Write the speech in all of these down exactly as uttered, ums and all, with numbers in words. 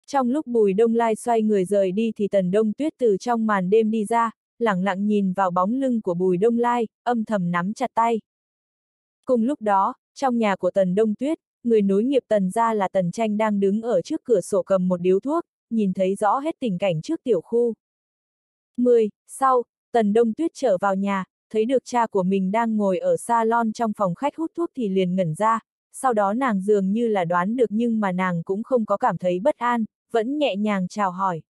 Trong lúc Bùi Đông Lai xoay người rời đi thì Tần Đông Tuyết từ trong màn đêm đi ra, lẳng lặng nhìn vào bóng lưng của Bùi Đông Lai, âm thầm nắm chặt tay. Cùng lúc đó, trong nhà của Tần Đông Tuyết, người nối nghiệp Tần gia là Tần Tranh đang đứng ở trước cửa sổ cầm một điếu thuốc, nhìn thấy rõ hết tình cảnh trước tiểu khu. mười. Sau, Tần Đông Tuyết trở vào nhà, thấy được cha của mình đang ngồi ở salon trong phòng khách hút thuốc thì liền ngẩn ra, sau đó nàng dường như là đoán được nhưng mà nàng cũng không có cảm thấy bất an, vẫn nhẹ nhàng chào hỏi.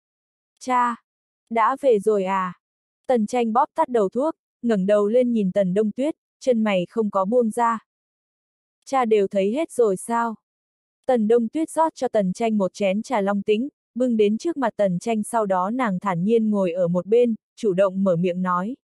Cha! Đã về rồi à? Tần Tranh bóp tắt đầu thuốc, ngẩng đầu lên nhìn Tần Đông Tuyết, chân mày không có buông ra. Cha đều thấy hết rồi sao? Tần Đông Tuyết rót cho Tần Tranh một chén trà long tĩnh, bưng đến trước mặt Tần Tranh, sau đó nàng thản nhiên ngồi ở một bên, chủ động mở miệng nói.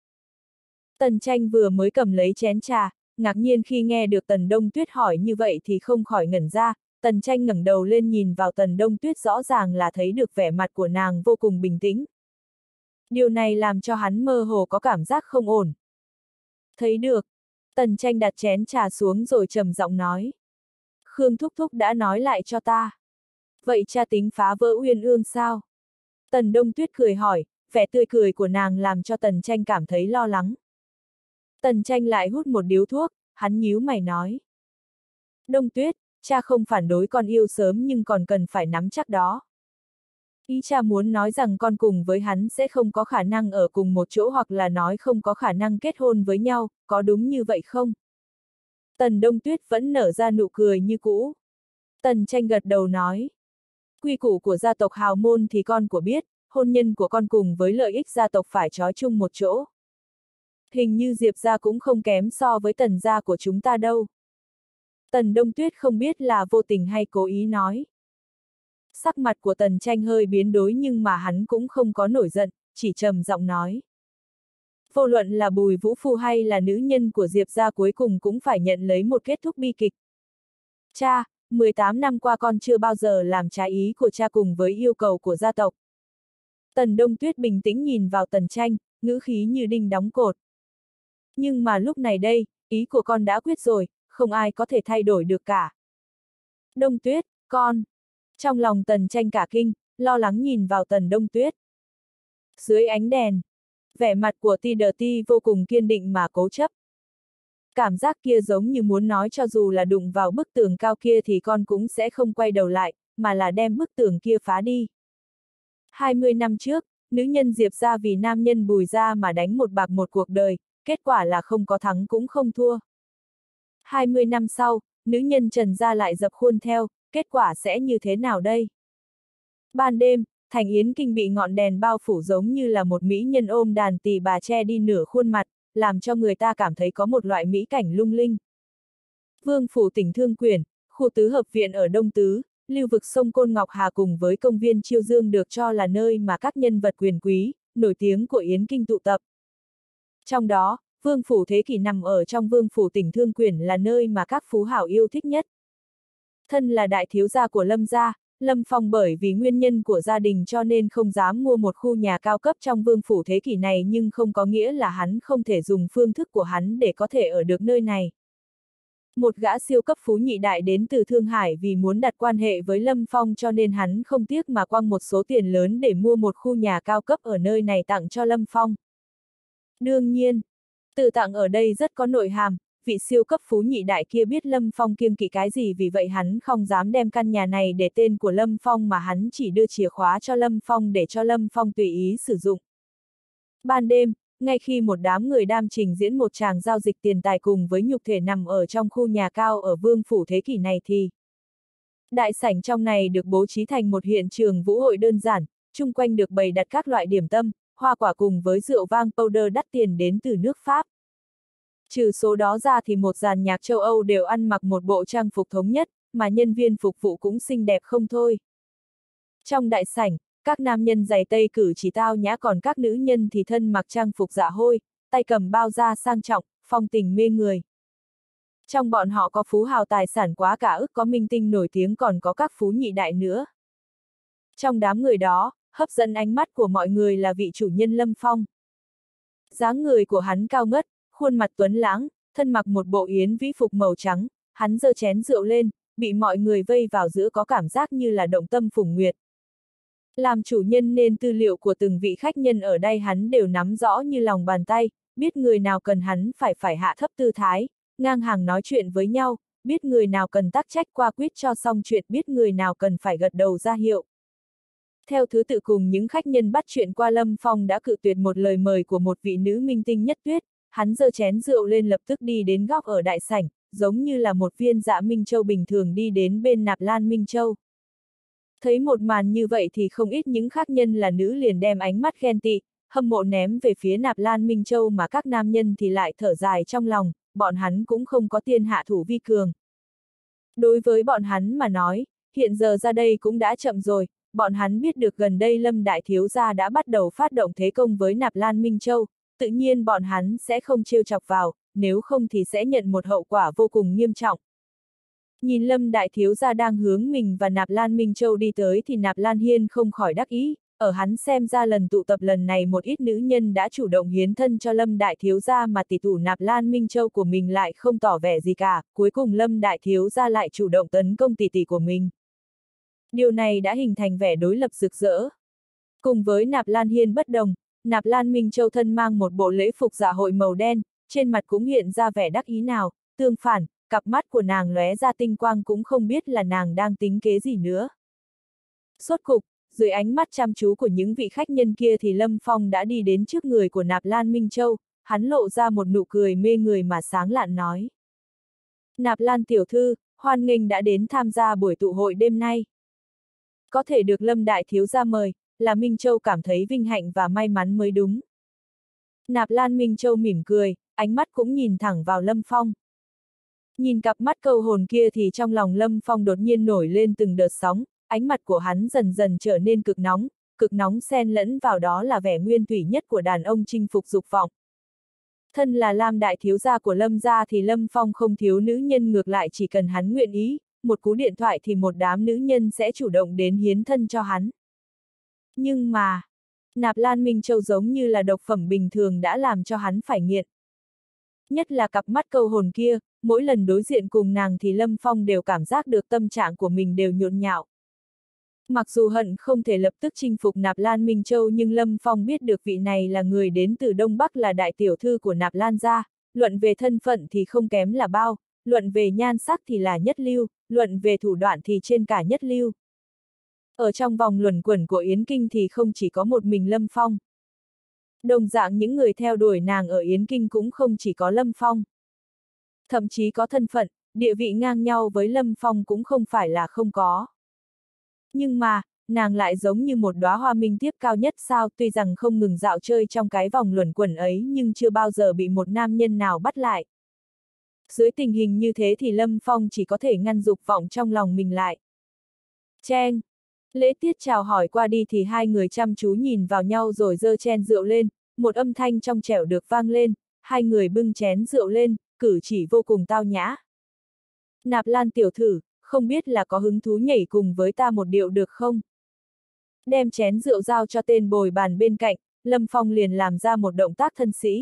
Tần Tranh vừa mới cầm lấy chén trà, ngạc nhiên khi nghe được Tần Đông Tuyết hỏi như vậy thì không khỏi ngẩn ra. Tần Tranh ngẩng đầu lên nhìn vào Tần Đông Tuyết, rõ ràng là thấy được vẻ mặt của nàng vô cùng bình tĩnh. Điều này làm cho hắn mơ hồ có cảm giác không ổn. Thấy được. Tần Tranh đặt chén trà xuống rồi trầm giọng nói. Khương Thúc Thúc đã nói lại cho ta. Vậy cha tính phá vỡ Uyên Ương sao? Tần Đông Tuyết cười hỏi, vẻ tươi cười của nàng làm cho Tần Tranh cảm thấy lo lắng. Tần Tranh lại hút một điếu thuốc, hắn nhíu mày nói. Đông Tuyết, cha không phản đối con yêu sớm nhưng còn cần phải nắm chắc đó. Ý cha muốn nói rằng con cùng với hắn sẽ không có khả năng ở cùng một chỗ, hoặc là nói không có khả năng kết hôn với nhau, có đúng như vậy không? Tần Đông Tuyết vẫn nở ra nụ cười như cũ. Tần Tranh gật đầu nói. Quy củ của gia tộc hào môn thì con của biết, hôn nhân của con cùng với lợi ích gia tộc phải trói chung một chỗ. Hình như Diệp gia cũng không kém so với Tần gia của chúng ta đâu. Tần Đông Tuyết không biết là vô tình hay cố ý nói. Sắc mặt của Tần Tranh hơi biến đổi nhưng mà hắn cũng không có nổi giận, chỉ trầm giọng nói. Vô luận là Bùi Vũ Phu hay là nữ nhân của Diệp gia cuối cùng cũng phải nhận lấy một kết thúc bi kịch. Cha, mười tám năm qua con chưa bao giờ làm trái ý của cha cùng với yêu cầu của gia tộc. Tần Đông Tuyết bình tĩnh nhìn vào Tần Tranh, ngữ khí như đinh đóng cột. Nhưng mà lúc này đây, ý của con đã quyết rồi, không ai có thể thay đổi được cả. Đông Tuyết, con. Trong lòng Tần Tranh cả kinh, lo lắng nhìn vào Tần Đông Tuyết. Dưới ánh đèn, vẻ mặt của Ti Đờ Ti vô cùng kiên định mà cố chấp. Cảm giác kia giống như muốn nói cho dù là đụng vào bức tường cao kia thì con cũng sẽ không quay đầu lại, mà là đem bức tường kia phá đi. hai mươi năm trước, nữ nhân Diệp gia vì nam nhân Bùi gia mà đánh một bạc một cuộc đời, kết quả là không có thắng cũng không thua. hai mươi năm sau, nữ nhân Trần gia lại dập khuôn theo, kết quả sẽ như thế nào đây? Ban đêm, thành Yến Kinh bị ngọn đèn bao phủ giống như là một mỹ nhân ôm đàn tỳ bà che đi nửa khuôn mặt, làm cho người ta cảm thấy có một loại mỹ cảnh lung linh. Vương phủ tỉnh Thương Quyển, khu tứ hợp viện ở Đông Tứ, lưu vực sông Côn Ngọc Hà cùng với công viên Chiêu Dương được cho là nơi mà các nhân vật quyền quý, nổi tiếng của Yến Kinh tụ tập. Trong đó, Vương phủ Thế Kỷ nằm ở trong Vương phủ tỉnh Thương Quyển là nơi mà các phú hào yêu thích nhất. Thân là đại thiếu gia của Lâm gia, Lâm Phong bởi vì nguyên nhân của gia đình cho nên không dám mua một khu nhà cao cấp trong Vương phủ Thế Kỷ này, nhưng không có nghĩa là hắn không thể dùng phương thức của hắn để có thể ở được nơi này. Một gã siêu cấp phú nhị đại đến từ Thương Hải vì muốn đặt quan hệ với Lâm Phong cho nên hắn không tiếc mà quăng một số tiền lớn để mua một khu nhà cao cấp ở nơi này tặng cho Lâm Phong. Đương nhiên, tự tặng ở đây rất có nội hàm, vị siêu cấp phú nhị đại kia biết Lâm Phong kiêng kỵ cái gì, vì vậy hắn không dám đem căn nhà này để tên của Lâm Phong mà hắn chỉ đưa chìa khóa cho Lâm Phong để cho Lâm Phong tùy ý sử dụng. Ban đêm, ngay khi một đám người đang trình diễn một tràng giao dịch tiền tài cùng với nhục thể nằm ở trong khu nhà cao ở Vương phủ Thế Kỷ này thì đại sảnh trong này được bố trí thành một hiện trường vũ hội đơn giản, chung quanh được bày đặt các loại điểm tâm, hoa quả cùng với rượu vang powder đắt tiền đến từ nước Pháp. Trừ số đó ra thì một dàn nhạc châu Âu đều ăn mặc một bộ trang phục thống nhất, mà nhân viên phục vụ cũng xinh đẹp không thôi. Trong đại sảnh, các nam nhân giày tây cử chỉ tao nhã, còn các nữ nhân thì thân mặc trang phục dạ hôi, tay cầm bao da sang trọng, phong tình mê người. Trong bọn họ có phú hào tài sản quá cả ức, có minh tinh nổi tiếng, còn có các phú nhị đại nữa. Trong đám người đó, hấp dẫn ánh mắt của mọi người là vị chủ nhân Lâm Phong. Dáng người của hắn cao ngất, khuôn mặt tuấn lãng, thân mặc một bộ yến vĩ phục màu trắng, hắn giơ chén rượu lên, bị mọi người vây vào giữa có cảm giác như là động tâm phủng nguyệt, Làm chủ nhân nên tư liệu của từng vị khách nhân ở đây hắn đều nắm rõ như lòng bàn tay, biết người nào cần hắn phải phải hạ thấp tư thái, ngang hàng nói chuyện với nhau, biết người nào cần tắc trách qua quýt cho xong chuyện, biết người nào cần phải gật đầu ra hiệu. Theo thứ tự cùng những khách nhân bắt chuyện qua, Lâm Phong đã cự tuyệt một lời mời của một vị nữ minh tinh nhất tuyết, hắn giơ chén rượu lên lập tức đi đến góc ở đại sảnh, giống như là một viên dạ Minh Châu bình thường đi đến bên nạp Lan Minh Châu. Thấy một màn như vậy thì không ít những khách nhân là nữ liền đem ánh mắt ghen tị, hâm mộ ném về phía nạp Lan Minh Châu, mà các nam nhân thì lại thở dài trong lòng, bọn hắn cũng không có tiên hạ thủ vi cường. Đối với bọn hắn mà nói, hiện giờ ra đây cũng đã chậm rồi, bọn hắn biết được gần đây Lâm Đại Thiếu Gia đã bắt đầu phát động thế công với nạp Lan Minh Châu, tự nhiên bọn hắn sẽ không trêu chọc vào, nếu không thì sẽ nhận một hậu quả vô cùng nghiêm trọng. Nhìn Lâm Đại Thiếu Gia đang hướng mình và nạp Lan Minh Châu đi tới thì nạp Lan Hiên không khỏi đắc ý, ở hắn xem ra lần tụ tập lần này một ít nữ nhân đã chủ động hiến thân cho Lâm Đại Thiếu Gia, mà tỷ tụ nạp Lan Minh Châu của mình lại không tỏ vẻ gì cả, cuối cùng Lâm Đại Thiếu Gia lại chủ động tấn công tỷ tỷ của mình. Điều này đã hình thành vẻ đối lập rực rỡ. Cùng với nạp Lan Hiên bất đồng, nạp Lan Minh Châu thân mang một bộ lễ phục dạ hội màu đen, trên mặt cũng hiện ra vẻ đắc ý nào, tương phản, cặp mắt của nàng lóe ra tinh quang, cũng không biết là nàng đang tính kế gì nữa. Sốt cục, dưới ánh mắt chăm chú của những vị khách nhân kia thì Lâm Phong đã đi đến trước người của nạp Lan Minh Châu, hắn lộ ra một nụ cười mê người mà sáng lạn nói. Nạp Lan tiểu thư, hoan nghênh đã đến tham gia buổi tụ hội đêm nay. Có thể được Lâm Đại Thiếu Gia mời, là Minh Châu cảm thấy vinh hạnh và may mắn mới đúng. Nạp Lan Minh Châu mỉm cười, ánh mắt cũng nhìn thẳng vào Lâm Phong. Nhìn cặp mắt câu hồn kia thì trong lòng Lâm Phong đột nhiên nổi lên từng đợt sóng, ánh mặt của hắn dần dần trở nên cực nóng, cực nóng xen lẫn vào đó là vẻ nguyên thủy nhất của đàn ông chinh phục dục vọng. Thân là Lam Đại Thiếu Gia của Lâm gia thì Lâm Phong không thiếu nữ nhân, ngược lại chỉ cần hắn nguyện ý, một cú điện thoại thì một đám nữ nhân sẽ chủ động đến hiến thân cho hắn. Nhưng mà, nạp Lan Minh Châu giống như là độc phẩm bình thường đã làm cho hắn phải nghiện. Nhất là cặp mắt câu hồn kia, mỗi lần đối diện cùng nàng thì Lâm Phong đều cảm giác được tâm trạng của mình đều nhộn nhạo. Mặc dù hận không thể lập tức chinh phục nạp Lan Minh Châu, nhưng Lâm Phong biết được vị này là người đến từ Đông Bắc, là đại tiểu thư của nạp Lan gia, luận về thân phận thì không kém là bao, luận về nhan sắc thì là nhất lưu, luận về thủ đoạn thì trên cả nhất lưu. Ở trong vòng luẩn quẩn của Yến Kinh thì không chỉ có một mình Lâm Phong. Đồng dạng những người theo đuổi nàng ở Yến Kinh cũng không chỉ có Lâm Phong. Thậm chí có thân phận, địa vị ngang nhau với Lâm Phong cũng không phải là không có. Nhưng mà, nàng lại giống như một đóa hoa minh tiếp cao nhất sao, tuy rằng không ngừng dạo chơi trong cái vòng luẩn quẩn ấy nhưng chưa bao giờ bị một nam nhân nào bắt lại. Dưới tình hình như thế thì Lâm Phong chỉ có thể ngăn dục vọng trong lòng mình lại. Cheng! Lễ tiết chào hỏi qua đi thì hai người chăm chú nhìn vào nhau rồi giơ chén rượu lên, một âm thanh trong trẻo được vang lên, hai người bưng chén rượu lên, cử chỉ vô cùng tao nhã. Nạp Lan tiểu thư, không biết là có hứng thú nhảy cùng với ta một điệu được không? Đem chén rượu giao cho tên bồi bàn bên cạnh, Lâm Phong liền làm ra một động tác thân sĩ.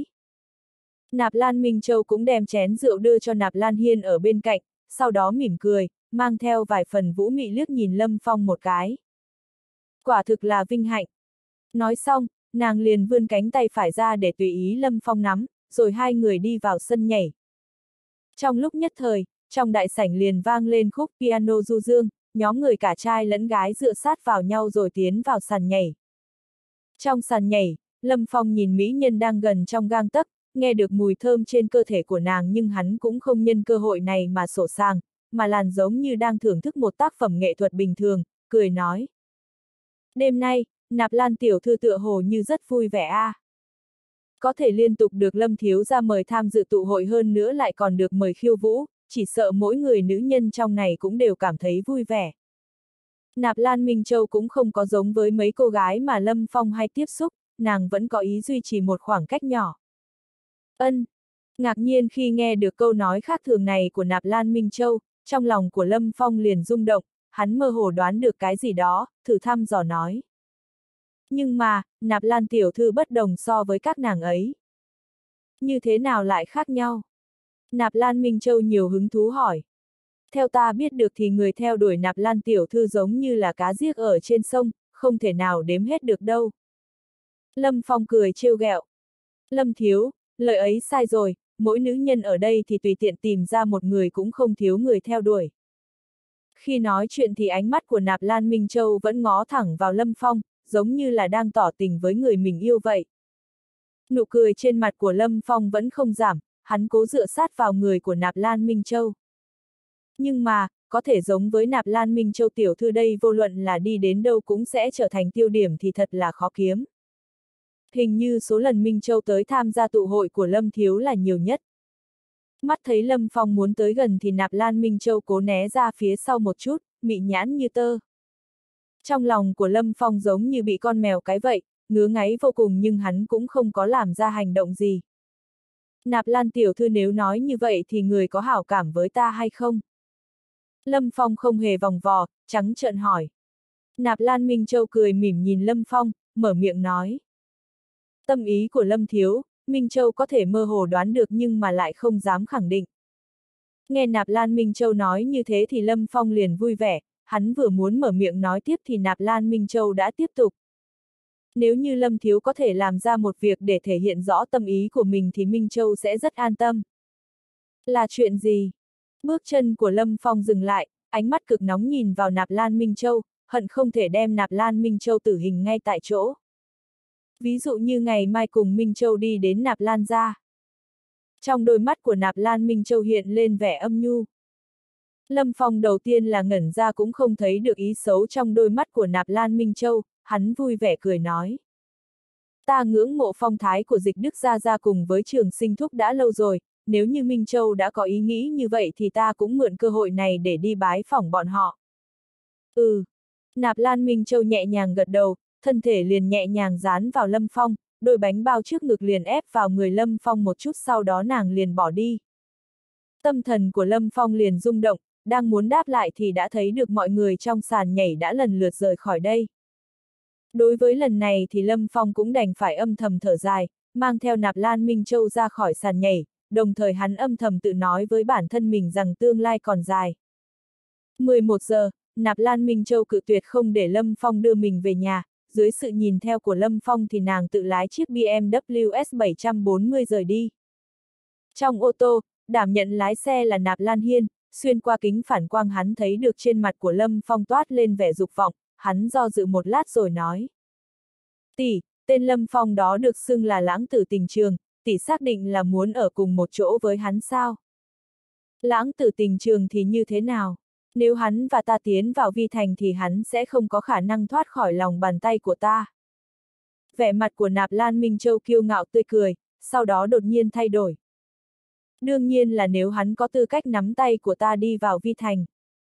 Nạp Lan Minh Châu cũng đem chén rượu đưa cho Nạp Lan Hiên ở bên cạnh, sau đó mỉm cười, mang theo vài phần vũ mị liếc nhìn Lâm Phong một cái. Quả thực là vinh hạnh. Nói xong, nàng liền vươn cánh tay phải ra để tùy ý Lâm Phong nắm, rồi hai người đi vào sân nhảy. Trong lúc nhất thời, trong đại sảnh liền vang lên khúc piano du dương, nhóm người cả trai lẫn gái dựa sát vào nhau rồi tiến vào sàn nhảy. Trong sàn nhảy, Lâm Phong nhìn mỹ nhân đang gần trong gang tấc, nghe được mùi thơm trên cơ thể của nàng, nhưng hắn cũng không nhân cơ hội này mà sổ sàng, mà làn giống như đang thưởng thức một tác phẩm nghệ thuật bình thường, cười nói. Đêm nay, Nạp Lan tiểu thư tựa hồ như rất vui vẻ a. À. Có thể liên tục được Lâm thiếu gia mời tham dự tụ hội, hơn nữa lại còn được mời khiêu vũ, chỉ sợ mỗi người nữ nhân trong này cũng đều cảm thấy vui vẻ. Nạp Lan Minh Châu cũng không có giống với mấy cô gái mà Lâm Phong hay tiếp xúc, nàng vẫn có ý duy trì một khoảng cách nhỏ. Ân. Ngạc nhiên khi nghe được câu nói khác thường này của Nạp Lan Minh Châu, trong lòng của Lâm Phong liền rung động, hắn mơ hồ đoán được cái gì đó, thử thăm dò nói. Nhưng mà, Nạp Lan tiểu thư bất đồng so với các nàng ấy. Như thế nào lại khác nhau? Nạp Lan Minh Châu nhiều hứng thú hỏi. Theo ta biết được thì người theo đuổi Nạp Lan tiểu thư giống như là cá giếc ở trên sông, không thể nào đếm hết được đâu. Lâm Phong cười trêu ghẹo. Lâm thiếu, lời ấy sai rồi, mỗi nữ nhân ở đây thì tùy tiện tìm ra một người cũng không thiếu người theo đuổi. Khi nói chuyện thì ánh mắt của Nạp Lan Minh Châu vẫn ngó thẳng vào Lâm Phong, giống như là đang tỏ tình với người mình yêu vậy. Nụ cười trên mặt của Lâm Phong vẫn không giảm, hắn cố dựa sát vào người của Nạp Lan Minh Châu. Nhưng mà, có thể giống với Nạp Lan Minh Châu tiểu thư đây vô luận là đi đến đâu cũng sẽ trở thành tiêu điểm thì thật là khó kiếm. Hình như số lần Minh Châu tới tham gia tụ hội của Lâm Thiếu là nhiều nhất. Mắt thấy Lâm Phong muốn tới gần thì Nạp Lan Minh Châu cố né ra phía sau một chút, mị nhãn như tơ. Trong lòng của Lâm Phong giống như bị con mèo cái vậy, ngứa ngáy vô cùng nhưng hắn cũng không có làm ra hành động gì. Nạp Lan tiểu thư nếu nói như vậy thì người có hảo cảm với ta hay không? Lâm Phong không hề vòng vò, trắng trợn hỏi. Nạp Lan Minh Châu cười mỉm nhìn Lâm Phong, mở miệng nói. Tâm ý của Lâm thiếu, Minh Châu có thể mơ hồ đoán được nhưng mà lại không dám khẳng định. Nghe Nạp Lan Minh Châu nói như thế thì Lâm Phong liền vui vẻ, hắn vừa muốn mở miệng nói tiếp thì Nạp Lan Minh Châu đã tiếp tục. Nếu như Lâm thiếu có thể làm ra một việc để thể hiện rõ tâm ý của mình thì Minh Châu sẽ rất an tâm. Là chuyện gì? Bước chân của Lâm Phong dừng lại, ánh mắt cực nóng nhìn vào Nạp Lan Minh Châu, hận không thể đem Nạp Lan Minh Châu tử hình ngay tại chỗ. Ví dụ như ngày mai cùng Minh Châu đi đến Nạp Lan gia. Trong đôi mắt của Nạp Lan Minh Châu hiện lên vẻ âm nhu. Lâm Phong đầu tiên là ngẩn ra cũng không thấy được ý xấu trong đôi mắt của Nạp Lan Minh Châu, hắn vui vẻ cười nói. Ta ngưỡng mộ phong thái của Dịch Đức Gia Gia cùng với Trường Sinh Thúc đã lâu rồi, nếu như Minh Châu đã có ý nghĩ như vậy thì ta cũng mượn cơ hội này để đi bái phỏng bọn họ. Ừ. Nạp Lan Minh Châu nhẹ nhàng gật đầu, thân thể liền nhẹ nhàng dán vào Lâm Phong, đôi bánh bao trước ngực liền ép vào người Lâm Phong một chút sau đó nàng liền bỏ đi. Tâm thần của Lâm Phong liền rung động, đang muốn đáp lại thì đã thấy được mọi người trong sàn nhảy đã lần lượt rời khỏi đây. Đối với lần này thì Lâm Phong cũng đành phải âm thầm thở dài, mang theo Nạp Lan Minh Châu ra khỏi sàn nhảy, đồng thời hắn âm thầm tự nói với bản thân mình rằng tương lai còn dài. mười một giờ, Nạp Lan Minh Châu cự tuyệt không để Lâm Phong đưa mình về nhà, dưới sự nhìn theo của Lâm Phong thì nàng tự lái chiếc B M W S bảy bốn mươi rời đi. Trong ô tô, đảm nhận lái xe là Nạp Lan Hiên, xuyên qua kính phản quang hắn thấy được trên mặt của Lâm Phong toát lên vẻ dục vọng, hắn do dự một lát rồi nói. Tỷ, tên Lâm Phong đó được xưng là lãng tử tình trường, tỷ xác định là muốn ở cùng một chỗ với hắn sao? Lãng tử tình trường thì như thế nào? Nếu hắn và ta tiến vào vi thành thì hắn sẽ không có khả năng thoát khỏi lòng bàn tay của ta. Vẻ mặt của Nạp Lan Minh Châu kiêu ngạo tươi cười, sau đó đột nhiên thay đổi. Đương nhiên là nếu hắn có tư cách nắm tay của ta đi vào vi thành.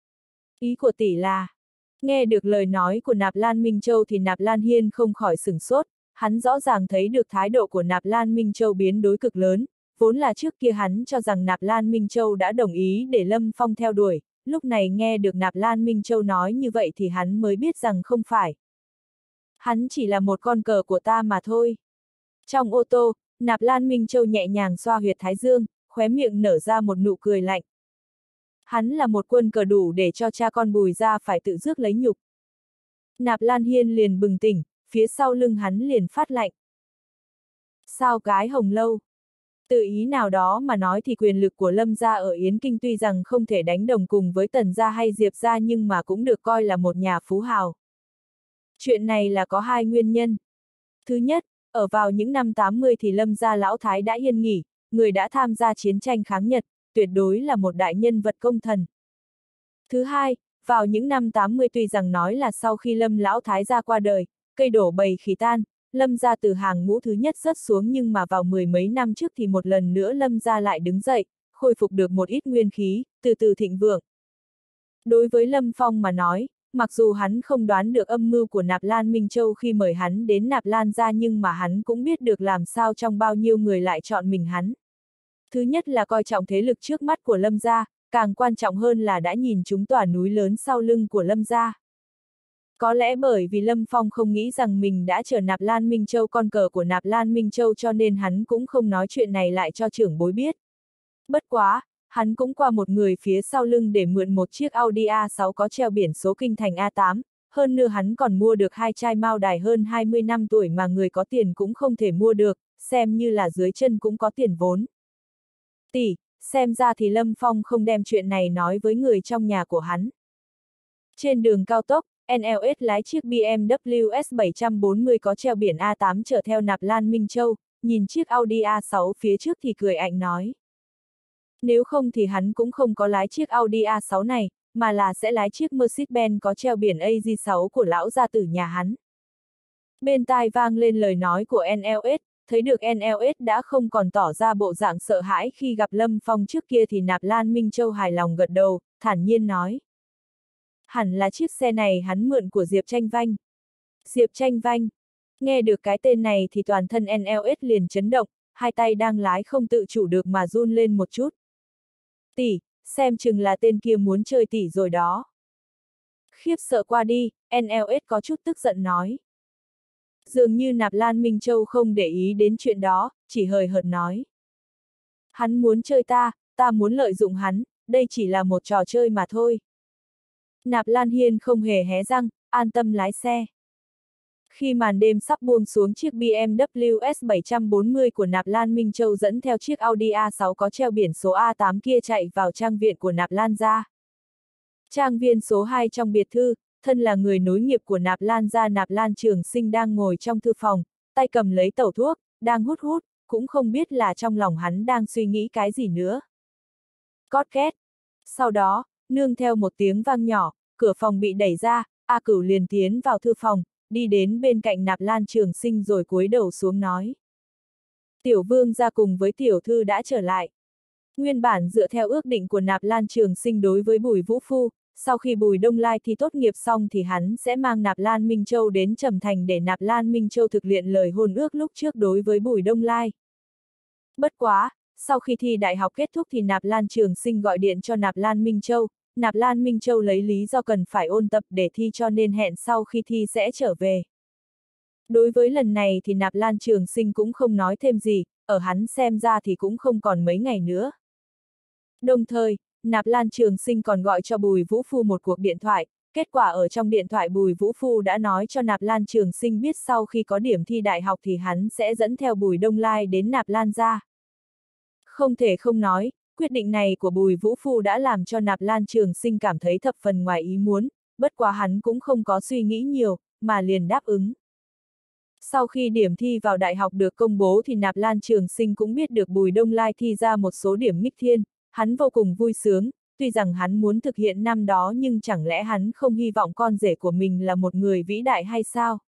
Ý của tỷ là, nghe được lời nói của Nạp Lan Minh Châu thì Nạp Lan Hiên không khỏi sửng sốt, hắn rõ ràng thấy được thái độ của Nạp Lan Minh Châu biến đổi cực lớn, vốn là trước kia hắn cho rằng Nạp Lan Minh Châu đã đồng ý để Lâm Phong theo đuổi, lúc này nghe được Nạp Lan Minh Châu nói như vậy thì hắn mới biết rằng không phải. Hắn chỉ là một con cờ của ta mà thôi. Trong ô tô, Nạp Lan Minh Châu nhẹ nhàng xoa huyệt thái dương, khóe miệng nở ra một nụ cười lạnh. Hắn là một quân cờ đủ để cho cha con Bùi gia phải tự rước lấy nhục. Nạp Lan Hiên liền bừng tỉnh, phía sau lưng hắn liền phát lạnh. Sao gái Hồng Lâu? Từ ý nào đó mà nói thì quyền lực của Lâm gia ở Yến Kinh tuy rằng không thể đánh đồng cùng với Tần gia hay Diệp gia nhưng mà cũng được coi là một nhà phú hào. Chuyện này là có hai nguyên nhân. Thứ nhất, ở vào những năm tám mươi thì Lâm gia lão thái đã yên nghỉ, người đã tham gia chiến tranh kháng Nhật, tuyệt đối là một đại nhân vật công thần. Thứ hai, vào những năm tám mươi tuy rằng nói là sau khi Lâm lão thái gia qua đời, cây đổ bầy khỉ tan, Lâm gia từ hàng ngũ thứ nhất rớt xuống nhưng mà vào mười mấy năm trước thì một lần nữa Lâm gia lại đứng dậy, khôi phục được một ít nguyên khí, từ từ thịnh vượng. Đối với Lâm Phong mà nói, mặc dù hắn không đoán được âm mưu của Nạp Lan Minh Châu khi mời hắn đến Nạp Lan gia nhưng mà hắn cũng biết được làm sao trong bao nhiêu người lại chọn mình hắn. Thứ nhất là coi trọng thế lực trước mắt của Lâm gia, càng quan trọng hơn là đã nhìn chúng tòa núi lớn sau lưng của Lâm gia. Có lẽ bởi vì Lâm Phong không nghĩ rằng mình đã trở Nạp Lan Minh Châu con cờ của Nạp Lan Minh Châu cho nên hắn cũng không nói chuyện này lại cho trưởng bối biết. Bất quá, hắn cũng qua một người phía sau lưng để mượn một chiếc Audi A sáu có treo biển số kinh thành A tám, hơn nữa hắn còn mua được hai chai mao đài hơn hai mươi năm tuổi mà người có tiền cũng không thể mua được, xem như là dưới chân cũng có tiền vốn. Tỷ, xem ra thì Lâm Phong không đem chuyện này nói với người trong nhà của hắn. Trên đường cao tốc, en lờ ét lái chiếc bê em vê S bảy bốn mươi có treo biển A tám chở theo Nạp Lan Minh Châu, nhìn chiếc Audi A sáu phía trước thì cười ạnh nói. Nếu không thì hắn cũng không có lái chiếc Audi A sáu này, mà là sẽ lái chiếc Mercedes-Benz có treo biển A G sáu của lão gia tử nhà hắn. Bên tai vang lên lời nói của en lờ ét, thấy được en lờ ét đã không còn tỏ ra bộ dạng sợ hãi khi gặp Lâm Phong trước kia thì Nạp Lan Minh Châu hài lòng gật đầu, thản nhiên nói. Hẳn là chiếc xe này hắn mượn của Diệp Tranh Vanh. Diệp Tranh Vanh. Nghe được cái tên này thì toàn thân en lờ ét liền chấn động, hai tay đang lái không tự chủ được mà run lên một chút. Tỷ, xem chừng là tên kia muốn chơi tỷ rồi đó. Khiếp sợ qua đi, en lờ ét có chút tức giận nói. Dường như Nạp Lan Minh Châu không để ý đến chuyện đó, chỉ hời hợt nói. Hắn muốn chơi ta, ta muốn lợi dụng hắn, đây chỉ là một trò chơi mà thôi. Nạp Lan Hiên không hề hé răng, an tâm lái xe. Khi màn đêm sắp buông xuống, chiếc bê em vê S bảy bốn mươi của Nạp Lan Minh Châu dẫn theo chiếc Audi A sáu có treo biển số A tám kia chạy vào trang viện của Nạp Lan gia. Trang viên số hai trong biệt thự, thân là người nối nghiệp của Nạp Lan gia Nạp Lan Trường Sinh đang ngồi trong thư phòng, tay cầm lấy tẩu thuốc, đang hút hút, cũng không biết là trong lòng hắn đang suy nghĩ cái gì nữa. Cót két. Sau đó, nương theo một tiếng vang nhỏ, cửa phòng bị đẩy ra, A Cửu liền tiến vào thư phòng, đi đến bên cạnh Nạp Lan Trường Sinh rồi cúi đầu xuống nói. Tiểu vương gia cùng với tiểu thư đã trở lại. Nguyên bản dựa theo ước định của Nạp Lan Trường Sinh đối với Bùi Vũ Phu, sau khi Bùi Đông Lai thi tốt nghiệp xong thì hắn sẽ mang Nạp Lan Minh Châu đến Trầm Thành để Nạp Lan Minh Châu thực hiện lời hôn ước lúc trước đối với Bùi Đông Lai. Bất quá, sau khi thi đại học kết thúc thì Nạp Lan Trường Sinh gọi điện cho Nạp Lan Minh Châu, Nạp Lan Minh Châu lấy lý do cần phải ôn tập để thi cho nên hẹn sau khi thi sẽ trở về. Đối với lần này thì Nạp Lan Trường Sinh cũng không nói thêm gì, ở hắn xem ra thì cũng không còn mấy ngày nữa. Đồng thời, Nạp Lan Trường Sinh còn gọi cho Bùi Vũ Phu một cuộc điện thoại, kết quả ở trong điện thoại Bùi Vũ Phu đã nói cho Nạp Lan Trường Sinh biết sau khi có điểm thi đại học thì hắn sẽ dẫn theo Bùi Đông Lai đến Nạp Lan gia. Không thể không nói, quyết định này của Bùi Vũ Phu đã làm cho Nạp Lan Trường Sinh cảm thấy thập phần ngoài ý muốn, bất quá hắn cũng không có suy nghĩ nhiều, mà liền đáp ứng. Sau khi điểm thi vào đại học được công bố thì Nạp Lan Trường Sinh cũng biết được Bùi Đông Lai thi ra một số điểm nghịch thiên, hắn vô cùng vui sướng, tuy rằng hắn muốn thực hiện năm đó nhưng chẳng lẽ hắn không hy vọng con rể của mình là một người vĩ đại hay sao?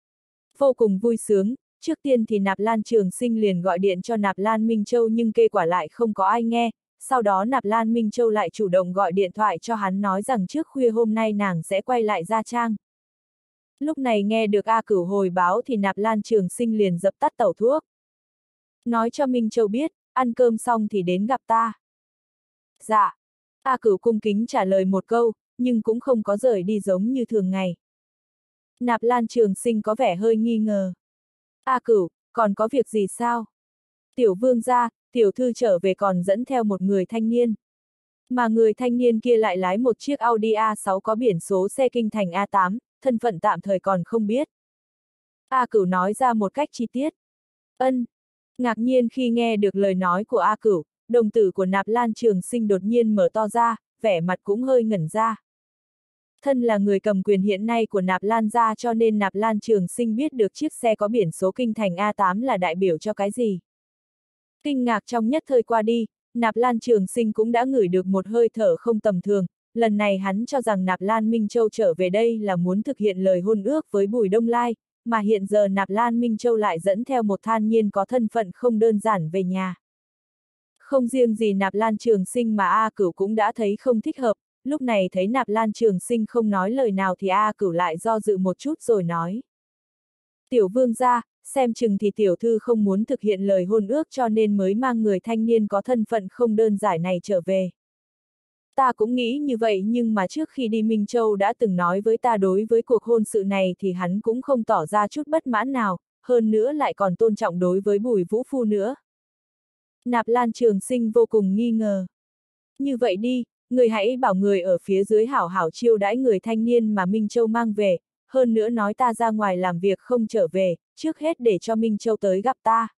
Vô cùng vui sướng, trước tiên thì Nạp Lan Trường Sinh liền gọi điện cho Nạp Lan Minh Châu nhưng kết quả lại không có ai nghe, sau đó Nạp Lan Minh Châu lại chủ động gọi điện thoại cho hắn nói rằng trước khuya hôm nay nàng sẽ quay lại Gia Trang. Lúc này nghe được A Cửu hồi báo thì Nạp Lan Trường Sinh liền dập tắt tẩu thuốc. Nói cho Minh Châu biết, ăn cơm xong thì đến gặp ta. Dạ. A Cửu cung kính trả lời một câu, nhưng cũng không có rời đi giống như thường ngày. Nạp Lan Trường Sinh có vẻ hơi nghi ngờ. A Cửu, còn có việc gì sao? Tiểu vương gia, tiểu thư trở về còn dẫn theo một người thanh niên. Mà người thanh niên kia lại lái một chiếc Audi A sáu có biển số xe kinh thành A tám, thân phận tạm thời còn không biết. A Cửu nói ra một cách chi tiết. Ân. Ngạc nhiên khi nghe được lời nói của A Cửu, đồng tử của Nạp Lan Trường Sinh đột nhiên mở to ra, vẻ mặt cũng hơi ngẩn ra. Thân là người cầm quyền hiện nay của Nạp Lan gia cho nên Nạp Lan Trường Sinh biết được chiếc xe có biển số kinh thành A tám là đại biểu cho cái gì. Kinh ngạc trong nhất thời qua đi, Nạp Lan Trường Sinh cũng đã ngửi được một hơi thở không tầm thường, lần này hắn cho rằng Nạp Lan Minh Châu trở về đây là muốn thực hiện lời hôn ước với Bùi Đông Lai, mà hiện giờ Nạp Lan Minh Châu lại dẫn theo một than nhiên có thân phận không đơn giản về nhà. Không riêng gì Nạp Lan Trường Sinh mà A Cửu cũng đã thấy không thích hợp, lúc này thấy Nạp Lan Trường Sinh không nói lời nào thì A Cửu lại do dự một chút rồi nói. Tiểu vương gia, xem chừng thì tiểu thư không muốn thực hiện lời hôn ước cho nên mới mang người thanh niên có thân phận không đơn giản này trở về. Ta cũng nghĩ như vậy nhưng mà trước khi đi Minh Châu đã từng nói với ta đối với cuộc hôn sự này thì hắn cũng không tỏ ra chút bất mãn nào, hơn nữa lại còn tôn trọng đối với Bùi Vũ Phu nữa. Nạp Lan Trường Sinh vô cùng nghi ngờ. Như vậy đi, người hãy bảo người ở phía dưới hảo hảo chiêu đãi người thanh niên mà Minh Châu mang về, hơn nữa nói ta ra ngoài làm việc không trở về, trước hết để cho Minh Châu tới gặp ta.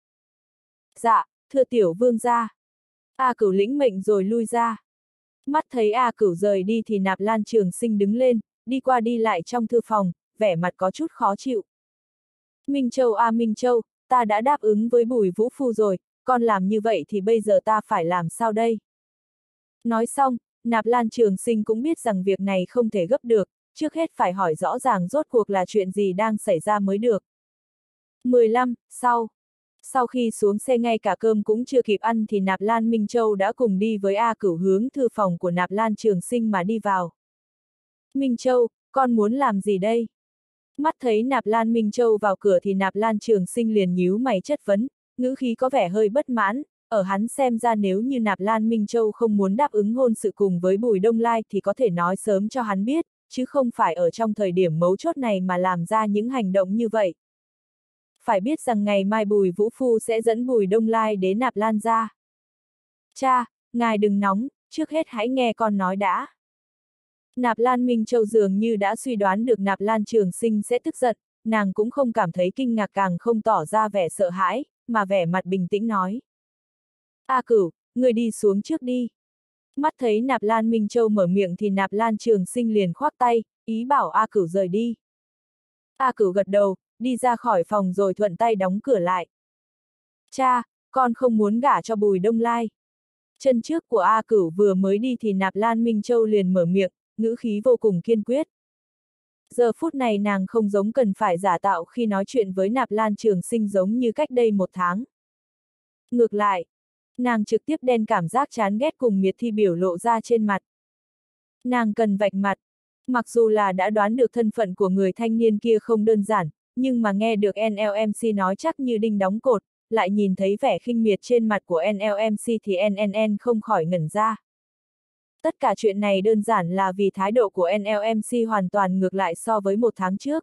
Dạ, thưa tiểu vương gia. A Cửu lĩnh mệnh rồi lui ra. Mắt thấy A Cửu rời đi thì Nạp Lan Trường Sinh đứng lên, đi qua đi lại trong thư phòng, vẻ mặt có chút khó chịu. Minh Châu a Minh Châu, ta đã đáp ứng với Bùi Vũ Phu rồi, con làm như vậy thì bây giờ ta phải làm sao đây? Nói xong, Nạp Lan Trường Sinh cũng biết rằng việc này không thể gấp được, trước hết phải hỏi rõ ràng rốt cuộc là chuyện gì đang xảy ra mới được. mười lăm, sau. Sau khi xuống xe ngay cả cơm cũng chưa kịp ăn thì Nạp Lan Minh Châu đã cùng đi với A Cửu hướng thư phòng của Nạp Lan Trường Sinh mà đi vào. Minh Châu, con muốn làm gì đây? Mắt thấy Nạp Lan Minh Châu vào cửa thì Nạp Lan Trường Sinh liền nhíu mày chất vấn, ngữ khí có vẻ hơi bất mãn, ở hắn xem ra nếu như Nạp Lan Minh Châu không muốn đáp ứng hôn sự cùng với Bùi Đông Lai thì có thể nói sớm cho hắn biết, chứ không phải ở trong thời điểm mấu chốt này mà làm ra những hành động như vậy. Phải biết rằng ngày mai Bùi Vũ Phu sẽ dẫn Bùi Đông Lai đến Nạp Lan ra. Cha, ngài đừng nóng, trước hết hãy nghe con nói đã. Nạp Lan Minh Châu dường như đã suy đoán được Nạp Lan Trường Sinh sẽ tức giận, nàng cũng không cảm thấy kinh ngạc càng không tỏ ra vẻ sợ hãi, mà vẻ mặt bình tĩnh nói. A Cửu, người đi xuống trước đi. Mắt thấy Nạp Lan Minh Châu mở miệng thì Nạp Lan Trường Sinh liền khoác tay, ý bảo A Cửu rời đi. A Cửu gật đầu, đi ra khỏi phòng rồi thuận tay đóng cửa lại. Cha, con không muốn gả cho Bùi Đông Lai. Chân trước của A Cửu vừa mới đi thì Nạp Lan Minh Châu liền mở miệng, ngữ khí vô cùng kiên quyết. Giờ phút này nàng không giống cần phải giả tạo khi nói chuyện với Nạp Lan Trường Sinh giống như cách đây một tháng. Ngược lại, nàng trực tiếp đem cảm giác chán ghét cùng miệt thi biểu lộ ra trên mặt. Nàng cần vạch mặt, mặc dù là đã đoán được thân phận của người thanh niên kia không đơn giản, nhưng mà nghe được en lờ em xê nói chắc như đinh đóng cột, lại nhìn thấy vẻ khinh miệt trên mặt của en lờ em xê thì en en en không khỏi ngẩn ra. Tất cả chuyện này đơn giản là vì thái độ của en lờ em xê hoàn toàn ngược lại so với một tháng trước.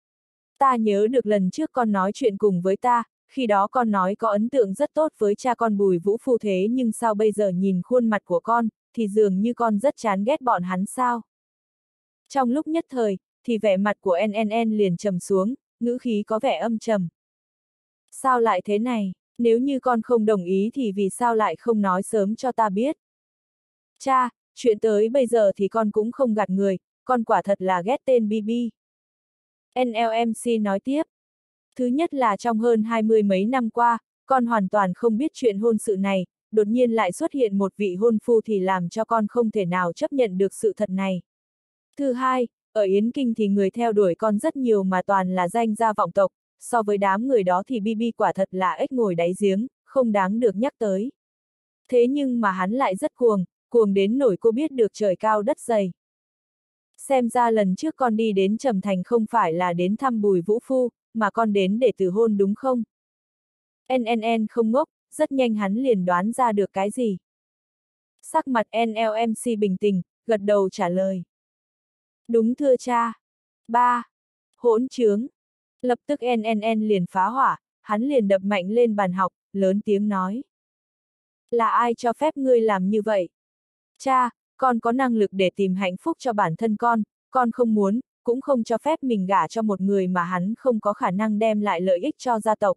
Ta nhớ được lần trước con nói chuyện cùng với ta, khi đó con nói có ấn tượng rất tốt với cha con Bùi Vũ Phu thế nhưng sao bây giờ nhìn khuôn mặt của con, thì dường như con rất chán ghét bọn hắn sao? Trong lúc nhất thời, thì vẻ mặt của en en en liền trầm xuống, ngữ khí có vẻ âm trầm. Sao lại thế này, nếu như con không đồng ý thì vì sao lại không nói sớm cho ta biết? Cha, chuyện tới bây giờ thì con cũng không gạt người, con quả thật là ghét tên bê bê. en lờ em xê nói tiếp. Thứ nhất là trong hơn hai mươi mấy năm qua, con hoàn toàn không biết chuyện hôn sự này, đột nhiên lại xuất hiện một vị hôn phu thì làm cho con không thể nào chấp nhận được sự thật này. Thứ hai, ở Yến Kinh thì người theo đuổi con rất nhiều mà toàn là danh gia vọng tộc, so với đám người đó thì bê bê quả thật là ếch ngồi đáy giếng, không đáng được nhắc tới. Thế nhưng mà hắn lại rất cuồng, cuồng đến nổi cô biết được trời cao đất dày. Xem ra lần trước con đi đến Trầm Thành không phải là đến thăm Bùi Vũ Phu, mà con đến để từ hôn đúng không? en en en không ngốc, rất nhanh hắn liền đoán ra được cái gì. Sắc mặt en lờ em xê bình tĩnh, gật đầu trả lời. Đúng thưa cha. Ba. Hỗn trướng. Lập tức en en en liền phá hỏa, hắn liền đập mạnh lên bàn học, lớn tiếng nói. Là ai cho phép ngươi làm như vậy? Cha, con có năng lực để tìm hạnh phúc cho bản thân con, con không muốn, cũng không cho phép mình gả cho một người mà hắn không có khả năng đem lại lợi ích cho gia tộc.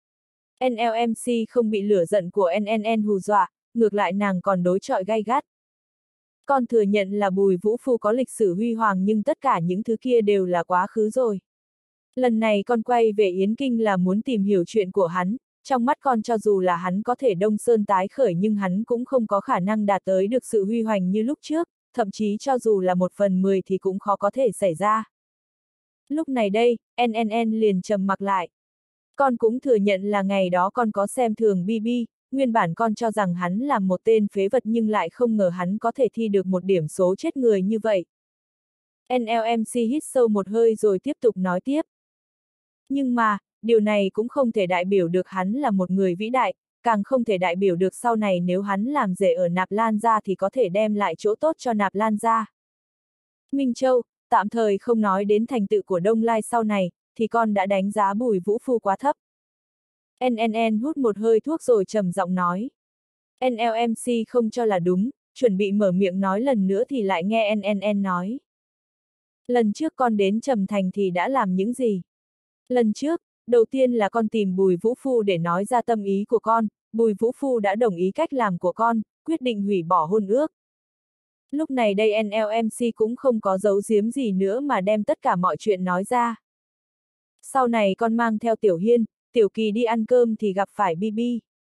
en lờ em xê không bị lửa giận của en en en hù dọa, ngược lại nàng còn đối chọi gay gắt. Con thừa nhận là Bùi Vũ Phu có lịch sử huy hoàng nhưng tất cả những thứ kia đều là quá khứ rồi. Lần này con quay về Yến Kinh là muốn tìm hiểu chuyện của hắn, trong mắt con cho dù là hắn có thể đông sơn tái khởi nhưng hắn cũng không có khả năng đạt tới được sự huy hoành như lúc trước, thậm chí cho dù là một phần mười thì cũng khó có thể xảy ra. Lúc này đây, en en en liền trầm mặc lại. Con cũng thừa nhận là ngày đó con có xem thường bê bê, nguyên bản con cho rằng hắn là một tên phế vật nhưng lại không ngờ hắn có thể thi được một điểm số chết người như vậy. en lờ em xê hít sâu một hơi rồi tiếp tục nói tiếp. Nhưng mà, điều này cũng không thể đại biểu được hắn là một người vĩ đại, càng không thể đại biểu được sau này nếu hắn làm rể ở Nạp Lan gia thì có thể đem lại chỗ tốt cho Nạp Lan gia. Minh Châu, tạm thời không nói đến thành tựu của Đông Lai sau này, thì con đã đánh giá Bùi Vũ Phu quá thấp. en en en hút một hơi thuốc rồi trầm giọng nói. en lờ em xê không cho là đúng, chuẩn bị mở miệng nói lần nữa thì lại nghe en en en nói. Lần trước con đến Trầm Thành thì đã làm những gì? Lần trước, đầu tiên là con tìm Bùi Vũ Phu để nói ra tâm ý của con, Bùi Vũ Phu đã đồng ý cách làm của con, quyết định hủy bỏ hôn ước. Lúc này đây en lờ em xê cũng không có giấu giếm gì nữa mà đem tất cả mọi chuyện nói ra. Sau này con mang theo Tiểu Hiên, Tiểu Kỳ đi ăn cơm thì gặp phải Bi Bi.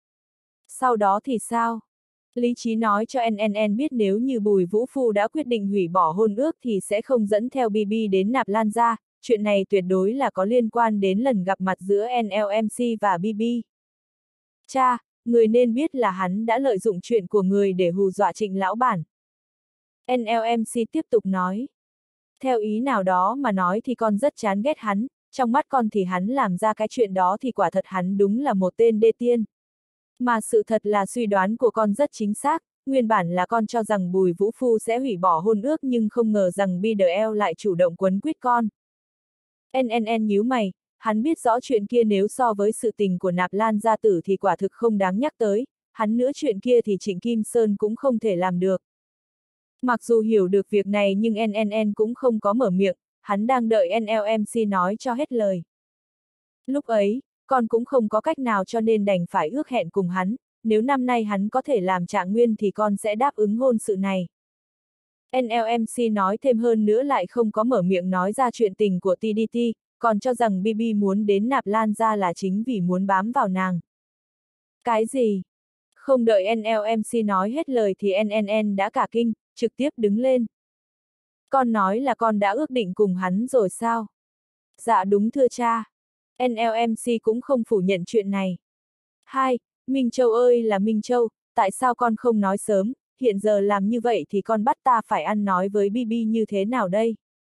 Sau đó thì sao? Lý trí nói cho en en en biết nếu như Bùi Vũ Phu đã quyết định hủy bỏ hôn ước thì sẽ không dẫn theo Bi Bi đến Nạp Lan gia, chuyện này tuyệt đối là có liên quan đến lần gặp mặt giữa en lờ em xê và Bi Bi. Cha, người nên biết là hắn đã lợi dụng chuyện của người để hù dọa Trịnh lão bản. en lờ em xê tiếp tục nói. Theo ý nào đó mà nói thì con rất chán ghét hắn, trong mắt con thì hắn làm ra cái chuyện đó thì quả thật hắn đúng là một tên đê tiên. Mà sự thật là suy đoán của con rất chính xác, nguyên bản là con cho rằng Bùi Vũ Phu sẽ hủy bỏ hôn ước nhưng không ngờ rằng bê đê lờ lại chủ động quấn quýt con. en en en nhíu mày, hắn biết rõ chuyện kia nếu so với sự tình của Nạp Lan gia tử thì quả thực không đáng nhắc tới, hắn nữa chuyện kia thì Trịnh Kim Sơn cũng không thể làm được. Mặc dù hiểu được việc này nhưng en en en cũng không có mở miệng, hắn đang đợi en lờ em xê nói cho hết lời. Lúc ấy, con cũng không có cách nào cho nên đành phải ước hẹn cùng hắn, nếu năm nay hắn có thể làm trạng nguyên thì con sẽ đáp ứng hôn sự này. en lờ em xê nói thêm hơn nữa lại không có mở miệng nói ra chuyện tình của tê đê tê, còn cho rằng Bi Bi muốn đến Nạp Lan gia là chính vì muốn bám vào nàng. Cái gì? Không đợi en lờ em xê nói hết lời thì en en en đã cả kinh, trực tiếp đứng lên. Con nói là con đã ước định cùng hắn rồi sao? Dạ đúng thưa cha. en lờ em xê cũng không phủ nhận chuyện này. Hai, Minh Châu ơi là Minh Châu, tại sao con không nói sớm, hiện giờ làm như vậy thì con bắt ta phải ăn nói với Bi Bi như thế nào đây?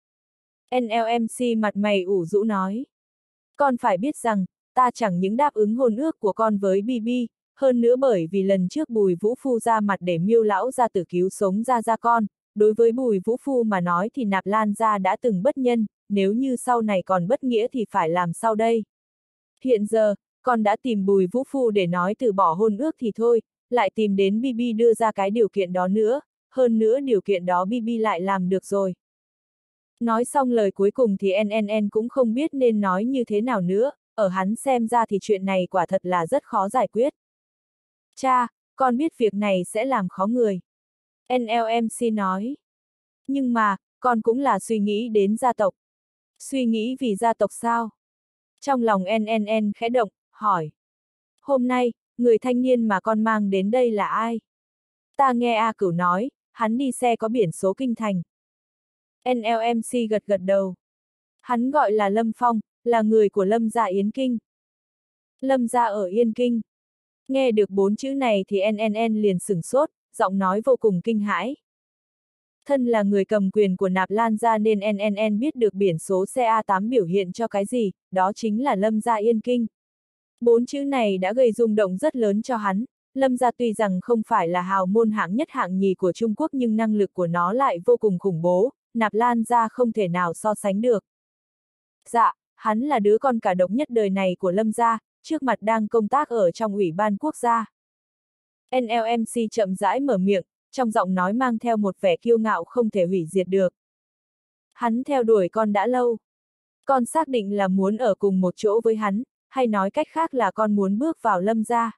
en lờ em xê mặt mày ủ rũ nói. Con phải biết rằng, ta chẳng những đáp ứng hôn ước của con với Bi Bi, hơn nữa bởi vì lần trước Bùi Vũ Phu ra mặt để Miêu lão gia tử cứu sống ra ra con, đối với Bùi Vũ Phu mà nói thì Nạp Lan gia đã từng bất nhân, nếu như sau này còn bất nghĩa thì phải làm sao đây? Hiện giờ, con đã tìm Bùi Vũ Phu để nói từ bỏ hôn ước thì thôi, lại tìm đến Bi Bi đưa ra cái điều kiện đó nữa, hơn nữa điều kiện đó Bi Bi lại làm được rồi. Nói xong lời cuối cùng thì en en en cũng không biết nên nói như thế nào nữa, ở hắn xem ra thì chuyện này quả thật là rất khó giải quyết. Cha, con biết việc này sẽ làm khó người. en lờ em xê nói. Nhưng mà, con cũng là suy nghĩ đến gia tộc. Suy nghĩ vì gia tộc sao? Trong lòng en en en khẽ động, hỏi. Hôm nay, người thanh niên mà con mang đến đây là ai? Ta nghe A Cửu nói, hắn đi xe có biển số kinh thành. en lờ em xê gật gật đầu. Hắn gọi là Lâm Phong, là người của Lâm gia Yến Kinh. Lâm gia ở Yên Kinh. Nghe được bốn chữ này thì en en en liền sửng sốt, giọng nói vô cùng kinh hãi. Thân là người cầm quyền của Nạp Lan gia nên en en en biết được biển số xe A tám biểu hiện cho cái gì, đó chính là Lâm gia Yên Kinh. Bốn chữ này đã gây rung động rất lớn cho hắn, Lâm gia tuy rằng không phải là hào môn hạng nhất hạng nhì của Trung Quốc nhưng năng lực của nó lại vô cùng khủng bố, Nạp Lan gia không thể nào so sánh được. Dạ, hắn là đứa con cả độc nhất đời này của Lâm gia, trước mặt đang công tác ở trong Ủy ban Quốc gia. en lờ em xê chậm rãi mở miệng, trong giọng nói mang theo một vẻ kiêu ngạo không thể hủy diệt được. Hắn theo đuổi con đã lâu. Con xác định là muốn ở cùng một chỗ với hắn, hay nói cách khác là con muốn bước vào Lâm gia.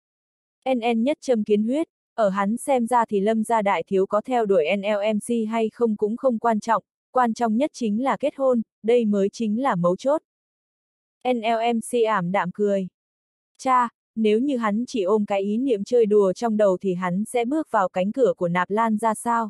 en en nhất châm kiến huyết, ở hắn xem ra thì Lâm gia đại thiếu có theo đuổi en lờ em xê hay không cũng không quan trọng, quan trọng nhất chính là kết hôn, đây mới chính là mấu chốt. en lờ em xê ảm đạm cười. Cha, nếu như hắn chỉ ôm cái ý niệm chơi đùa trong đầu thì hắn sẽ bước vào cánh cửa của Nạp Lan ra sao?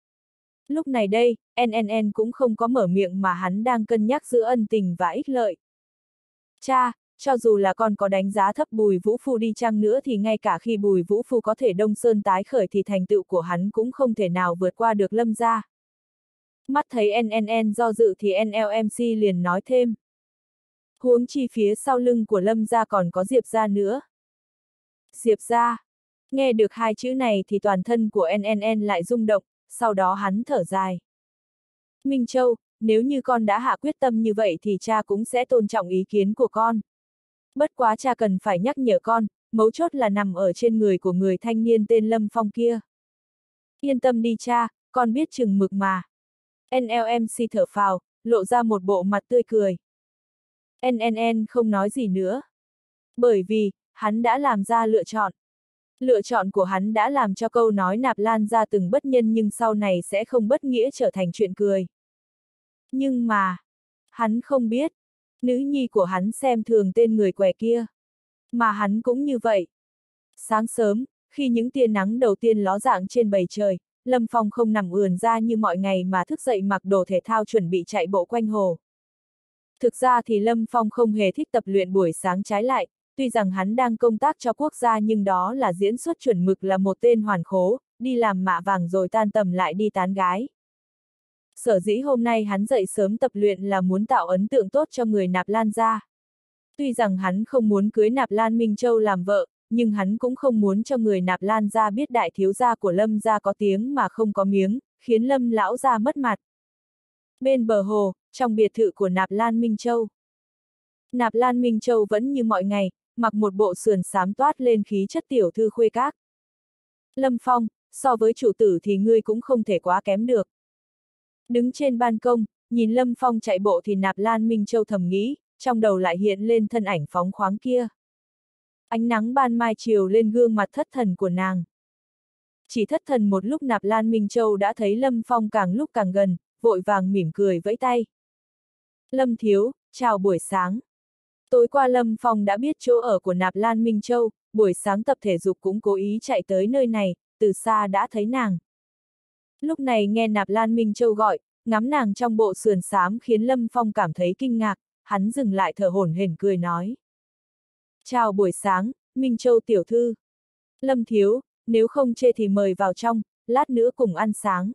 Lúc này đây, en en en cũng không có mở miệng mà hắn đang cân nhắc giữa ân tình và ích lợi. Cha, cho dù là con có đánh giá thấp Bùi Vũ Phu đi chăng nữa thì ngay cả khi Bùi Vũ Phu có thể đông sơn tái khởi thì thành tựu của hắn cũng không thể nào vượt qua được Lâm gia. Mắt thấy en en en do dự thì en lờ em xê liền nói thêm. Huống chi phía sau lưng của Lâm gia còn có Diệp gia nữa. Diệp gia. Nghe được hai chữ này thì toàn thân của en en en lại rung động, sau đó hắn thở dài. Minh Châu, nếu như con đã hạ quyết tâm như vậy thì cha cũng sẽ tôn trọng ý kiến của con. Bất quá cha cần phải nhắc nhở con, mấu chốt là nằm ở trên người của người thanh niên tên Lâm Phong kia. Yên tâm đi cha, con biết chừng mực mà. en lờ em xê thở phào, lộ ra một bộ mặt tươi cười. en en en không nói gì nữa. Bởi vì, hắn đã làm ra lựa chọn. Lựa chọn của hắn đã làm cho câu nói Nạp Lan ra từng bất nhân nhưng sau này sẽ không bất nghĩa trở thành chuyện cười. Nhưng mà, hắn không biết, nữ nhi của hắn xem thường tên người què kia. Mà hắn cũng như vậy. Sáng sớm, khi những tia nắng đầu tiên ló dạng trên bầu trời, Lâm Phong không nằm ườn ra như mọi ngày mà thức dậy mặc đồ thể thao chuẩn bị chạy bộ quanh hồ. Thực ra thì Lâm Phong không hề thích tập luyện buổi sáng, trái lại, tuy rằng hắn đang công tác cho quốc gia nhưng đó là diễn xuất chuẩn mực là một tên hoàn khố, đi làm mạ vàng rồi tan tầm lại đi tán gái. Sở dĩ hôm nay hắn dậy sớm tập luyện là muốn tạo ấn tượng tốt cho người Nạp Lan gia. Tuy rằng hắn không muốn cưới Nạp Lan Minh Châu làm vợ, nhưng hắn cũng không muốn cho người Nạp Lan gia biết đại thiếu gia của Lâm gia có tiếng mà không có miếng, khiến Lâm lão gia mất mặt. Bên bờ hồ, trong biệt thự của Nạp Lan Minh Châu. Nạp Lan Minh Châu vẫn như mọi ngày, mặc một bộ sườn xám toát lên khí chất tiểu thư khuê các. Lâm Phong, so với chủ tử thì ngươi cũng không thể quá kém được. Đứng trên ban công, nhìn Lâm Phong chạy bộ thì Nạp Lan Minh Châu thầm nghĩ, trong đầu lại hiện lên thân ảnh phóng khoáng kia. Ánh nắng ban mai chiều lên gương mặt thất thần của nàng. Chỉ thất thần một lúc Nạp Lan Minh Châu đã thấy Lâm Phong càng lúc càng gần, vội vàng mỉm cười vẫy tay. Lâm thiếu, chào buổi sáng. Tối qua Lâm Phong đã biết chỗ ở của Nạp Lan Minh Châu, buổi sáng tập thể dục cũng cố ý chạy tới nơi này, từ xa đã thấy nàng. Lúc này nghe Nạp Lan Minh Châu gọi, ngắm nàng trong bộ sườn xám khiến Lâm Phong cảm thấy kinh ngạc, hắn dừng lại thở hổn hển cười nói. Chào buổi sáng, Minh Châu tiểu thư. Lâm thiếu, nếu không chê thì mời vào trong, lát nữa cùng ăn sáng.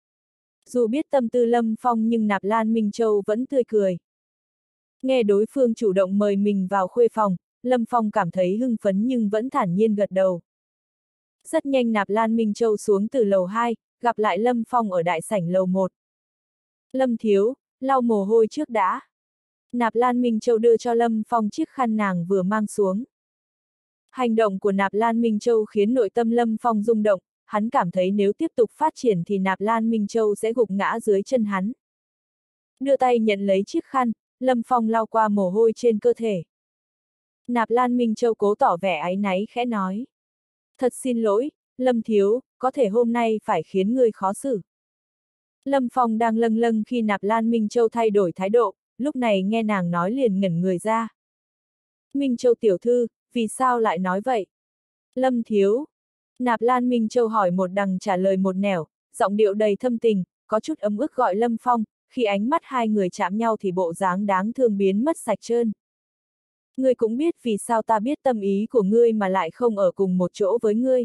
Dù biết tâm tư Lâm Phong nhưng Nạp Lan Minh Châu vẫn tươi cười. Nghe đối phương chủ động mời mình vào khuê phòng, Lâm Phong cảm thấy hưng phấn nhưng vẫn thản nhiên gật đầu. Rất nhanh Nạp Lan Minh Châu xuống từ lầu hai, gặp lại Lâm Phong ở đại sảnh lầu một. Lâm thiếu, lau mồ hôi trước đã. Nạp Lan Minh Châu đưa cho Lâm Phong chiếc khăn nàng vừa mang xuống. Hành động của Nạp Lan Minh Châu khiến nội tâm Lâm Phong rung động, hắn cảm thấy nếu tiếp tục phát triển thì Nạp Lan Minh Châu sẽ gục ngã dưới chân hắn. Đưa tay nhận lấy chiếc khăn, Lâm Phong lau qua mồ hôi trên cơ thể. Nạp Lan Minh Châu cố tỏ vẻ áy náy khẽ nói. Thật xin lỗi, Lâm thiếu, có thể hôm nay phải khiến ngươi khó xử. Lâm Phong đang lâng lâng khi Nạp Lan Minh Châu thay đổi thái độ, lúc này nghe nàng nói liền ngẩn người ra. Minh Châu tiểu thư, vì sao lại nói vậy? Lâm thiếu. Nạp Lan Minh Châu hỏi một đằng trả lời một nẻo, giọng điệu đầy thâm tình, có chút ấm ức gọi Lâm Phong, khi ánh mắt hai người chạm nhau thì bộ dáng đáng thương biến mất sạch trơn. Ngươi cũng biết vì sao ta biết tâm ý của ngươi mà lại không ở cùng một chỗ với ngươi.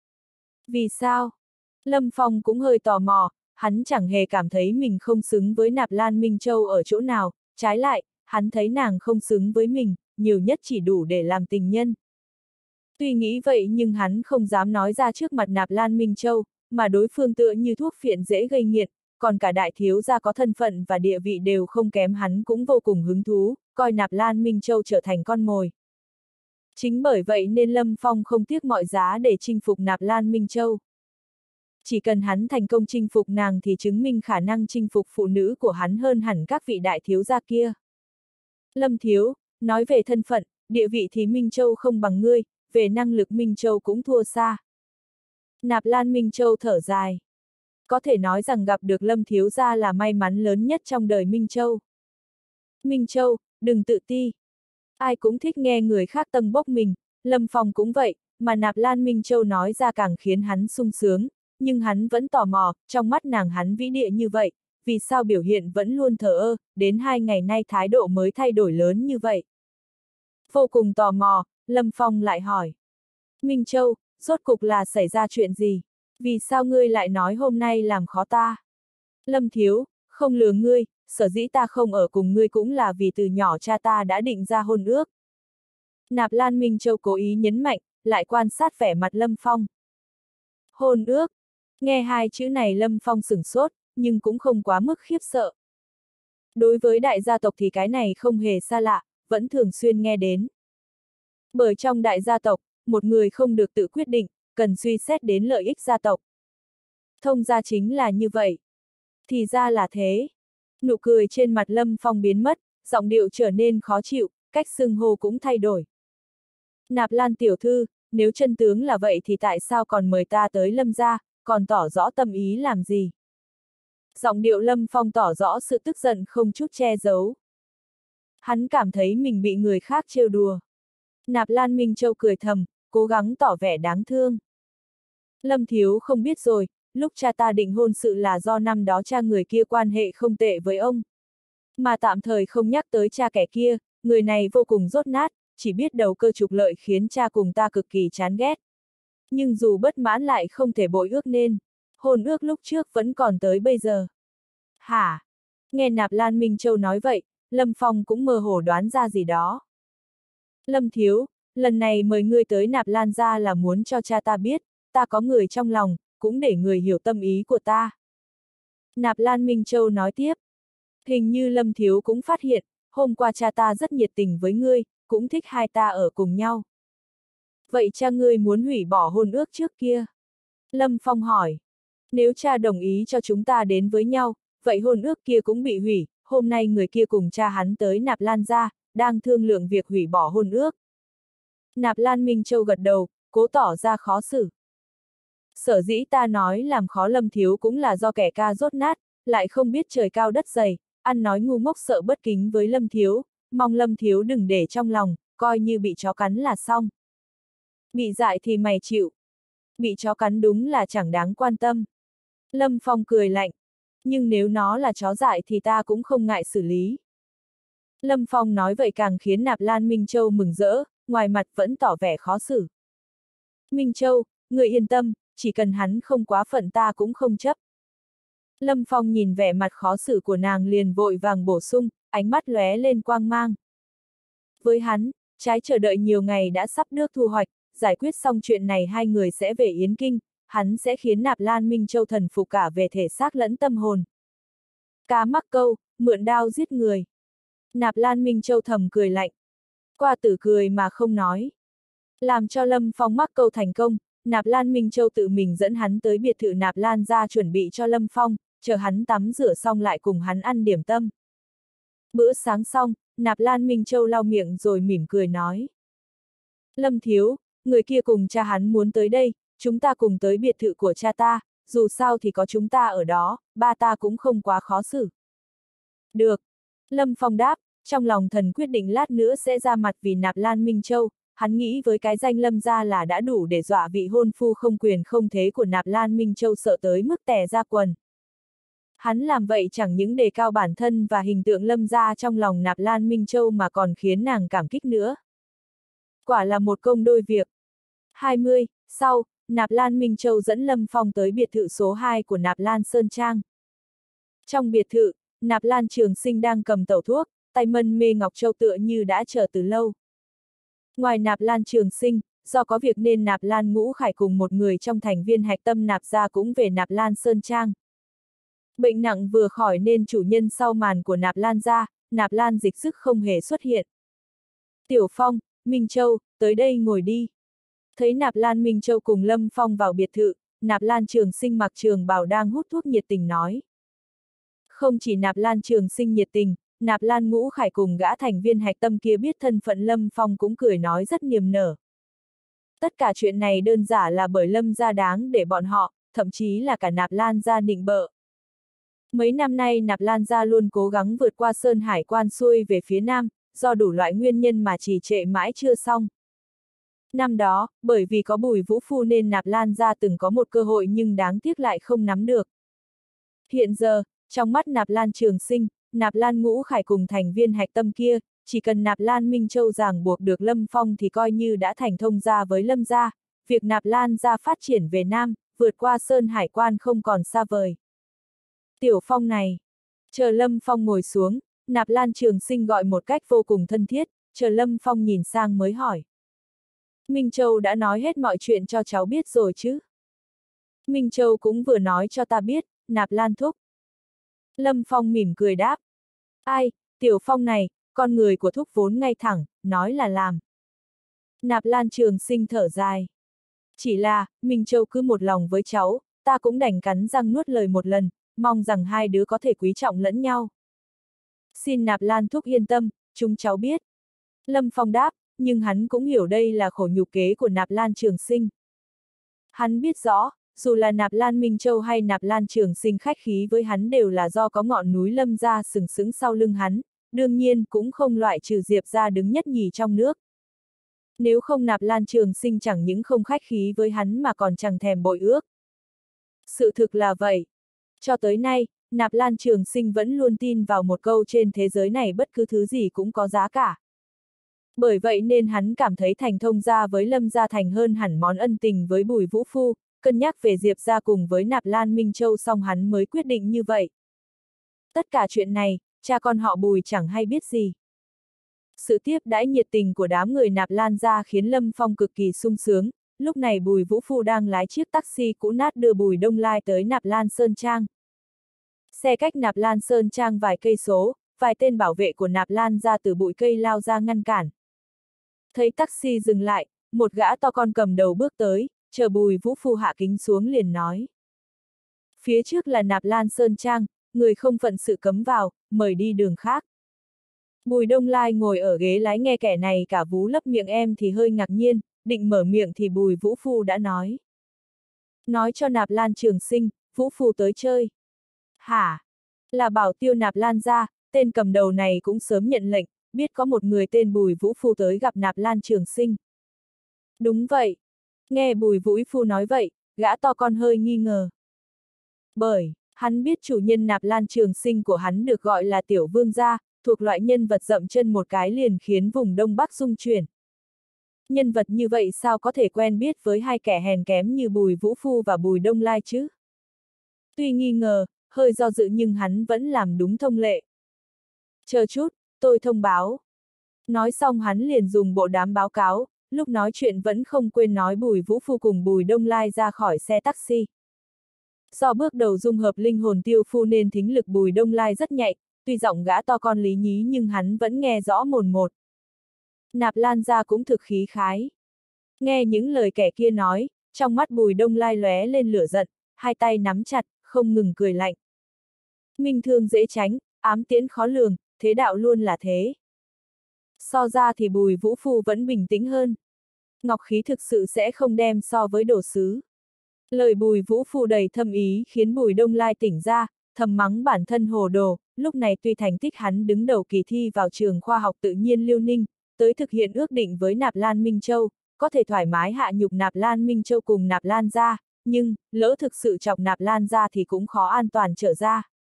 Vì sao? Lâm Phong cũng hơi tò mò, hắn chẳng hề cảm thấy mình không xứng với Nạp Lan Minh Châu ở chỗ nào, trái lại, hắn thấy nàng không xứng với mình, nhiều nhất chỉ đủ để làm tình nhân. Tuy nghĩ vậy nhưng hắn không dám nói ra trước mặt Nạp Lan Minh Châu, mà đối phương tựa như thuốc phiện dễ gây nghiện, còn cả đại thiếu gia có thân phận và địa vị đều không kém hắn cũng vô cùng hứng thú, coi Nạp Lan Minh Châu trở thành con mồi. Chính bởi vậy nên Lâm Phong không tiếc mọi giá để chinh phục Nạp Lan Minh Châu. Chỉ cần hắn thành công chinh phục nàng thì chứng minh khả năng chinh phục phụ nữ của hắn hơn hẳn các vị đại thiếu gia kia. Lâm thiếu, nói về thân phận, địa vị thì Minh Châu không bằng ngươi, về năng lực Minh Châu cũng thua xa. Nạp Lan Minh Châu thở dài. Có thể nói rằng gặp được Lâm thiếu gia là may mắn lớn nhất trong đời Minh Châu. Minh Châu, đừng tự ti. Ai cũng thích nghe người khác tâng bốc mình, Lâm Phong cũng vậy, mà Nạp Lan Minh Châu nói ra càng khiến hắn sung sướng, nhưng hắn vẫn tò mò, trong mắt nàng hắn vĩ địa như vậy, vì sao biểu hiện vẫn luôn thờ ơ, đến hai ngày nay thái độ mới thay đổi lớn như vậy. Vô cùng tò mò, Lâm Phong lại hỏi. Minh Châu, rốt cục là xảy ra chuyện gì? Vì sao ngươi lại nói hôm nay làm khó ta? Lâm thiếu, không lừa ngươi, sở dĩ ta không ở cùng ngươi cũng là vì từ nhỏ cha ta đã định ra hôn ước. Nạp Lan Minh Châu cố ý nhấn mạnh, lại quan sát vẻ mặt Lâm Phong. Hôn ước. Nghe hai chữ này Lâm Phong sửng sốt, nhưng cũng không quá mức khiếp sợ. Đối với đại gia tộc thì cái này không hề xa lạ, vẫn thường xuyên nghe đến. Bởi trong đại gia tộc, một người không được tự quyết định, cần suy xét đến lợi ích gia tộc. Thông ra chính là như vậy. Thì ra là thế. Nụ cười trên mặt Lâm Phong biến mất, giọng điệu trở nên khó chịu, cách xưng hô cũng thay đổi. Nạp Lan tiểu thư, nếu chân tướng là vậy thì tại sao còn mời ta tới Lâm gia, còn tỏ rõ tâm ý làm gì? Giọng điệu Lâm Phong tỏ rõ sự tức giận không chút che giấu. Hắn cảm thấy mình bị người khác trêu đùa. Nạp Lan Minh Châu cười thầm, cố gắng tỏ vẻ đáng thương. Lâm thiếu không biết rồi, lúc cha ta định hôn sự là do năm đó cha người kia quan hệ không tệ với ông. Mà tạm thời không nhắc tới cha kẻ kia, người này vô cùng dốt nát, chỉ biết đầu cơ trục lợi khiến cha cùng ta cực kỳ chán ghét. Nhưng dù bất mãn lại không thể bội ước nên, hôn ước lúc trước vẫn còn tới bây giờ. Hả? Nghe Nạp Lan Minh Châu nói vậy, Lâm Phong cũng mơ hồ đoán ra gì đó. Lâm thiếu, lần này mời ngươi tới Nạp Lan gia là muốn cho cha ta biết, ta có người trong lòng, cũng để người hiểu tâm ý của ta. Nạp Lan Minh Châu nói tiếp. Hình như Lâm thiếu cũng phát hiện, hôm qua cha ta rất nhiệt tình với ngươi, cũng thích hai ta ở cùng nhau. Vậy cha ngươi muốn hủy bỏ hôn ước trước kia? Lâm Phong hỏi. Nếu cha đồng ý cho chúng ta đến với nhau, vậy hôn ước kia cũng bị hủy, hôm nay người kia cùng cha hắn tới Nạp Lan gia, đang thương lượng việc hủy bỏ hôn ước. Nạp Lan Minh Châu gật đầu, cố tỏ ra khó xử. Sở dĩ ta nói làm khó Lâm thiếu cũng là do kẻ ca dốt nát, lại không biết trời cao đất dày, ăn nói ngu ngốc sợ bất kính với Lâm thiếu, mong Lâm thiếu đừng để trong lòng, coi như bị chó cắn là xong. Bị dại thì mày chịu. Bị chó cắn đúng là chẳng đáng quan tâm. Lâm Phong cười lạnh. Nhưng nếu nó là chó dại thì ta cũng không ngại xử lý. Lâm Phong nói vậy càng khiến Nạp Lan Minh Châu mừng rỡ, ngoài mặt vẫn tỏ vẻ khó xử. Minh Châu, người yên tâm, chỉ cần hắn không quá phận ta cũng không chấp. Lâm Phong nhìn vẻ mặt khó xử của nàng liền vội vàng bổ sung, ánh mắt lóe lên quang mang. Với hắn, trái chờ đợi nhiều ngày đã sắp nước thu hoạch, giải quyết xong chuyện này hai người sẽ về Yến Kinh, hắn sẽ khiến Nạp Lan Minh Châu thần phục cả về thể xác lẫn tâm hồn. Cá mắc câu, mượn đao giết người. Nạp Lan Minh Châu thầm cười lạnh. Qua tử cười mà không nói. Làm cho Lâm Phong mắc câu thành công, Nạp Lan Minh Châu tự mình dẫn hắn tới biệt thự Nạp Lan ra chuẩn bị cho Lâm Phong, chờ hắn tắm rửa xong lại cùng hắn ăn điểm tâm. Bữa sáng xong, Nạp Lan Minh Châu lau miệng rồi mỉm cười nói. Lâm thiếu, người kia cùng cha hắn muốn tới đây, chúng ta cùng tới biệt thự của cha ta, dù sao thì có chúng ta ở đó, ba ta cũng không quá khó xử. Được. Lâm Phong đáp, trong lòng thần quyết định lát nữa sẽ ra mặt vì Nạp Lan Minh Châu, hắn nghĩ với cái danh Lâm gia là đã đủ để dọa vị hôn phu không quyền không thế của Nạp Lan Minh Châu sợ tới mức tè ra quần. Hắn làm vậy chẳng những đề cao bản thân và hình tượng Lâm gia trong lòng Nạp Lan Minh Châu mà còn khiến nàng cảm kích nữa. Quả là một công đôi việc. hai mươi, sau, Nạp Lan Minh Châu dẫn Lâm Phong tới biệt thự số hai của Nạp Lan Sơn Trang. Trong biệt thự, Nạp Lan Trường Sinh đang cầm tẩu thuốc, tay mân mê Ngọc Châu tựa như đã chờ từ lâu. Ngoài Nạp Lan Trường Sinh, do có việc nên Nạp Lan Ngũ Khải cùng một người trong thành viên hạch tâm Nạp gia cũng về Nạp Lan Sơn Trang. Bệnh nặng vừa khỏi nên chủ nhân sau màn của Nạp Lan gia, Nạp Lan Dịch Sức không hề xuất hiện. Tiểu Phong, Minh Châu, tới đây ngồi đi. Thấy Nạp Lan Minh Châu cùng Lâm Phong vào biệt thự, Nạp Lan Trường Sinh mặc trường bào đang hút thuốc nhiệt tình nói. Không chỉ Nạp Lan Trường Sinh nhiệt tình, Nạp Lan Ngũ Khải cùng gã thành viên hạch tâm kia biết thân phận Lâm Phong cũng cười nói rất niềm nở. Tất cả chuyện này đơn giản là bởi Lâm gia đáng để bọn họ, thậm chí là cả Nạp Lan gia nịnh bợ. Mấy năm nay Nạp Lan gia luôn cố gắng vượt qua Sơn Hải quan xuôi về phía Nam, do đủ loại nguyên nhân mà trì trệ mãi chưa xong. Năm đó, bởi vì có Bùi Vũ Phu nên Nạp Lan gia từng có một cơ hội nhưng đáng tiếc lại không nắm được. Hiện giờ, trong mắt Nạp Lan Trường Sinh, Nạp Lan Ngũ Khải cùng thành viên hạch tâm kia, chỉ cần Nạp Lan Minh Châu ràng buộc được Lâm Phong thì coi như đã thành thông gia với Lâm gia, việc Nạp Lan gia phát triển về Nam, vượt qua Sơn Hải quan không còn xa vời. Tiểu Phong này, chờ Lâm Phong ngồi xuống, Nạp Lan Trường Sinh gọi một cách vô cùng thân thiết, chờ Lâm Phong nhìn sang mới hỏi. Minh Châu đã nói hết mọi chuyện cho cháu biết rồi chứ? Minh Châu cũng vừa nói cho ta biết, Nạp Lan thúc. Lâm Phong mỉm cười đáp. Ai, Tiểu Phong này, con người của thúc vốn ngay thẳng, nói là làm. Nạp Lan Trường Sinh thở dài. Chỉ là, Minh Châu cứ một lòng với cháu, ta cũng đành cắn răng nuốt lời một lần, mong rằng hai đứa có thể quý trọng lẫn nhau. Xin Nạp Lan thúc yên tâm, chúng cháu biết. Lâm Phong đáp, nhưng hắn cũng hiểu đây là khổ nhục kế của Nạp Lan Trường Sinh. Hắn biết rõ, dù là Nạp Lan Minh Châu hay Nạp Lan Trường Sinh khách khí với hắn đều là do có ngọn núi Lâm gia sừng sững sau lưng hắn, đương nhiên cũng không loại trừ Diệp gia đứng nhất nhì trong nước. Nếu không Nạp Lan Trường Sinh chẳng những không khách khí với hắn mà còn chẳng thèm bội ước. Sự thực là vậy. Cho tới nay, Nạp Lan Trường Sinh vẫn luôn tin vào một câu trên thế giới này bất cứ thứ gì cũng có giá cả. Bởi vậy nên hắn cảm thấy thành thông gia với Lâm gia thành hơn hẳn món ân tình với Bùi Vũ Phu, cân nhắc về Diệp gia cùng với Nạp Lan Minh Châu xong hắn mới quyết định như vậy. Tất cả chuyện này, cha con họ Bùi chẳng hay biết gì. Sự tiếp đãi nhiệt tình của đám người Nạp Lan gia khiến Lâm Phong cực kỳ sung sướng, lúc này Bùi Vũ Phu đang lái chiếc taxi cũ nát đưa Bùi Đông Lai tới Nạp Lan Sơn Trang. Xe cách Nạp Lan Sơn Trang vài cây số, vài tên bảo vệ của Nạp Lan gia từ bụi cây lao ra ngăn cản. Thấy taxi dừng lại, một gã to con cầm đầu bước tới, chờ Bùi Vũ Phu hạ kính xuống liền nói. Phía trước là Nạp Lan Sơn Trang, người không phận sự cấm vào, mời đi đường khác. Bùi Đông Lai ngồi ở ghế lái nghe kẻ này cả vú lấp miệng em thì hơi ngạc nhiên, định mở miệng thì Bùi Vũ Phu đã nói. Nói cho Nạp Lan Trường Sinh, Vũ Phu tới chơi. Hả? Là bảo tiêu Nạp Lan gia, tên cầm đầu này cũng sớm nhận lệnh, biết có một người tên Bùi Vũ Phu tới gặp Nạp Lan Trường Sinh. Đúng vậy. Nghe Bùi Vũ Phu nói vậy, gã to con hơi nghi ngờ. Bởi, hắn biết chủ nhân Nạp Lan Trường Sinh của hắn được gọi là Tiểu Vương gia, thuộc loại nhân vật dậm chân một cái liền khiến vùng Đông Bắc rung chuyển. Nhân vật như vậy sao có thể quen biết với hai kẻ hèn kém như Bùi Vũ Phu và Bùi Đông Lai chứ? Tuy nghi ngờ, hơi do dự nhưng hắn vẫn làm đúng thông lệ. Chờ chút, tôi thông báo. Nói xong hắn liền dùng bộ đám báo cáo, lúc nói chuyện vẫn không quên nói Bùi Vũ Phu cùng Bùi Đông Lai ra khỏi xe taxi. Do bước đầu dung hợp linh hồn tiêu phu nên thính lực Bùi Đông Lai rất nhạy, tuy giọng gã to con lý nhí nhưng hắn vẫn nghe rõ mồn một. Nạp Lan gia cũng thực khí khái. Nghe những lời kẻ kia nói, trong mắt Bùi Đông Lai lóe lên lửa giận, hai tay nắm chặt, không ngừng cười lạnh. Minh thương dễ tránh, ám tiễn khó lường, thế đạo luôn là thế. So ra thì Bùi Vũ Phu vẫn bình tĩnh hơn. Ngọc khí thực sự sẽ không đem so với đồ sứ. Lời Bùi Vũ Phu đầy thâm ý khiến Bùi Đông Lai tỉnh ra, thầm mắng bản thân hồ đồ, lúc này tuy thành tích hắn đứng đầu kỳ thi vào trường khoa học tự nhiên Liêu Ninh, tới thực hiện ước định với Nạp Lan Minh Châu, có thể thoải mái hạ nhục Nạp Lan Minh Châu cùng Nạp Lan gia, nhưng, lỡ thực sự chọc Nạp Lan gia thì cũng khó an toàn trở ra.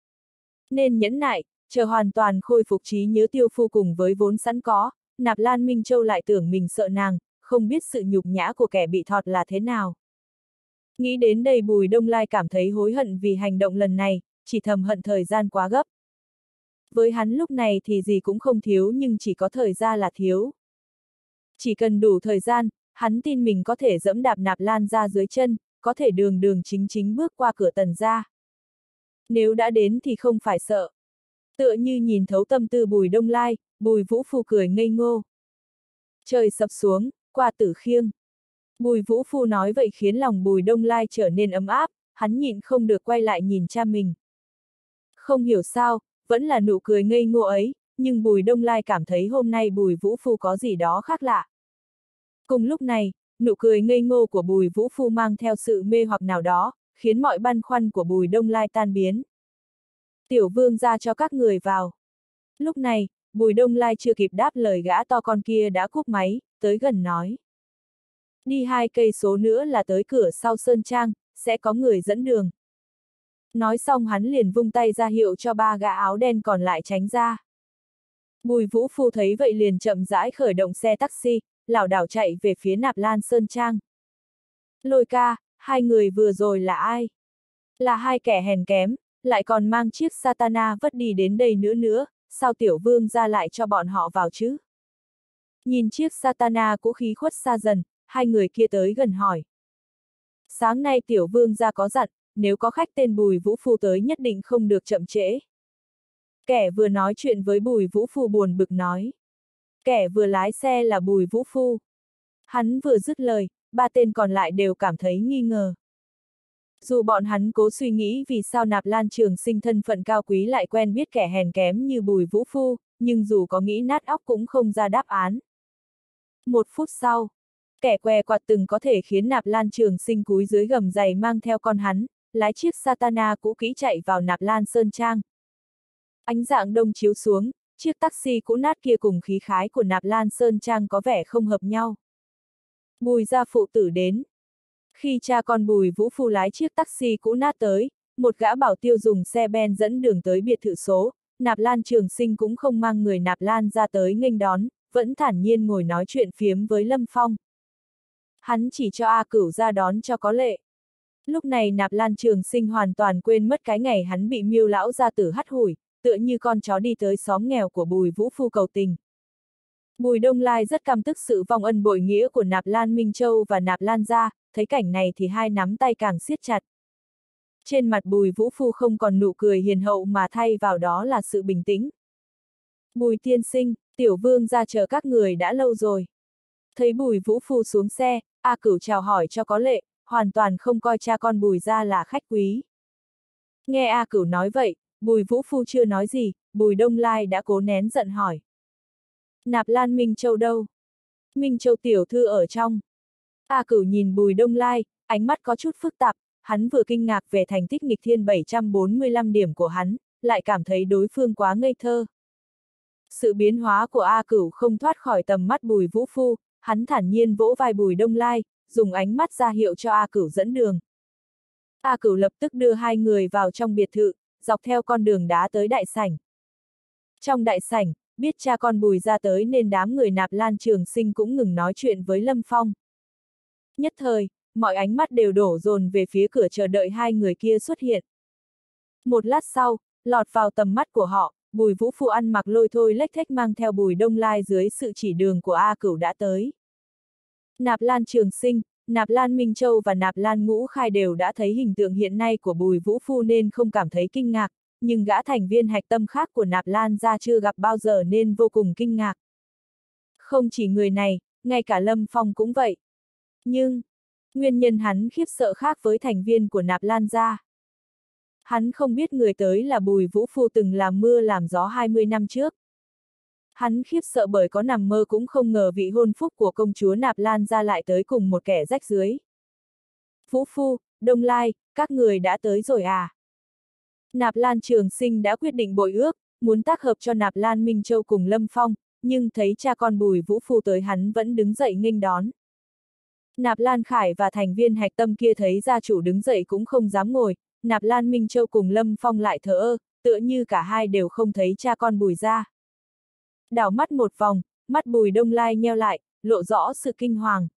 Nên nhẫn nại, chờ hoàn toàn khôi phục trí nhớ tiêu phu cùng với vốn sẵn có, Nạp Lan Minh Châu lại tưởng mình sợ nàng, không biết sự nhục nhã của kẻ bị thọt là thế nào. Nghĩ đến đây Bùi Đông Lai cảm thấy hối hận vì hành động lần này, chỉ thầm hận thời gian quá gấp. Với hắn lúc này thì gì cũng không thiếu nhưng chỉ có thời gian là thiếu. Chỉ cần đủ thời gian, hắn tin mình có thể dẫm đạp Nạp Lan ra dưới chân, có thể đường đường chính chính bước qua cửa Tần gia. Nếu đã đến thì không phải sợ. Tựa như nhìn thấu tâm tư Bùi Đông Lai, Bùi Vũ Phu cười ngây ngô. Trời sập xuống, qua Tử Khiêng. Bùi Vũ Phu nói vậy khiến lòng Bùi Đông Lai trở nên ấm áp, hắn nhịn không được quay lại nhìn cha mình. Không hiểu sao, vẫn là nụ cười ngây ngô ấy, nhưng Bùi Đông Lai cảm thấy hôm nay Bùi Vũ Phu có gì đó khác lạ. Cùng lúc này, nụ cười ngây ngô của Bùi Vũ Phu mang theo sự mê hoặc nào đó, khiến mọi băn khoăn của Bùi Đông Lai tan biến. Tiểu Vương ra cho các người vào. Lúc này, Bùi Đông Lai chưa kịp đáp lời gã to con kia đã cúp máy, tới gần nói. Đi hai cây số nữa là tới cửa sau Sơn Trang, sẽ có người dẫn đường. Nói xong hắn liền vung tay ra hiệu cho ba gã áo đen còn lại tránh ra. Bùi Vũ Phu thấy vậy liền chậm rãi khởi động xe taxi, lảo đảo chạy về phía Nạp Lan Sơn Trang. Lôi ca, hai người vừa rồi là ai? Là hai kẻ hèn kém, lại còn mang chiếc Satana vất đi đến đây nữa nữa, sao Tiểu Vương ra lại cho bọn họ vào chứ? Nhìn chiếc Satana cũ khí khuất xa dần, hai người kia tới gần hỏi. Sáng nay Tiểu Vương ra có dặn, nếu có khách tên Bùi Vũ Phu tới nhất định không được chậm trễ. Kẻ vừa nói chuyện với Bùi Vũ Phu buồn bực nói. Kẻ vừa lái xe là Bùi Vũ Phu. Hắn vừa dứt lời, ba tên còn lại đều cảm thấy nghi ngờ. Dù bọn hắn cố suy nghĩ vì sao Nạp Lan Trường Sinh thân phận cao quý lại quen biết kẻ hèn kém như Bùi Vũ Phu, nhưng dù có nghĩ nát óc cũng không ra đáp án. Một phút sau, kẻ què quạt từng có thể khiến Nạp Lan Trường Sinh cúi dưới gầm giày mang theo con hắn, lái chiếc Satana cũ kỹ chạy vào Nạp Lan Sơn Trang. Ánh dạng đông chiếu xuống, chiếc taxi cũ nát kia cùng khí khái của Nạp Lan Sơn Trang có vẻ không hợp nhau. Bùi gia phụ tử đến. Khi cha con Bùi Vũ Phu lái chiếc taxi cũ nát tới, một gã bảo tiêu dùng xe ben dẫn đường tới biệt thự số, Nạp Lan Trường Sinh cũng không mang người Nạp Lan ra tới nghênh đón, vẫn thản nhiên ngồi nói chuyện phiếm với Lâm Phong. Hắn chỉ cho A Cửu ra đón cho có lệ. Lúc này Nạp Lan Trường Sinh hoàn toàn quên mất cái ngày hắn bị Miêu lão gia tử hắt hủi, tựa như con chó đi tới xóm nghèo của Bùi Vũ Phu cầu tình. Bùi Đông Lai rất căm tức sự vong ân bội nghĩa của Nạp Lan Minh Châu và Nạp Lan gia, thấy cảnh này thì hai nắm tay càng siết chặt. Trên mặt Bùi Vũ Phu không còn nụ cười hiền hậu mà thay vào đó là sự bình tĩnh. Bùi tiên sinh, tiểu vương ra chờ các người đã lâu rồi. Thấy Bùi Vũ Phu xuống xe, A Cửu chào hỏi cho có lệ, hoàn toàn không coi cha con Bùi ra là khách quý. Nghe A Cửu nói vậy, Bùi Vũ Phu chưa nói gì, Bùi Đông Lai đã cố nén giận hỏi. Nạp Lan Minh Châu đâu? Minh Châu tiểu thư ở trong. A Cửu nhìn Bùi Đông Lai, ánh mắt có chút phức tạp, hắn vừa kinh ngạc về thành tích nghịch thiên bảy trăm bốn mươi lăm điểm của hắn, lại cảm thấy đối phương quá ngây thơ. Sự biến hóa của A Cửu không thoát khỏi tầm mắt Bùi Vũ Phu, hắn thản nhiên vỗ vai Bùi Đông Lai, dùng ánh mắt ra hiệu cho A Cửu dẫn đường. A Cửu lập tức đưa hai người vào trong biệt thự, dọc theo con đường đá tới đại sảnh. Trong đại sảnh, biết cha con Bùi ra tới nên đám người Nạp Lan Trường Sinh cũng ngừng nói chuyện với Lâm Phong. Nhất thời, mọi ánh mắt đều đổ dồn về phía cửa chờ đợi hai người kia xuất hiện. Một lát sau, lọt vào tầm mắt của họ, Bùi Vũ Phu ăn mặc lôi thôi lếch thếch mang theo Bùi Đông Lai dưới sự chỉ đường của A Cửu đã tới. Nạp Lan Trường Sinh, Nạp Lan Minh Châu và Nạp Lan Ngũ Khai đều đã thấy hình tượng hiện nay của Bùi Vũ Phu nên không cảm thấy kinh ngạc, nhưng gã thành viên hạch tâm khác của Nạp Lan gia chưa gặp bao giờ nên vô cùng kinh ngạc. Không chỉ người này, ngay cả Lâm Phong cũng vậy. Nhưng, nguyên nhân hắn khiếp sợ khác với thành viên của Nạp Lan gia. Hắn không biết người tới là Bùi Vũ Phu từng làm mưa làm gió hai mươi năm trước. Hắn khiếp sợ bởi có nằm mơ cũng không ngờ vị hôn phúc của công chúa Nạp Lan gia lại tới cùng một kẻ rách rưới. Vũ Phu, Đông Lai, các người đã tới rồi à? Nạp Lan Trường Sinh đã quyết định bội ước, muốn tác hợp cho Nạp Lan Minh Châu cùng Lâm Phong, nhưng thấy cha con Bùi Vũ Phu tới hắn vẫn đứng dậy nghênh đón. Nạp Lan Khải và thành viên hạch tâm kia thấy gia chủ đứng dậy cũng không dám ngồi, Nạp Lan Minh Châu cùng Lâm Phong lại thờ ơ, tựa như cả hai đều không thấy cha con Bùi ra. Đảo mắt một vòng, mắt Bùi Đông Lai nheo lại, lộ rõ sự kinh hoàng.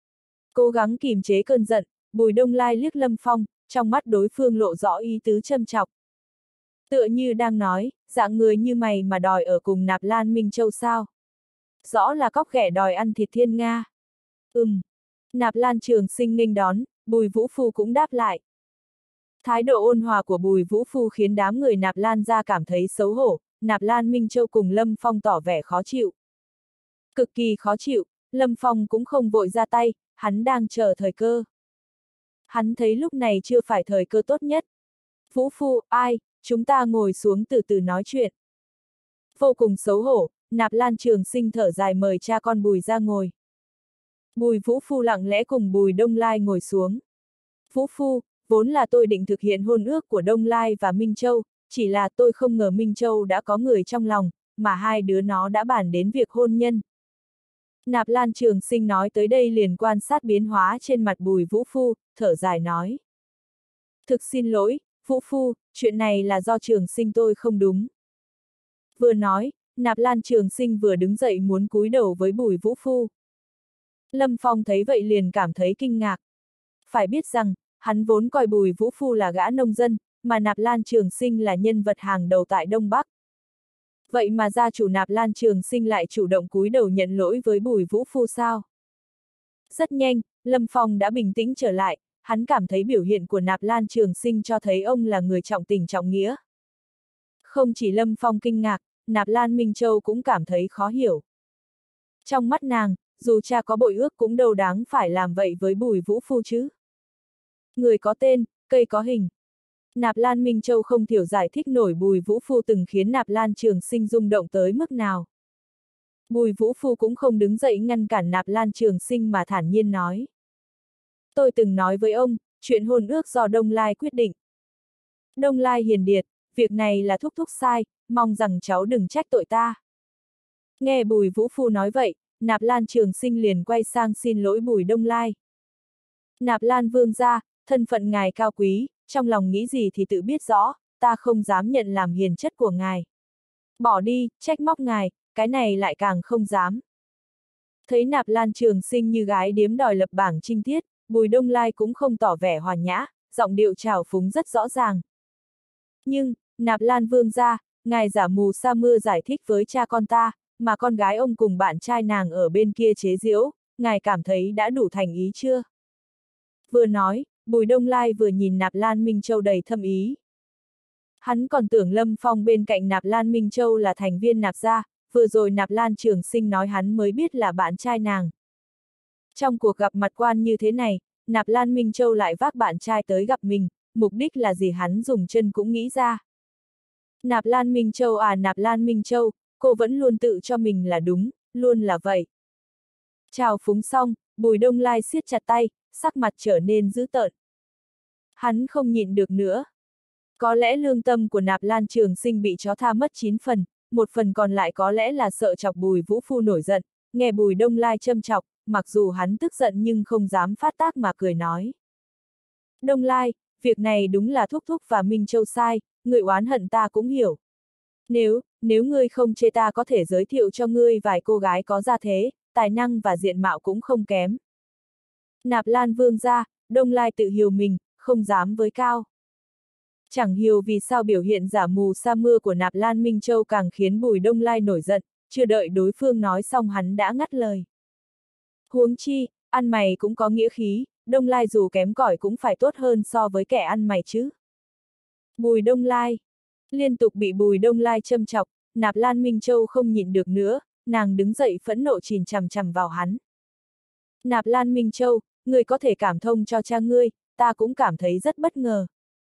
Cố gắng kìm chế cơn giận, Bùi Đông Lai liếc Lâm Phong, trong mắt đối phương lộ rõ ý tứ châm chọc. Tựa như đang nói, dạng người như mày mà đòi ở cùng Nạp Lan Minh Châu sao? Rõ là cóc ghẻ đòi ăn thịt thiên nga. Ừm. Nạp Lan Trường Sinh nghênh đón, Bùi Vũ Phu cũng đáp lại. Thái độ ôn hòa của Bùi Vũ Phu khiến đám người Nạp Lan ra cảm thấy xấu hổ, Nạp Lan Minh Châu cùng Lâm Phong tỏ vẻ khó chịu. Cực kỳ khó chịu, Lâm Phong cũng không vội ra tay, hắn đang chờ thời cơ. Hắn thấy lúc này chưa phải thời cơ tốt nhất. Vũ Phu, ai, chúng ta ngồi xuống từ từ nói chuyện. Vô cùng xấu hổ, Nạp Lan Trường Sinh thở dài mời cha con Bùi ra ngồi. Bùi Vũ Phu lặng lẽ cùng Bùi Đông Lai ngồi xuống. Vũ Phu, vốn là tôi định thực hiện hôn ước của Đông Lai và Minh Châu, chỉ là tôi không ngờ Minh Châu đã có người trong lòng, mà hai đứa nó đã bàn đến việc hôn nhân. Nạp Lan Trường Sinh nói tới đây liền quan sát biến hóa trên mặt Bùi Vũ Phu, thở dài nói. Thực xin lỗi, Vũ Phu, chuyện này là do Trường Sinh tôi không đúng. Vừa nói, Nạp Lan Trường Sinh vừa đứng dậy muốn cúi đầu với Bùi Vũ Phu. Lâm Phong thấy vậy liền cảm thấy kinh ngạc. Phải biết rằng, hắn vốn coi Bùi Vũ Phu là gã nông dân, mà Nạp Lan Trường Sinh là nhân vật hàng đầu tại Đông Bắc. Vậy mà gia chủ Nạp Lan Trường Sinh lại chủ động cúi đầu nhận lỗi với Bùi Vũ Phu sao? Rất nhanh, Lâm Phong đã bình tĩnh trở lại, hắn cảm thấy biểu hiện của Nạp Lan Trường Sinh cho thấy ông là người trọng tình trọng nghĩa. Không chỉ Lâm Phong kinh ngạc, Nạp Lan Minh Châu cũng cảm thấy khó hiểu. Trong mắt nàng, dù cha có bội ước cũng đâu đáng phải làm vậy với Bùi Vũ Phu chứ. Người có tên, cây có hình. Nạp Lan Minh Châu không thiểu giải thích nổi Bùi Vũ Phu từng khiến Nạp Lan Trường Sinh rung động tới mức nào. Bùi Vũ Phu cũng không đứng dậy ngăn cản Nạp Lan Trường Sinh mà thản nhiên nói. Tôi từng nói với ông, chuyện hôn ước do Đông Lai quyết định. Đông Lai hiền điệt, việc này là thúc thúc sai, mong rằng cháu đừng trách tội ta. Nghe Bùi Vũ Phu nói vậy, Nạp Lan Trường Sinh liền quay sang xin lỗi Bùi Đông Lai. Nạp Lan vương gia, thân phận ngài cao quý, trong lòng nghĩ gì thì tự biết rõ, ta không dám nhận làm hiền chất của ngài. Bỏ đi, trách móc ngài, cái này lại càng không dám. Thấy Nạp Lan Trường Sinh như gái điếm đòi lập bảng trinh tiết, Bùi Đông Lai cũng không tỏ vẻ hòa nhã, giọng điệu trào phúng rất rõ ràng. Nhưng, Nạp Lan vương gia, ngài giả mù sa mưa giải thích với cha con ta, mà con gái ông cùng bạn trai nàng ở bên kia chế giễu, ngài cảm thấy đã đủ thành ý chưa? Vừa nói, Bùi Đông Lai vừa nhìn Nạp Lan Minh Châu đầy thâm ý. Hắn còn tưởng Lâm Phong bên cạnh Nạp Lan Minh Châu là thành viên Nạp gia, vừa rồi Nạp Lan Trường Sinh nói hắn mới biết là bạn trai nàng. Trong cuộc gặp mặt quan như thế này, Nạp Lan Minh Châu lại vác bạn trai tới gặp mình, mục đích là gì hắn dùng chân cũng nghĩ ra. Nạp Lan Minh Châu à Nạp Lan Minh Châu, cô vẫn luôn tự cho mình là đúng, luôn là vậy. Chào phúng xong, Bùi Đông Lai siết chặt tay, sắc mặt trở nên dữ tợn. Hắn không nhịn được nữa. Có lẽ lương tâm của Nạp Lan Trường Sinh bị chó tha mất chín phần, một phần còn lại có lẽ là sợ chọc Bùi Vũ Phu nổi giận, nghe Bùi Đông Lai châm chọc, mặc dù hắn tức giận nhưng không dám phát tác mà cười nói. Đông Lai, việc này đúng là Thúc Thúc và Minh Châu sai, người oán hận ta cũng hiểu. Nếu, nếu ngươi không chê ta có thể giới thiệu cho ngươi vài cô gái có gia thế, tài năng và diện mạo cũng không kém. Nạp Lan vương gia, Đông Lai tự hiểu mình, không dám với cao. Chẳng hiểu vì sao biểu hiện giả mù sa mưa của Nạp Lan Minh Châu càng khiến Bùi Đông Lai nổi giận, chưa đợi đối phương nói xong hắn đã ngắt lời. Huống chi, ăn mày cũng có nghĩa khí, Đông Lai dù kém cỏi cũng phải tốt hơn so với kẻ ăn mày chứ. Bùi Đông Lai. Liên tục bị Bùi Đông Lai châm chọc, Nạp Lan Minh Châu không nhịn được nữa, nàng đứng dậy phẫn nộ chìm chằm chằm vào hắn. Nạp Lan Minh Châu, ngươi có thể cảm thông cho cha ngươi, ta cũng cảm thấy rất bất ngờ.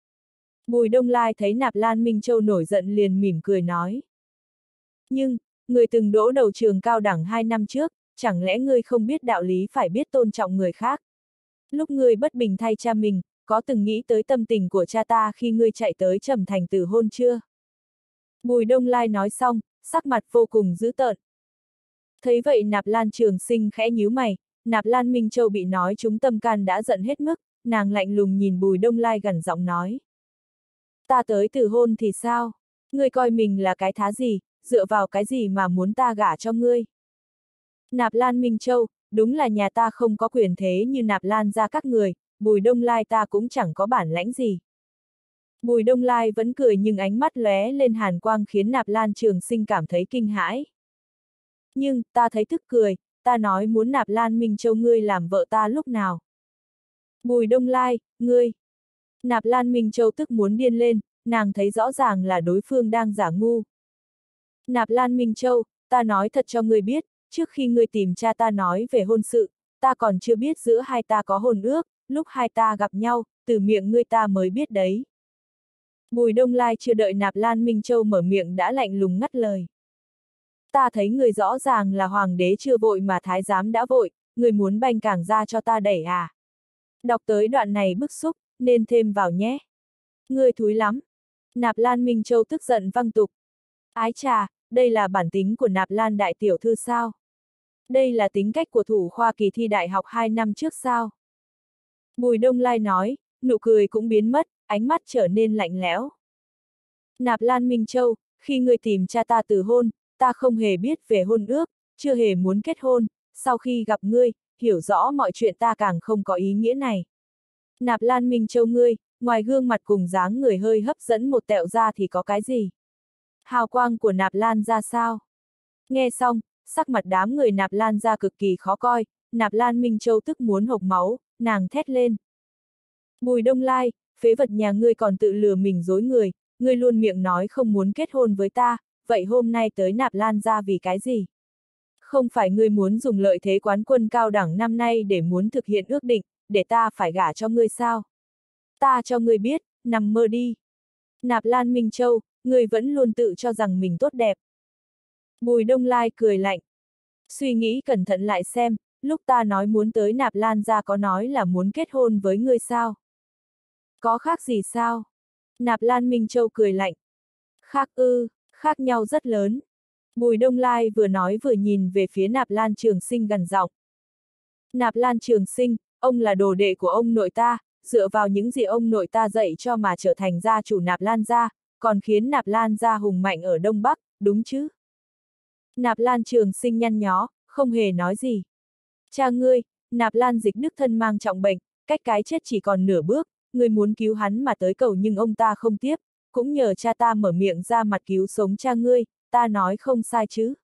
Bùi Đông Lai thấy Nạp Lan Minh Châu nổi giận liền mỉm cười nói. Nhưng, ngươi từng đỗ đầu trường cao đẳng hai năm trước, chẳng lẽ ngươi không biết đạo lý phải biết tôn trọng người khác? Lúc ngươi bất bình thay cha mình, có từng nghĩ tới tâm tình của cha ta khi ngươi chạy tới Trầm Thành từ hôn chưa? Bùi Đông Lai nói xong, sắc mặt vô cùng dữ tợn. Thấy vậy Nạp Lan Trường Sinh khẽ nhíu mày, Nạp Lan Minh Châu bị nói trúng tâm can đã giận hết mức, nàng lạnh lùng nhìn Bùi Đông Lai gằn giọng nói. Ta tới từ hôn thì sao? Ngươi coi mình là cái thá gì, dựa vào cái gì mà muốn ta gả cho ngươi? Nạp Lan Minh Châu, đúng là nhà ta không có quyền thế như Nạp Lan ra các người, Bùi Đông Lai ta cũng chẳng có bản lãnh gì. Bùi Đông Lai vẫn cười nhưng ánh mắt lóe lên hàn quang khiến Nạp Lan Trường Sinh cảm thấy kinh hãi. Nhưng, ta thấy tức cười, ta nói muốn Nạp Lan Minh Châu ngươi làm vợ ta lúc nào. Bùi Đông Lai, ngươi. Nạp Lan Minh Châu tức muốn điên lên, nàng thấy rõ ràng là đối phương đang giả ngu. Nạp Lan Minh Châu, ta nói thật cho ngươi biết, trước khi ngươi tìm cha ta nói về hôn sự, ta còn chưa biết giữa hai ta có hôn ước, lúc hai ta gặp nhau, từ miệng ngươi ta mới biết đấy. Bùi Đông Lai chưa đợi Nạp Lan Minh Châu mở miệng đã lạnh lùng ngắt lời. Ta thấy người rõ ràng là hoàng đế chưa vội mà thái giám đã vội, người muốn banh càng ra cho ta đẩy à. Đọc tới đoạn này bức xúc, nên thêm vào nhé. Ngươi thúi lắm. Nạp Lan Minh Châu tức giận văng tục. Ái chà, đây là bản tính của Nạp Lan đại tiểu thư sao? Đây là tính cách của thủ khoa kỳ thi đại học hai năm trước sao? Bùi Đông Lai nói, nụ cười cũng biến mất, ánh mắt trở nên lạnh lẽo. Nạp Lan Minh Châu, khi ngươi tìm cha ta từ hôn, ta không hề biết về hôn ước, chưa hề muốn kết hôn, sau khi gặp ngươi, hiểu rõ mọi chuyện ta càng không có ý nghĩa này. Nạp Lan Minh Châu ngươi, ngoài gương mặt cùng dáng người hơi hấp dẫn một tẹo ra thì có cái gì? Hào quang của Nạp Lan ra sao? Nghe xong, sắc mặt đám người Nạp Lan ra cực kỳ khó coi, Nạp Lan Minh Châu tức muốn hộc máu, nàng thét lên. Bùi Đông Lai, phế vật nhà ngươi còn tự lừa mình dối người, ngươi luôn miệng nói không muốn kết hôn với ta, vậy hôm nay tới Nạp Lan ra vì cái gì? Không phải ngươi muốn dùng lợi thế quán quân cao đẳng năm nay để muốn thực hiện ước định, để ta phải gả cho ngươi sao? Ta cho ngươi biết, nằm mơ đi. Nạp Lan Minh Châu, ngươi vẫn luôn tự cho rằng mình tốt đẹp. Bùi Đông Lai cười lạnh. Suy nghĩ cẩn thận lại xem, lúc ta nói muốn tới Nạp Lan gia có nói là muốn kết hôn với ngươi sao? Có khác gì sao? Nạp Lan Minh Châu cười lạnh. Khác ư, khác nhau rất lớn. Bùi Đông Lai vừa nói vừa nhìn về phía Nạp Lan Trường Sinh gằn giọng. Nạp Lan Trường Sinh, ông là đồ đệ của ông nội ta, dựa vào những gì ông nội ta dạy cho mà trở thành gia chủ Nạp Lan gia, còn khiến Nạp Lan gia hùng mạnh ở Đông Bắc, đúng chứ? Nạp Lan Trường Sinh nhăn nhó, không hề nói gì. Cha ngươi, Nạp Lan Dịch Đức thân mang trọng bệnh, cách cái chết chỉ còn nửa bước, ngươi muốn cứu hắn mà tới cầu nhưng ông ta không tiếp, cũng nhờ cha ta mở miệng ra mặt cứu sống cha ngươi, ta nói không sai chứ.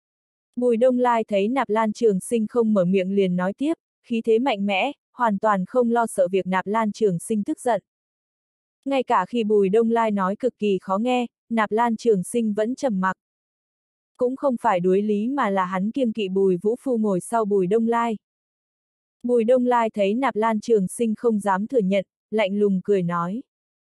Bùi Đông Lai thấy Nạp Lan Trường Sinh không mở miệng liền nói tiếp, khí thế mạnh mẽ, hoàn toàn không lo sợ việc Nạp Lan Trường Sinh tức giận. Ngay cả khi Bùi Đông Lai nói cực kỳ khó nghe, Nạp Lan Trường Sinh vẫn trầm mặc. Cũng không phải đuối lý mà là hắn kiêng kỵ Bùi Vũ Phu ngồi sau Bùi Đông Lai. Bùi Đông Lai thấy Nạp Lan Trường Sinh không dám thừa nhận, lạnh lùng cười nói.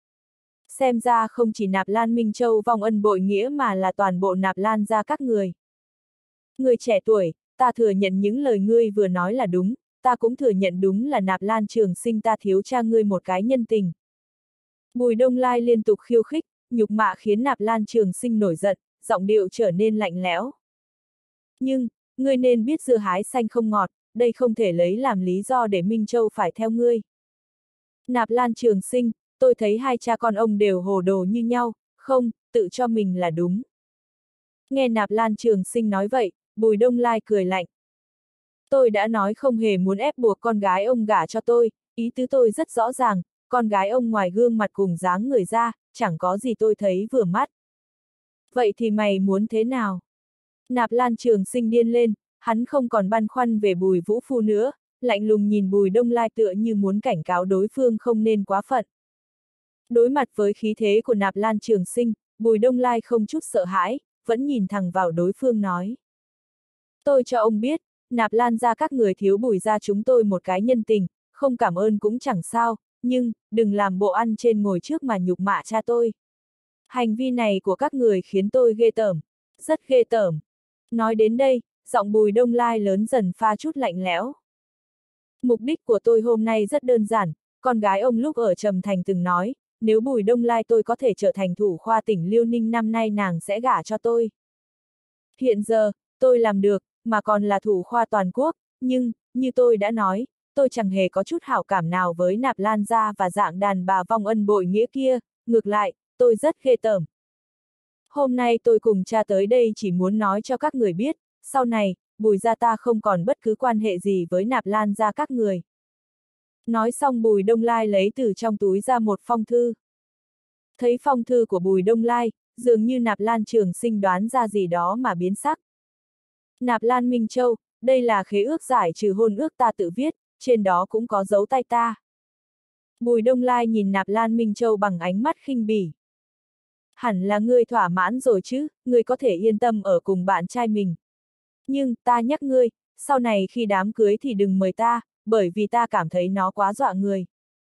Xem ra không chỉ Nạp Lan Minh Châu vong ân bội nghĩa mà là toàn bộ Nạp Lan gia các người. Người trẻ tuổi, ta thừa nhận những lời ngươi vừa nói là đúng, ta cũng thừa nhận đúng là Nạp Lan Trường Sinh ta thiếu cha ngươi một cái nhân tình. Bùi Đông Lai liên tục khiêu khích, nhục mạ khiến Nạp Lan Trường Sinh nổi giận, giọng điệu trở nên lạnh lẽo. Nhưng, ngươi nên biết dưa hái xanh không ngọt, đây không thể lấy làm lý do để Minh Châu phải theo ngươi. Nạp Lan Trường Sinh, tôi thấy hai cha con ông đều hồ đồ như nhau, không, tự cho mình là đúng. Nghe Nạp Lan Trường Sinh nói vậy, Bùi Đông Lai cười lạnh. Tôi đã nói không hề muốn ép buộc con gái ông gả cho tôi, ý tứ tôi rất rõ ràng, con gái ông ngoài gương mặt cùng dáng người ra, chẳng có gì tôi thấy vừa mắt. Vậy thì mày muốn thế nào? Nạp Lan Trường Sinh điên lên, hắn không còn băn khoăn về Bùi Vũ Phu nữa, lạnh lùng nhìn Bùi Đông Lai tựa như muốn cảnh cáo đối phương không nên quá phận. Đối mặt với khí thế của Nạp Lan Trường Sinh, Bùi Đông Lai không chút sợ hãi, vẫn nhìn thẳng vào đối phương nói. Tôi cho ông biết, Nạp Lan gia các người thiếu Bùi gia chúng tôi một cái nhân tình, không cảm ơn cũng chẳng sao, nhưng, đừng làm bộ ăn trên ngồi trước mà nhục mạ cha tôi. Hành vi này của các người khiến tôi ghê tởm, rất ghê tởm. Nói đến đây, giọng Bùi Đông Lai lớn dần pha chút lạnh lẽo. Mục đích của tôi hôm nay rất đơn giản, con gái ông lúc ở Trầm Thành từng nói, nếu Bùi Đông Lai tôi có thể trở thành thủ khoa tỉnh Liêu Ninh năm nay nàng sẽ gả cho tôi. Hiện giờ, tôi làm được, mà còn là thủ khoa toàn quốc, nhưng, như tôi đã nói, tôi chẳng hề có chút hảo cảm nào với Nạp Lan gia và dạng đàn bà vong ân bội nghĩa kia, ngược lại, tôi rất ghê tởm. Hôm nay tôi cùng cha tới đây chỉ muốn nói cho các người biết, sau này, Bùi gia ta không còn bất cứ quan hệ gì với Nạp Lan gia các người. Nói xong Bùi Đông Lai lấy từ trong túi ra một phong thư. Thấy phong thư của Bùi Đông Lai, dường như Nạp Lan Trường Sinh đoán ra gì đó mà biến sắc. Nạp Lan Minh Châu, đây là khế ước giải trừ hôn ước ta tự viết, trên đó cũng có dấu tay ta. Bùi Đông Lai nhìn Nạp Lan Minh Châu bằng ánh mắt khinh bỉ. Hẳn là ngươi thỏa mãn rồi chứ, ngươi có thể yên tâm ở cùng bạn trai mình. Nhưng, ta nhắc ngươi, sau này khi đám cưới thì đừng mời ta, bởi vì ta cảm thấy nó quá dọa người.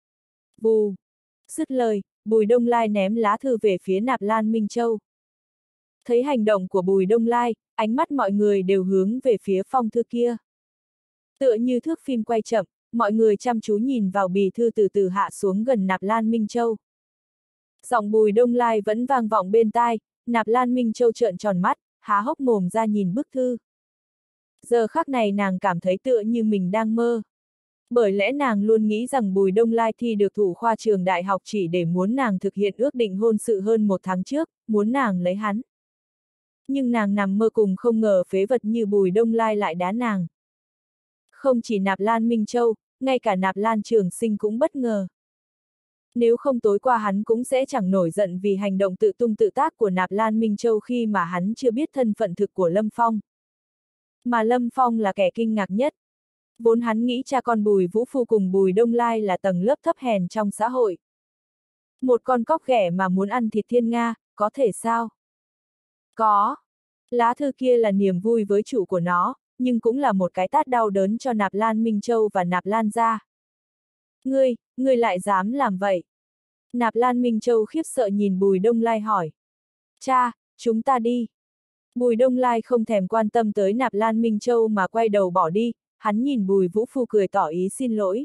Bù! Dứt lời, Bùi Đông Lai ném lá thư về phía Nạp Lan Minh Châu. Thấy hành động của Bùi Đông Lai, ánh mắt mọi người đều hướng về phía phong thư kia. Tựa như thước phim quay chậm, mọi người chăm chú nhìn vào bì thư từ từ hạ xuống gần Nạp Lan Minh Châu. Giọng Bùi Đông Lai vẫn vang vọng bên tai, Nạp Lan Minh Châu trợn tròn mắt, há hốc mồm ra nhìn bức thư. Giờ khắc này nàng cảm thấy tựa như mình đang mơ. Bởi lẽ nàng luôn nghĩ rằng Bùi Đông Lai thi được thủ khoa trường đại học chỉ để muốn nàng thực hiện ước định hôn sự hơn một tháng trước, muốn nàng lấy hắn. Nhưng nàng nằm mơ cùng không ngờ phế vật như Bùi Đông Lai lại đá nàng. Không chỉ Nạp Lan Minh Châu, ngay cả Nạp Lan Trường Sinh cũng bất ngờ. Nếu không tối qua hắn cũng sẽ chẳng nổi giận vì hành động tự tung tự tác của Nạp Lan Minh Châu khi mà hắn chưa biết thân phận thực của Lâm Phong. Mà Lâm Phong là kẻ kinh ngạc nhất. Vốn hắn nghĩ cha con Bùi Vũ Phu cùng Bùi Đông Lai là tầng lớp thấp hèn trong xã hội. Một con cóc ghẻ mà muốn ăn thịt thiên nga, có thể sao? Có. Lá thư kia là niềm vui với chủ của nó, nhưng cũng là một cái tát đau đớn cho Nạp Lan Minh Châu và Nạp Lan gia. Ngươi, ngươi lại dám làm vậy? Nạp Lan Minh Châu khiếp sợ nhìn Bùi Đông Lai hỏi. Cha, chúng ta đi. Bùi Đông Lai không thèm quan tâm tới Nạp Lan Minh Châu mà quay đầu bỏ đi, hắn nhìn Bùi Vũ Phu cười tỏ ý xin lỗi.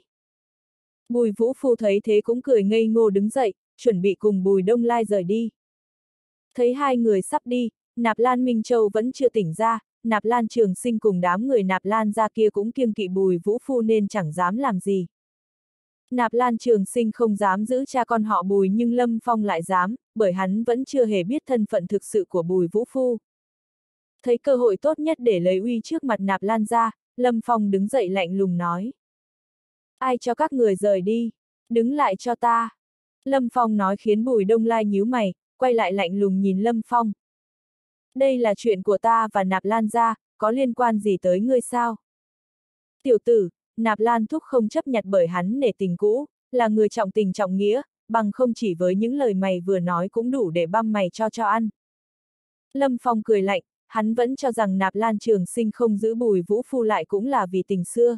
Bùi Vũ Phu thấy thế cũng cười ngây ngô đứng dậy, chuẩn bị cùng Bùi Đông Lai rời đi. Thấy hai người sắp đi, Nạp Lan Minh Châu vẫn chưa tỉnh ra, Nạp Lan Trường Sinh cùng đám người Nạp Lan ra kia cũng kiêng kỵ Bùi Vũ Phu nên chẳng dám làm gì. Nạp Lan Trường Sinh không dám giữ cha con họ Bùi nhưng Lâm Phong lại dám, bởi hắn vẫn chưa hề biết thân phận thực sự của Bùi Vũ Phu. Thấy cơ hội tốt nhất để lấy uy trước mặt Nạp Lan ra, Lâm Phong đứng dậy lạnh lùng nói. Ai cho các người rời đi? Đứng lại cho ta. Lâm Phong nói khiến Bùi Đông Lai nhíu mày, quay lại lạnh lùng nhìn Lâm Phong. Đây là chuyện của ta và Nạp Lan ra, có liên quan gì tới ngươi sao? Tiểu tử, Nạp Lan Thúc không chấp nhặt bởi hắn nể tình cũ, là người trọng tình trọng nghĩa, bằng không chỉ với những lời mày vừa nói cũng đủ để băm mày cho cho ăn. Lâm Phong cười lạnh, hắn vẫn cho rằng Nạp Lan Trường Sinh không giữ Bùi Vũ Phu lại cũng là vì tình xưa.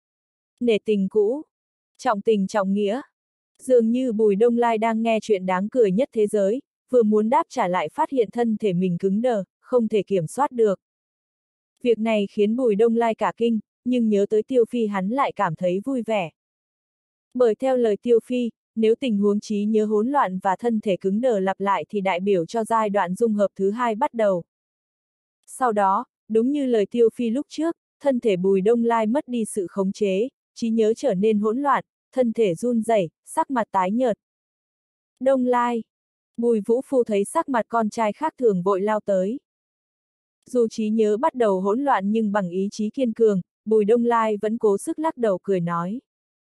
Nể tình cũ, trọng tình trọng nghĩa. Dường như Bùi Đông Lai đang nghe chuyện đáng cười nhất thế giới, vừa muốn đáp trả lại phát hiện thân thể mình cứng đờ, không thể kiểm soát được. Việc này khiến Bùi Đông Lai cả kinh, nhưng nhớ tới Tiêu Phi hắn lại cảm thấy vui vẻ. Bởi theo lời Tiêu Phi, nếu tình huống trí nhớ hỗn loạn và thân thể cứng đờ lặp lại thì đại biểu cho giai đoạn dung hợp thứ hai bắt đầu. Sau đó, đúng như lời Tiêu Phi lúc trước, thân thể Bùi Đông Lai mất đi sự khống chế, trí nhớ trở nên hỗn loạn, thân thể run rẩy, sắc mặt tái nhợt. Đông Lai. Bùi Vũ Phu thấy sắc mặt con trai khác thường vội lao tới. Dù trí nhớ bắt đầu hỗn loạn nhưng bằng ý chí kiên cường, Bùi Đông Lai vẫn cố sức lắc đầu cười nói.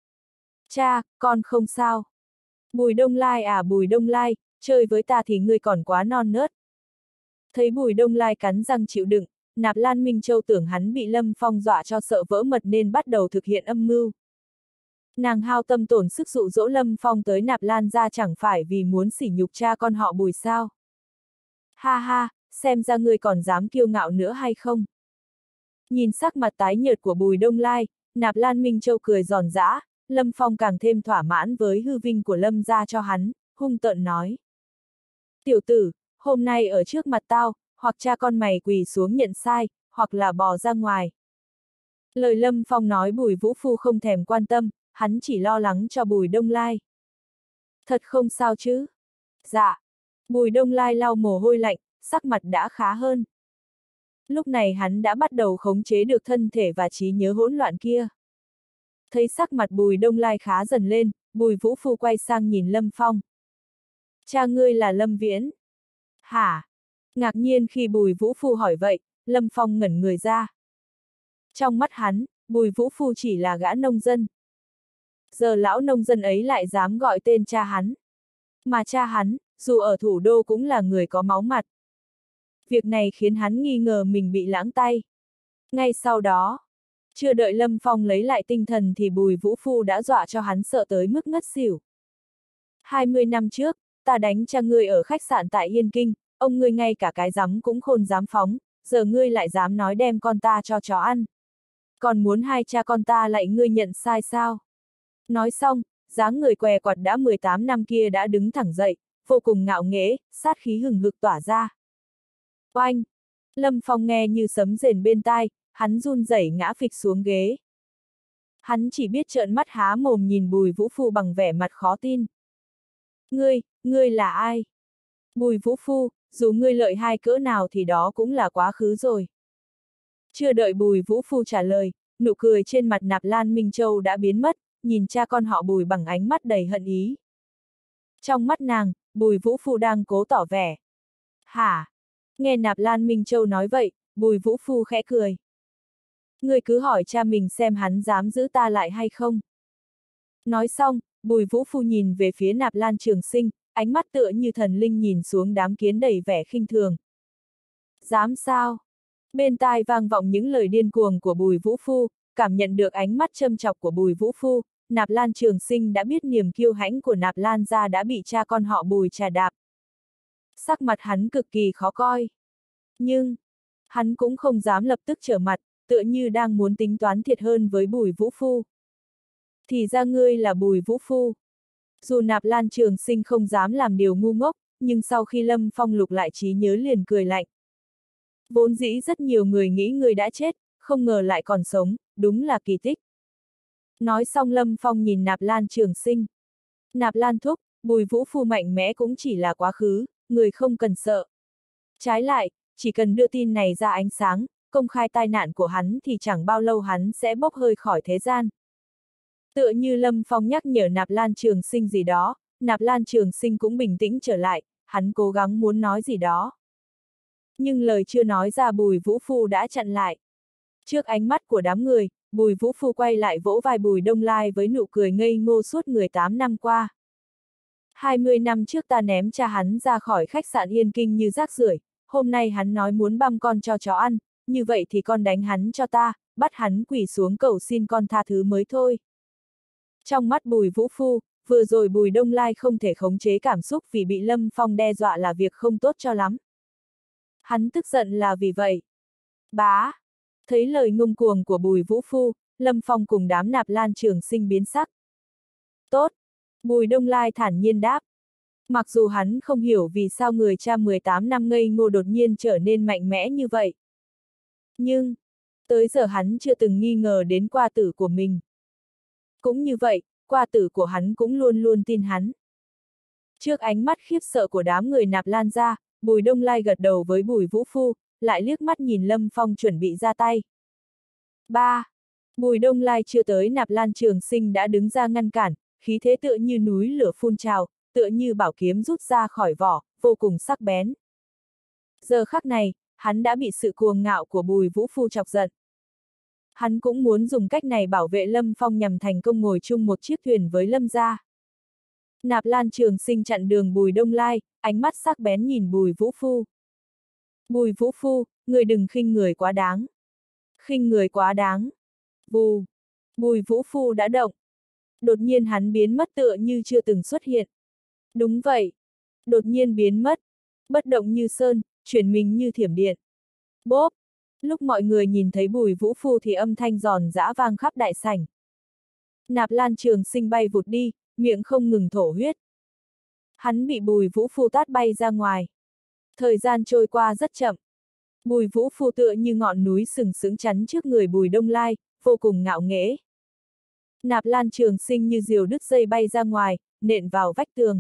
Cha, con không sao. Bùi Đông Lai à Bùi Đông Lai, chơi với ta thì ngươi còn quá non nớt. Thấy Bùi Đông Lai cắn răng chịu đựng, Nạp Lan Minh Châu tưởng hắn bị Lâm Phong dọa cho sợ vỡ mật nên bắt đầu thực hiện âm mưu. Nàng hao tâm tổn sức dụ dỗ Lâm Phong tới Nạp Lan ra chẳng phải vì muốn sỉ nhục cha con họ Bùi sao. Ha ha, xem ra ngươi còn dám kiêu ngạo nữa hay không? Nhìn sắc mặt tái nhợt của Bùi Đông Lai, Nạp Lan Minh Châu cười giòn giã, Lâm Phong càng thêm thỏa mãn với hư vinh của Lâm gia cho hắn, hung tợn nói. Tiểu tử, hôm nay ở trước mặt tao, hoặc cha con mày quỳ xuống nhận sai, hoặc là bò ra ngoài. Lời Lâm Phong nói Bùi Vũ Phu không thèm quan tâm, hắn chỉ lo lắng cho Bùi Đông Lai. Thật không sao chứ? Dạ. Bùi Đông Lai lau mồ hôi lạnh, sắc mặt đã khá hơn. Lúc này hắn đã bắt đầu khống chế được thân thể và trí nhớ hỗn loạn kia. Thấy sắc mặt Bùi Đông Lai khá dần lên, Bùi Vũ Phu quay sang nhìn Lâm Phong. Cha ngươi là Lâm Viễn. Hả? Ngạc nhiên khi Bùi Vũ Phu hỏi vậy, Lâm Phong ngẩn người ra. Trong mắt hắn, Bùi Vũ Phu chỉ là gã nông dân. Giờ lão nông dân ấy lại dám gọi tên cha hắn. Mà cha hắn, dù ở thủ đô cũng là người có máu mặt. Việc này khiến hắn nghi ngờ mình bị lãng tay. Ngay sau đó, chưa đợi Lâm Phong lấy lại tinh thần thì Bùi Vũ Phu đã dọa cho hắn sợ tới mức ngất xỉu. hai mươi năm trước, ta đánh cha ngươi ở khách sạn tại Yên Kinh, ông ngươi ngay cả cái rắm cũng khôn dám phóng, giờ ngươi lại dám nói đem con ta cho chó ăn. Còn muốn hai cha con ta lại ngươi nhận sai sao? Nói xong, dáng người què quặt đã mười tám năm kia đã đứng thẳng dậy, vô cùng ngạo nghễ, sát khí hừng hực tỏa ra. Oanh! Lâm Phong nghe như sấm rền bên tai, hắn run rẩy ngã phịch xuống ghế. Hắn chỉ biết trợn mắt há mồm nhìn Bùi Vũ Phu bằng vẻ mặt khó tin. Ngươi, ngươi là ai? Bùi Vũ Phu, dù ngươi lợi hai cỡ nào thì đó cũng là quá khứ rồi. Chưa đợi Bùi Vũ Phu trả lời, nụ cười trên mặt Nạp Lan Minh Châu đã biến mất, nhìn cha con họ Bùi bằng ánh mắt đầy hận ý. Trong mắt nàng, Bùi Vũ Phu đang cố tỏ vẻ. Hả? Nghe Nạp Lan Minh Châu nói vậy, Bùi Vũ Phu khẽ cười. Ngươi cứ hỏi cha mình xem hắn dám giữ ta lại hay không. Nói xong, Bùi Vũ Phu nhìn về phía Nạp Lan Trường Sinh, ánh mắt tựa như thần linh nhìn xuống đám kiến đầy vẻ khinh thường. Dám sao? Bên tai vang vọng những lời điên cuồng của Bùi Vũ Phu, cảm nhận được ánh mắt châm chọc của Bùi Vũ Phu, Nạp Lan Trường Sinh đã biết niềm kiêu hãnh của Nạp Lan gia đã bị cha con họ Bùi trà đạp. Sắc mặt hắn cực kỳ khó coi. Nhưng, hắn cũng không dám lập tức trở mặt, tựa như đang muốn tính toán thiệt hơn với Bùi Vũ Phu. Thì ra ngươi là Bùi Vũ Phu. Dù Nạp Lan Trường Sinh không dám làm điều ngu ngốc, nhưng sau khi Lâm Phong lục lại trí nhớ liền cười lạnh. Vốn dĩ rất nhiều người nghĩ người đã chết, không ngờ lại còn sống, đúng là kỳ tích. Nói xong Lâm Phong nhìn Nạp Lan Trường Sinh. Nạp Lan thúc, Bùi Vũ Phu mạnh mẽ cũng chỉ là quá khứ, người không cần sợ. Trái lại, chỉ cần đưa tin này ra ánh sáng, công khai tai nạn của hắn thì chẳng bao lâu hắn sẽ bốc hơi khỏi thế gian. Tựa như Lâm Phong nhắc nhở Nạp Lan Trường Sinh gì đó, Nạp Lan Trường Sinh cũng bình tĩnh trở lại, hắn cố gắng muốn nói gì đó. Nhưng lời chưa nói ra Bùi Vũ Phu đã chặn lại. Trước ánh mắt của đám người, Bùi Vũ Phu quay lại vỗ vai Bùi Đông Lai với nụ cười ngây ngô suốt mười tám năm qua. hai mươi năm trước ta ném cha hắn ra khỏi khách sạn Yên Kinh như rác rưởi, hôm nay hắn nói muốn băm con cho chó ăn, như vậy thì con đánh hắn cho ta, bắt hắn quỳ xuống cầu xin con tha thứ mới thôi. Trong mắt Bùi Vũ Phu, vừa rồi Bùi Đông Lai không thể khống chế cảm xúc vì bị Lâm Phong đe dọa là việc không tốt cho lắm. Hắn tức giận là vì vậy. Bá! Thấy lời ngông cuồng của Bùi Vũ Phu, Lâm Phong cùng đám Nạp Lan Trường Sinh biến sắc. Tốt! Bùi Đông Lai thản nhiên đáp. Mặc dù hắn không hiểu vì sao người cha mười tám năm ngây ngô đột nhiên trở nên mạnh mẽ như vậy. Nhưng, tới giờ hắn chưa từng nghi ngờ đến qua tử của mình. Cũng như vậy, qua tử của hắn cũng luôn luôn tin hắn. Trước ánh mắt khiếp sợ của đám người Nạp Lan ra, Bùi Đông Lai gật đầu với Bùi Vũ Phu, lại liếc mắt nhìn Lâm Phong chuẩn bị ra tay. ba. Bùi Đông Lai chưa tới Nạp Lan Trường Sinh đã đứng ra ngăn cản, khí thế tựa như núi lửa phun trào, tựa như bảo kiếm rút ra khỏi vỏ, vô cùng sắc bén. Giờ khắc này, hắn đã bị sự cuồng ngạo của Bùi Vũ Phu chọc giận. Hắn cũng muốn dùng cách này bảo vệ Lâm Phong nhằm thành công ngồi chung một chiếc thuyền với Lâm gia. Nạp Lan Trường Sinh chặn đường Bùi Đông Lai, ánh mắt sắc bén nhìn Bùi Vũ Phu. Bùi Vũ Phu, người đừng khinh người quá đáng. Khinh người quá đáng. Bù. Bùi Vũ Phu đã động. Đột nhiên hắn biến mất tựa như chưa từng xuất hiện. Đúng vậy. Đột nhiên biến mất. Bất động như sơn, chuyển mình như thiểm điện. Bốp. Lúc mọi người nhìn thấy Bùi Vũ Phu thì âm thanh giòn giã vang khắp đại sảnh. Nạp Lan Trường Sinh bay vụt đi, miệng không ngừng thổ huyết. Hắn bị Bùi Vũ Phu tát bay ra ngoài. Thời gian trôi qua rất chậm. Bùi Vũ Phu tựa như ngọn núi sừng sững chắn trước người Bùi Đông Lai, vô cùng ngạo nghễ. Nạp Lan Trường Sinh như diều đứt dây bay ra ngoài, nện vào vách tường.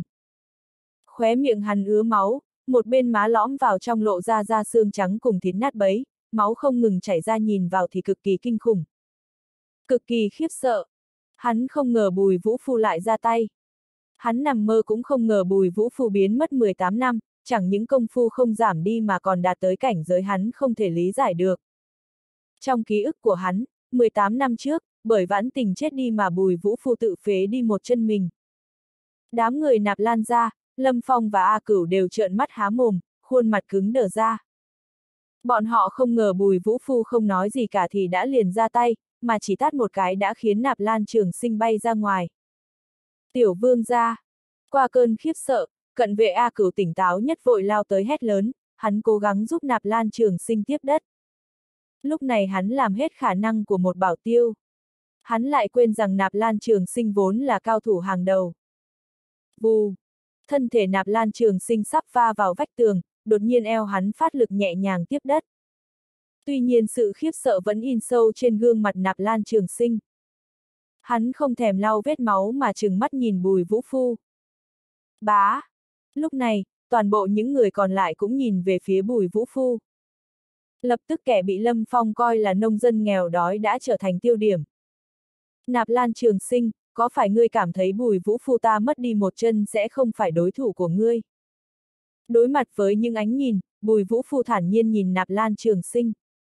Khóe miệng hắn ứa máu, một bên má lõm vào trong lộ ra da xương trắng cùng thịt nát bấy, máu không ngừng chảy ra, nhìn vào thì cực kỳ kinh khủng. Cực kỳ khiếp sợ. Hắn không ngờ Bùi Vũ Phu lại ra tay. Hắn nằm mơ cũng không ngờ Bùi Vũ Phu biến mất mười tám năm, chẳng những công phu không giảm đi mà còn đạt tới cảnh giới hắn không thể lý giải được. Trong ký ức của hắn, mười tám năm trước, bởi Vãn Tình chết đi mà Bùi Vũ Phu tự phế đi một chân mình. Đám người Nạp Lan ra, Lâm Phong và A Cửu đều trợn mắt há mồm, khuôn mặt cứng đờ ra. Bọn họ không ngờ Bùi Vũ Phu không nói gì cả thì đã liền ra tay, mà chỉ tát một cái đã khiến Nạp Lan Trường Sinh bay ra ngoài. Tiểu vương gia. Qua cơn khiếp sợ, cận vệ A Cửu tỉnh táo nhất vội lao tới hét lớn, hắn cố gắng giúp Nạp Lan Trường Sinh tiếp đất. Lúc này hắn làm hết khả năng của một bảo tiêu. Hắn lại quên rằng Nạp Lan Trường Sinh vốn là cao thủ hàng đầu. Vù. Thân thể Nạp Lan Trường Sinh sắp va vào vách tường, đột nhiên eo hắn phát lực nhẹ nhàng tiếp đất. Tuy nhiên sự khiếp sợ vẫn in sâu trên gương mặt Nạp Lan Trường Sinh. Hắn không thèm lau vết máu mà trừng mắt nhìn Bùi Vũ Phu. Bá! Lúc này, toàn bộ những người còn lại cũng nhìn về phía Bùi Vũ Phu. Lập tức kẻ bị Lâm Phong coi là nông dân nghèo đói đã trở thành tiêu điểm. Nạp Lan Trường Sinh, có phải ngươi cảm thấy Bùi Vũ Phu ta mất đi một chân sẽ không phải đối thủ của ngươi? Đối mặt với những ánh nhìn, Bùi Vũ Phu thản nhiên nhìn Nạp Lan Trường Sinh.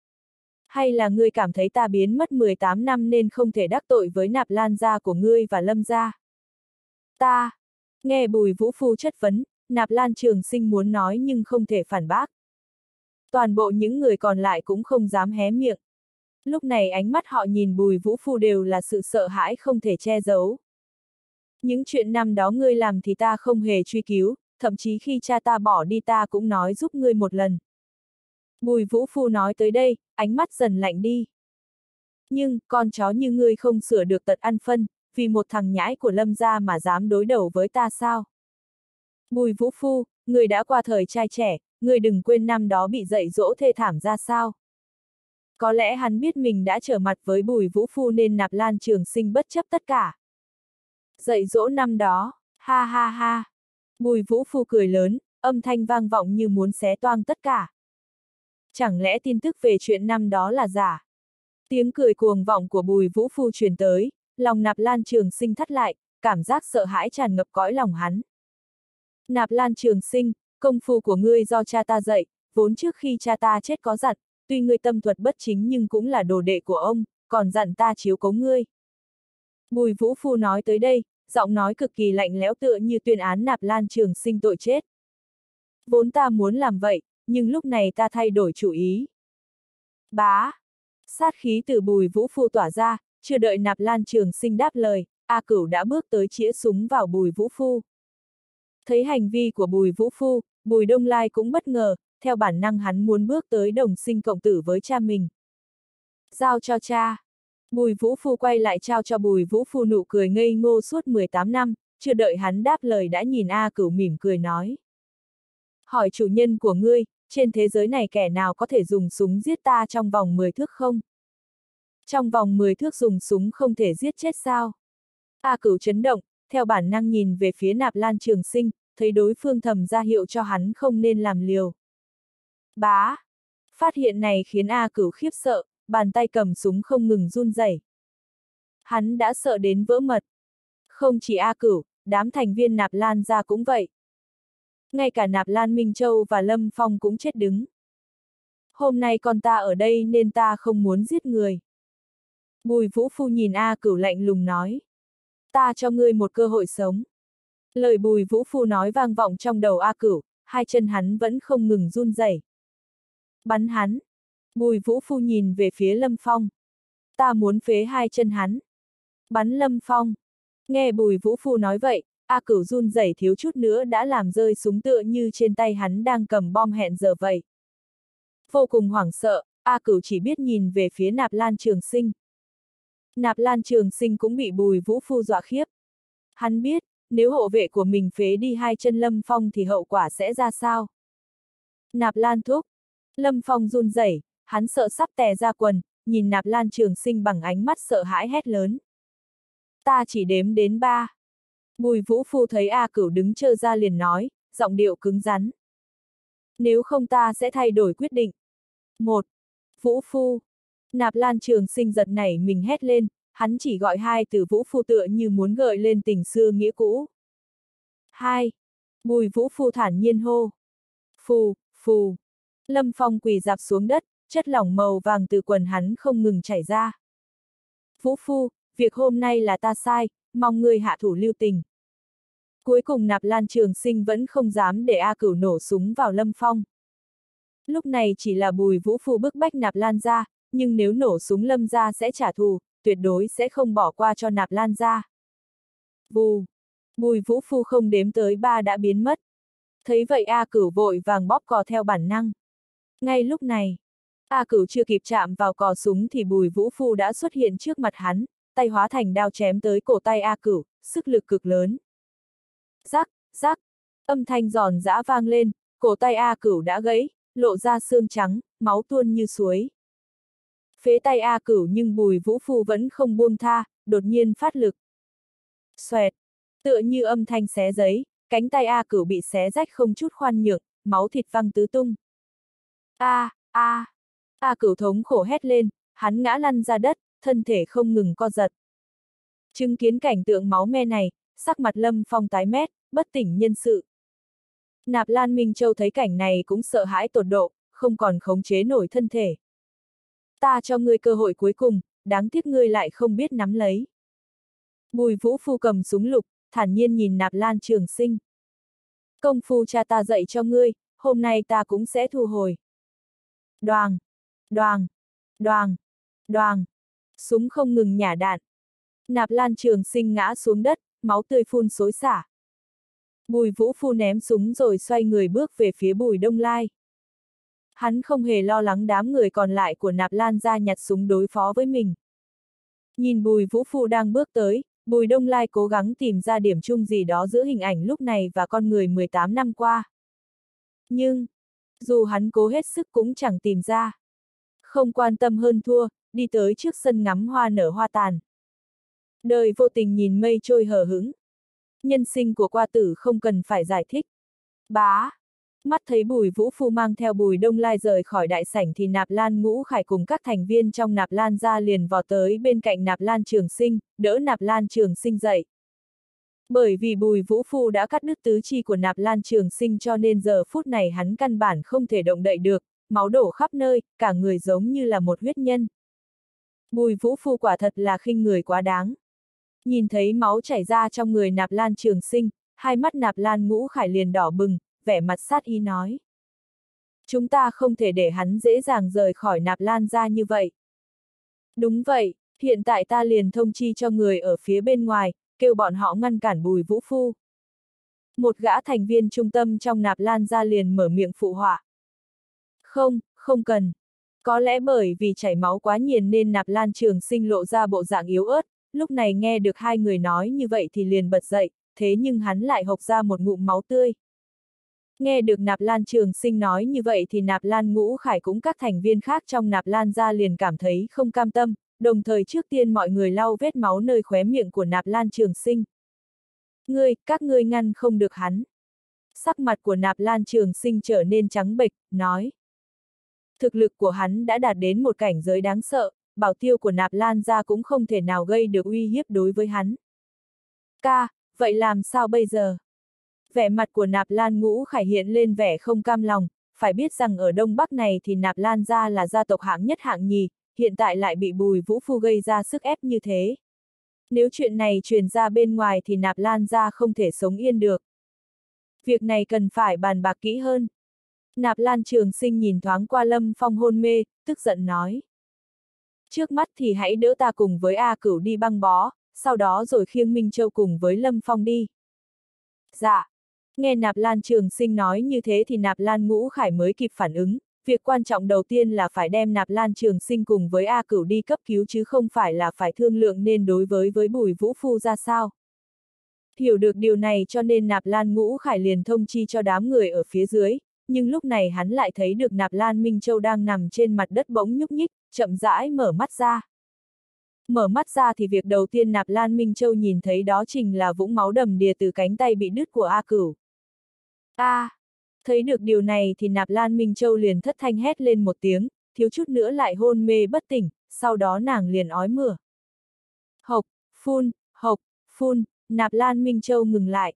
Hay là ngươi cảm thấy ta biến mất mười tám năm nên không thể đắc tội với Nạp Lan gia của ngươi và Lâm gia? Ta! Nghe Bùi Vũ Phu chất vấn, Nạp Lan Trường Sinh muốn nói nhưng không thể phản bác. Toàn bộ những người còn lại cũng không dám hé miệng. Lúc này ánh mắt họ nhìn Bùi Vũ Phu đều là sự sợ hãi không thể che giấu. Những chuyện năm đó ngươi làm thì ta không hề truy cứu, thậm chí khi cha ta bỏ đi ta cũng nói giúp ngươi một lần. Bùi Vũ Phu nói tới đây, ánh mắt dần lạnh đi. Nhưng, con chó như ngươi không sửa được tật ăn phân, vì một thằng nhãi của Lâm gia mà dám đối đầu với ta sao? Bùi Vũ Phu, người đã qua thời trai trẻ, người đừng quên năm đó bị dạy dỗ thê thảm ra sao. Có lẽ hắn biết mình đã trở mặt với Bùi Vũ Phu nên Nạp Lan Trường Sinh bất chấp tất cả. Dạy dỗ năm đó, ha ha ha. Bùi Vũ Phu cười lớn, âm thanh vang vọng như muốn xé toang tất cả. Chẳng lẽ tin tức về chuyện năm đó là giả? Tiếng cười cuồng vọng của Bùi Vũ Phu truyền tới, lòng Nạp Lan Trường Sinh thắt lại, cảm giác sợ hãi tràn ngập cõi lòng hắn. Nạp Lan Trường Sinh, công phu của ngươi do cha ta dạy, vốn trước khi cha ta chết có dặn, tuy ngươi tâm thuật bất chính nhưng cũng là đồ đệ của ông, còn dặn ta chiếu cố ngươi. Bùi Vũ Phu nói tới đây, giọng nói cực kỳ lạnh lẽo tựa như tuyên án Nạp Lan Trường Sinh tội chết. Vốn ta muốn làm vậy, nhưng lúc này ta thay đổi chủ ý. Bá! Sát khí từ Bùi Vũ Phu tỏa ra, chưa đợi Nạp Lan Trường Sinh đáp lời, A Cửu đã bước tới chĩa súng vào Bùi Vũ Phu. Thấy hành vi của Bùi Vũ Phu, Bùi Đông Lai cũng bất ngờ, theo bản năng hắn muốn bước tới đồng sinh cộng tử với cha mình. Giao cho cha. Bùi Vũ Phu quay lại trao cho Bùi Vũ Phu nụ cười ngây ngô suốt mười tám năm, chưa đợi hắn đáp lời đã nhìn A Cửu mỉm cười nói. Hỏi chủ nhân của ngươi, trên thế giới này kẻ nào có thể dùng súng giết ta trong vòng mười thước không? Trong vòng mười thước dùng súng không thể giết chết sao? A Cửu chấn động, theo bản năng nhìn về phía Nạp Lan Trường Sinh, thấy đối phương thầm ra hiệu cho hắn không nên làm liều. Bá! Phát hiện này khiến A Cửu khiếp sợ, bàn tay cầm súng không ngừng run rẩy. Hắn đã sợ đến vỡ mật. Không chỉ A Cửu, đám thành viên Nạp Lan gia cũng vậy. Ngay cả Nạp Lan Minh Châu và Lâm Phong cũng chết đứng. Hôm nay con ta ở đây nên ta không muốn giết người. Bùi Vũ Phu nhìn A Cửu lạnh lùng nói. Ta cho ngươi một cơ hội sống. Lời Bùi Vũ Phu nói vang vọng trong đầu A Cửu, hai chân hắn vẫn không ngừng run rẩy. Bắn hắn. Bùi Vũ Phu nhìn về phía Lâm Phong. Ta muốn phế hai chân hắn. Bắn Lâm Phong. Nghe Bùi Vũ Phu nói vậy, A Cửu run rẩy thiếu chút nữa đã làm rơi súng tựa như trên tay hắn đang cầm bom hẹn giờ vậy. Vô cùng hoảng sợ, A Cửu chỉ biết nhìn về phía Nạp Lan Trường Sinh. Nạp Lan Trường Sinh cũng bị Bùi Vũ Phu dọa khiếp. Hắn biết, nếu hộ vệ của mình phế đi hai chân Lâm Phong thì hậu quả sẽ ra sao? Nạp Lan thúc. Lâm Phong run rẩy, hắn sợ sắp tè ra quần, nhìn Nạp Lan Trường Sinh bằng ánh mắt sợ hãi hét lớn. Ta chỉ đếm đến ba. Bùi Vũ Phu thấy A Cửu đứng trơ ra liền nói, giọng điệu cứng rắn. Nếu không ta sẽ thay đổi quyết định. Một. Vũ Phu. Nạp Lan Trường Sinh giật nảy mình hét lên, hắn chỉ gọi hai từ Vũ Phu tựa như muốn gợi lên tình xưa nghĩa cũ. Hai. Bùi Vũ Phu thản nhiên hô. Phù, phù. Lâm Phong quỳ rạp xuống đất, chất lỏng màu vàng từ quần hắn không ngừng chảy ra. Vũ Phu, việc hôm nay là ta sai, mong ngươi hạ thủ lưu tình. Cuối cùng Nạp Lan Trường Sinh vẫn không dám để A Cửu nổ súng vào Lâm Phong. Lúc này chỉ là Bùi Vũ Phu bức bách Nạp Lan ra, nhưng nếu nổ súng Lâm ra sẽ trả thù, tuyệt đối sẽ không bỏ qua cho Nạp Lan ra. Bù! Bùi Vũ Phu không đếm tới ba đã biến mất. Thấy vậy A Cửu vội vàng bóp cò theo bản năng. Ngay lúc này, A Cửu chưa kịp chạm vào cò súng thì Bùi Vũ Phu đã xuất hiện trước mặt hắn, tay hóa thành đao chém tới cổ tay A Cửu, sức lực cực lớn. Rắc, rắc, âm thanh giòn giã vang lên, cổ tay A Cửu đã gãy, lộ ra xương trắng, máu tuôn như suối. Phế tay A Cửu nhưng Bùi Vũ Phu vẫn không buông tha, đột nhiên phát lực. Xoẹt, tựa như âm thanh xé giấy, cánh tay A Cửu bị xé rách không chút khoan nhượng, máu thịt văng tứ tung. A, a, A Cửu thống khổ hét lên, hắn ngã lăn ra đất, thân thể không ngừng co giật. Chứng kiến cảnh tượng máu me này, sắc mặt Lâm Phong tái mét, bất tỉnh nhân sự. Nạp Lan Minh Châu thấy cảnh này cũng sợ hãi tột độ, không còn khống chế nổi thân thể. Ta cho ngươi cơ hội cuối cùng, đáng tiếc ngươi lại không biết nắm lấy. Bùi Vũ Phu cầm súng lục, thản nhiên nhìn Nạp Lan Trường Sinh. Công phu cha ta dạy cho ngươi, hôm nay ta cũng sẽ thu hồi. Đoàng, đoàng, đoàng, đoàng. Súng không ngừng nhả đạn. Nạp Lan Trường Sinh ngã xuống đất, máu tươi phun xối xả. Bùi Vũ Phu ném súng rồi xoay người bước về phía Bùi Đông Lai. Hắn không hề lo lắng đám người còn lại của Nạp Lan ra nhặt súng đối phó với mình. Nhìn Bùi Vũ Phu đang bước tới, Bùi Đông Lai cố gắng tìm ra điểm chung gì đó giữa hình ảnh lúc này và con người mười tám năm qua. Nhưng, dù hắn cố hết sức cũng chẳng tìm ra. Không quan tâm hơn thua, đi tới trước sân ngắm hoa nở hoa tàn. Đời vô tình nhìn mây trôi hờ hững. Nhân sinh của qua tử không cần phải giải thích. Bá! Mắt thấy Bùi Vũ Phu mang theo Bùi Đông Lai rời khỏi đại sảnh thì Nạp Lan Ngũ Khải cùng các thành viên trong Nạp Lan gia liền vọt tới bên cạnh Nạp Lan Trường Sinh, đỡ Nạp Lan Trường Sinh dậy. Bởi vì Bùi Vũ Phu đã cắt đứt tứ chi của Nạp Lan Trường Sinh cho nên giờ phút này hắn căn bản không thể động đậy được, máu đổ khắp nơi, cả người giống như là một huyết nhân. Bùi Vũ Phu quả thật là khinh người quá đáng. Nhìn thấy máu chảy ra trong người Nạp Lan Trường Sinh, hai mắt Nạp Lan Ngũ Khải liền đỏ bừng, vẻ mặt sát ý nói. Chúng ta không thể để hắn dễ dàng rời khỏi Nạp Lan gia như vậy. Đúng vậy, hiện tại ta liền thông chi cho người ở phía bên ngoài, kêu bọn họ ngăn cản Bùi Vũ Phu. Một gã thành viên trung tâm trong Nạp Lan gia liền mở miệng phụ họa. Không, không cần. Có lẽ bởi vì chảy máu quá nhiều nên Nạp Lan Trường Sinh lộ ra bộ dạng yếu ớt, lúc này nghe được hai người nói như vậy thì liền bật dậy, thế nhưng hắn lại hộc ra một ngụm máu tươi. Nghe được Nạp Lan Trường Sinh nói như vậy thì Nạp Lan Ngũ Khải cũng các thành viên khác trong Nạp Lan gia liền cảm thấy không cam tâm, đồng thời trước tiên mọi người lau vết máu nơi khóe miệng của Nạp Lan Trường Sinh. Ngươi, các ngươi ngăn không được hắn. Sắc mặt của Nạp Lan Trường Sinh trở nên trắng bệch, nói. Thực lực của hắn đã đạt đến một cảnh giới đáng sợ, bảo tiêu của Nạp Lan gia cũng không thể nào gây được uy hiếp đối với hắn. Ca, vậy làm sao bây giờ? Vẻ mặt của Nạp Lan Ngũ Khải hiện lên vẻ không cam lòng, phải biết rằng ở Đông Bắc này thì Nạp Lan gia là gia tộc hạng nhất hạng nhì, hiện tại lại bị Bùi Vũ Phu gây ra sức ép như thế. Nếu chuyện này truyền ra bên ngoài thì Nạp Lan gia không thể sống yên được. Việc này cần phải bàn bạc kỹ hơn. Nạp Lan Trường Sinh nhìn thoáng qua Lâm Phong hôn mê, tức giận nói. Trước mắt thì hãy đỡ ta cùng với A Cửu đi băng bó, sau đó rồi khiêng Minh Châu cùng với Lâm Phong đi. Dạ. Nghe Nạp Lan Trường Sinh nói như thế thì Nạp Lan Ngũ Khải mới kịp phản ứng, việc quan trọng đầu tiên là phải đem Nạp Lan Trường Sinh cùng với A Cửu đi cấp cứu chứ không phải là phải thương lượng nên đối với với Bùi Vũ Phu ra sao. Hiểu được điều này cho nên Nạp Lan Ngũ Khải liền thông chi cho đám người ở phía dưới, nhưng lúc này hắn lại thấy được Nạp Lan Minh Châu đang nằm trên mặt đất bỗng nhúc nhích, chậm rãi mở mắt ra. Mở mắt ra thì việc đầu tiên Nạp Lan Minh Châu nhìn thấy đó chính là vũng máu đầm đìa từ cánh tay bị đứt của A Cửu. A! À, thấy được điều này thì Nạp Lan Minh Châu liền thất thanh hét lên một tiếng, thiếu chút nữa lại hôn mê bất tỉnh, sau đó nàng liền ói mửa. Hộc, phun, hộc, phun, Nạp Lan Minh Châu ngừng lại.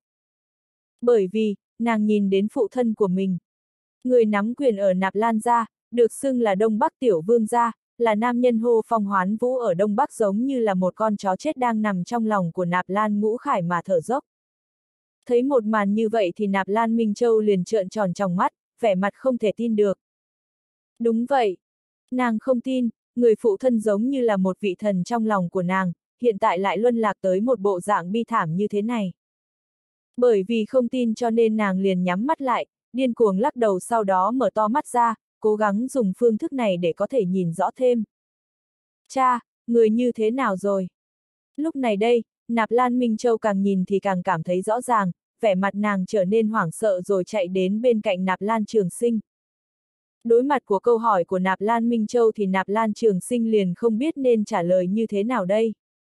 Bởi vì, nàng nhìn đến phụ thân của mình. Người nắm quyền ở Nạp Lan gia, được xưng là Đông Bắc Tiểu Vương gia, là nam nhân hô phong hoán vũ ở Đông Bắc giống như là một con chó chết đang nằm trong lòng của Nạp Lan Ngũ Khải mà thở dốc. Thấy một màn như vậy thì Nạp Lan Minh Châu liền trợn tròn tròng mắt, vẻ mặt không thể tin được. Đúng vậy. Nàng không tin, người phụ thân giống như là một vị thần trong lòng của nàng, hiện tại lại luân lạc tới một bộ dạng bi thảm như thế này. Bởi vì không tin cho nên nàng liền nhắm mắt lại, điên cuồng lắc đầu sau đó mở to mắt ra, cố gắng dùng phương thức này để có thể nhìn rõ thêm. Cha, người như thế nào rồi? Lúc này đây, Nạp Lan Minh Châu càng nhìn thì càng cảm thấy rõ ràng, vẻ mặt nàng trở nên hoảng sợ rồi chạy đến bên cạnh Nạp Lan Trường Sinh. Đối mặt của câu hỏi của Nạp Lan Minh Châu thì Nạp Lan Trường Sinh liền không biết nên trả lời như thế nào đây.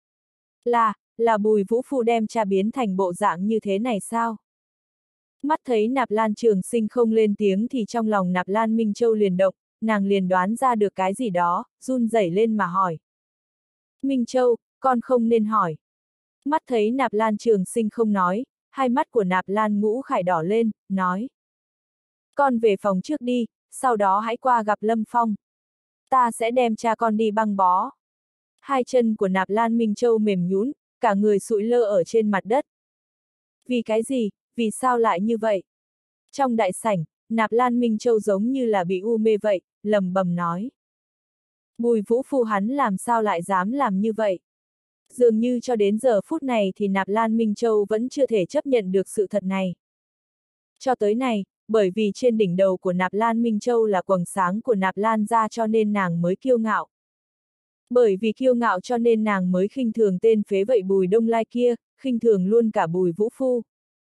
Là, là Bùi Vũ Phu đem cha biến thành bộ dạng như thế này sao? Mắt thấy Nạp Lan Trường Sinh không lên tiếng thì trong lòng Nạp Lan Minh Châu liền động, nàng liền đoán ra được cái gì đó, run rẩy lên mà hỏi. Minh Châu, con không nên hỏi. Mắt thấy Nạp Lan Trường Sinh không nói, hai mắt của Nạp Lan Ngũ Khải đỏ lên, nói. Con về phòng trước đi, sau đó hãy qua gặp Lâm Phong. Ta sẽ đem cha con đi băng bó. Hai chân của Nạp Lan Minh Châu mềm nhũn, cả người sụi lơ ở trên mặt đất. Vì cái gì, vì sao lại như vậy? Trong đại sảnh, Nạp Lan Minh Châu giống như là bị u mê vậy, lầm bầm nói. Bùi Vũ Phu hắn làm sao lại dám làm như vậy? Dường như cho đến giờ phút này thì Nạp Lan Minh Châu vẫn chưa thể chấp nhận được sự thật này. Cho tới này, bởi vì trên đỉnh đầu của Nạp Lan Minh Châu là quầng sáng của Nạp Lan gia cho nên nàng mới kiêu ngạo. Bởi vì kiêu ngạo cho nên nàng mới khinh thường tên phế vậy Bùi Đông Lai kia, khinh thường luôn cả Bùi Vũ Phu.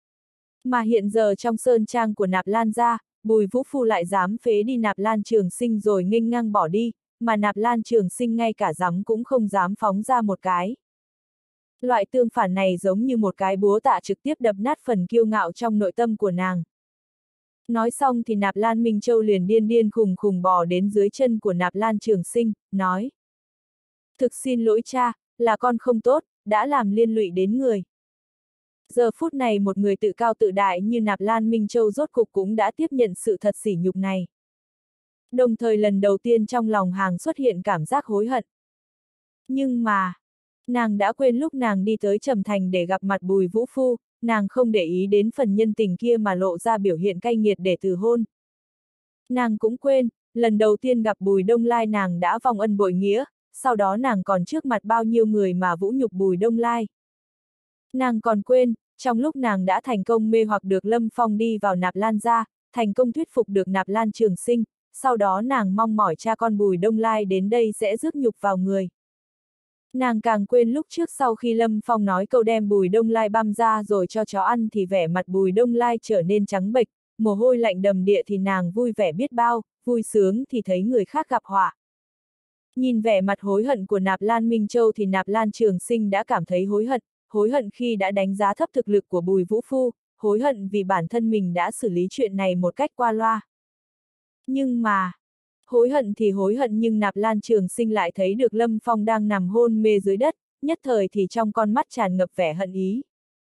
Mà hiện giờ trong sơn trang của Nạp Lan gia, Bùi Vũ Phu lại dám phế đi Nạp Lan Trường Sinh rồi nghênh ngang bỏ đi, mà Nạp Lan Trường Sinh ngay cả dám cũng không dám phóng ra một cái. Loại tương phản này giống như một cái búa tạ trực tiếp đập nát phần kiêu ngạo trong nội tâm của nàng. Nói xong thì Nạp Lan Minh Châu liền điên điên khùng khùng bò đến dưới chân của Nạp Lan Trường Sinh, nói. Thực xin lỗi cha, là con không tốt, đã làm liên lụy đến người. Giờ phút này một người tự cao tự đại như Nạp Lan Minh Châu rốt cục cũng đã tiếp nhận sự thật sỉ nhục này. Đồng thời lần đầu tiên trong lòng hàng xuất hiện cảm giác hối hận. Nhưng mà, nàng đã quên lúc nàng đi tới Trầm Thành để gặp mặt Bùi Vũ Phu, nàng không để ý đến phần nhân tình kia mà lộ ra biểu hiện cay nghiệt để từ hôn. Nàng cũng quên, lần đầu tiên gặp Bùi Đông Lai nàng đã vong ân bội nghĩa, sau đó nàng còn trước mặt bao nhiêu người mà vũ nhục Bùi Đông Lai. Nàng còn quên, trong lúc nàng đã thành công mê hoặc được Lâm Phong đi vào Nạp Lan gia, thành công thuyết phục được Nạp Lan Trường Sinh, sau đó nàng mong mỏi cha con Bùi Đông Lai đến đây sẽ rước nhục vào người. Nàng càng quên lúc trước sau khi Lâm Phong nói câu đem Bùi Đông Lai băm ra rồi cho chó ăn thì vẻ mặt Bùi Đông Lai trở nên trắng bệch, mồ hôi lạnh đầm đìa thì nàng vui vẻ biết bao, vui sướng thì thấy người khác gặp họa. Nhìn vẻ mặt hối hận của Nạp Lan Minh Châu thì Nạp Lan Trường Sinh đã cảm thấy hối hận, hối hận khi đã đánh giá thấp thực lực của Bùi Vũ Phu, hối hận vì bản thân mình đã xử lý chuyện này một cách qua loa. Nhưng mà, hối hận thì hối hận nhưng Nạp Lan Trường Sinh lại thấy được Lâm Phong đang nằm hôn mê dưới đất, nhất thời thì trong con mắt tràn ngập vẻ hận ý.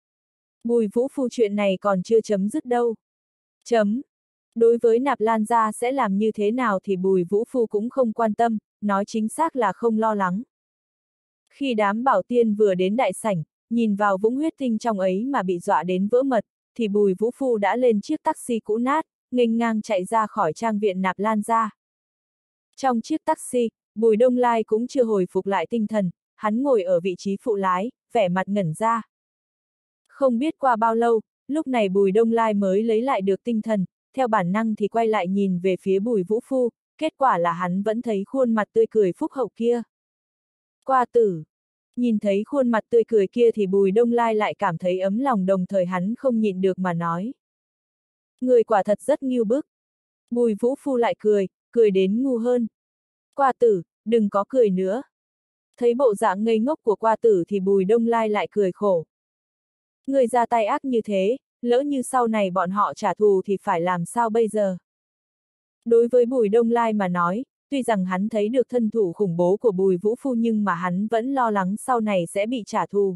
Bùi Vũ Phu chuyện này còn chưa chấm dứt đâu. Chấm. Đối với Nạp Lan gia sẽ làm như thế nào thì Bùi Vũ Phu cũng không quan tâm, nói chính xác là không lo lắng. Khi đám bảo tiên vừa đến đại sảnh, nhìn vào vũng huyết tinh trong ấy mà bị dọa đến vỡ mật, thì Bùi Vũ Phu đã lên chiếc taxi cũ nát, nghênh ngang chạy ra khỏi trang viện Nạp Lan gia. Trong chiếc taxi, Bùi Đông Lai cũng chưa hồi phục lại tinh thần, hắn ngồi ở vị trí phụ lái, vẻ mặt ngẩn ra. Không biết qua bao lâu, lúc này Bùi Đông Lai mới lấy lại được tinh thần, theo bản năng thì quay lại nhìn về phía Bùi Vũ Phu, kết quả là hắn vẫn thấy khuôn mặt tươi cười phúc hậu kia. Qua tử. Nhìn thấy khuôn mặt tươi cười kia thì Bùi Đông Lai lại cảm thấy ấm lòng, đồng thời hắn không nhịn được mà nói. Người quả thật rất ngưu bức. Bùi Vũ Phu lại cười, cười đến ngu hơn. Qua tử, đừng có cười nữa. Thấy bộ dạng ngây ngốc của qua tử thì Bùi Đông Lai lại cười khổ. Người ra tay ác như thế, lỡ như sau này bọn họ trả thù thì phải làm sao bây giờ? Đối với Bùi Đông Lai mà nói, tuy rằng hắn thấy được thân thủ khủng bố của Bùi Vũ Phu nhưng mà hắn vẫn lo lắng sau này sẽ bị trả thù.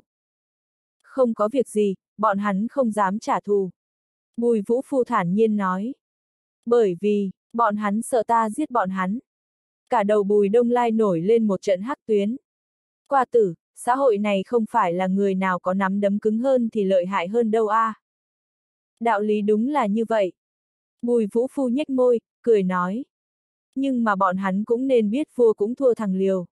Không có việc gì, bọn hắn không dám trả thù. Bùi Vũ Phu thản nhiên nói. Bởi vì, bọn hắn sợ ta giết bọn hắn. Cả đầu Bùi Đông Lai nổi lên một trận hắc tuyến. Qua tử, xã hội này không phải là người nào có nắm đấm cứng hơn thì lợi hại hơn đâu a. À. Đạo lý đúng là như vậy. Bùi Vũ Phu nhếch môi, cười nói. Nhưng mà bọn hắn cũng nên biết vua cũng thua thằng liều.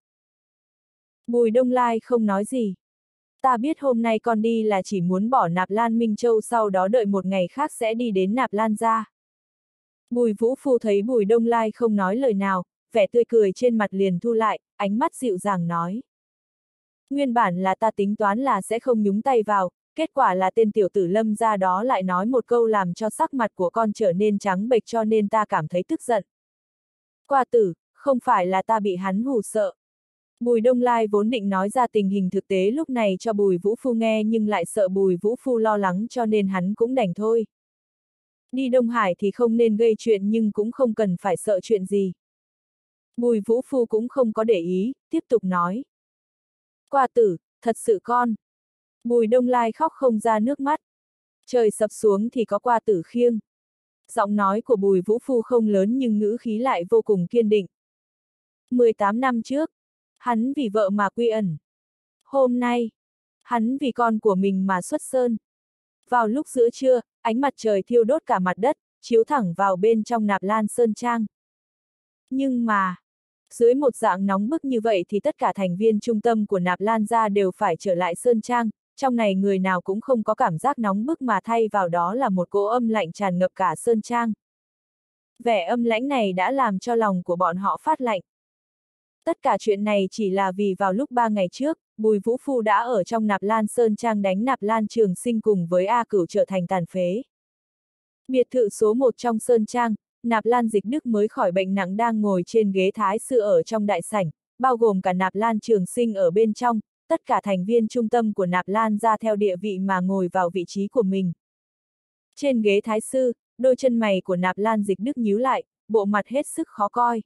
Bùi Đông Lai không nói gì. Ta biết hôm nay con đi là chỉ muốn bỏ Nạp Lan Minh Châu, sau đó đợi một ngày khác sẽ đi đến Nạp Lan gia. Bùi Vũ Phu thấy Bùi Đông Lai không nói lời nào, vẻ tươi cười trên mặt liền thu lại, ánh mắt dịu dàng nói. Nguyên bản là ta tính toán là sẽ không nhúng tay vào, kết quả là tên tiểu tử Lâm gia đó lại nói một câu làm cho sắc mặt của con trở nên trắng bệch, cho nên ta cảm thấy tức giận. Qua tử, không phải là ta bị hắn hù sợ. Bùi Đông Lai vốn định nói ra tình hình thực tế lúc này cho Bùi Vũ Phu nghe nhưng lại sợ Bùi Vũ Phu lo lắng cho nên hắn cũng đành thôi. Đi Đông Hải thì không nên gây chuyện nhưng cũng không cần phải sợ chuyện gì. Bùi Vũ Phu cũng không có để ý, tiếp tục nói. Qua tử, thật sự con. Bùi Đông Lai khóc không ra nước mắt. Trời sập xuống thì có qua tử khiêng. Giọng nói của Bùi Vũ Phu không lớn nhưng ngữ khí lại vô cùng kiên định. mười tám năm trước, hắn vì vợ mà quy ẩn. Hôm nay, hắn vì con của mình mà xuất sơn. Vào lúc giữa trưa, ánh mặt trời thiêu đốt cả mặt đất, chiếu thẳng vào bên trong Nạp Lan Sơn Trang. Nhưng mà, dưới một dạng nóng bức như vậy thì tất cả thành viên trung tâm của Nạp Lan gia đều phải trở lại Sơn Trang, trong này người nào cũng không có cảm giác nóng bức mà thay vào đó là một cỗ âm lạnh tràn ngập cả Sơn Trang. Vẻ âm lãnh này đã làm cho lòng của bọn họ phát lạnh. Tất cả chuyện này chỉ là vì vào lúc ba ngày trước, Bùi Vũ Phu đã ở trong Nạp Lan Sơn Trang đánh Nạp Lan Trường Sinh cùng với A Cửu trở thành tàn phế. Biệt thự số một trong Sơn Trang, Nạp Lan Dịch Đức mới khỏi bệnh nặng đang ngồi trên ghế thái sư ở trong đại sảnh, bao gồm cả Nạp Lan Trường Sinh ở bên trong, tất cả thành viên trung tâm của Nạp Lan ra theo địa vị mà ngồi vào vị trí của mình. Trên ghế thái sư, đôi chân mày của Nạp Lan Dịch Đức nhíu lại, bộ mặt hết sức khó coi.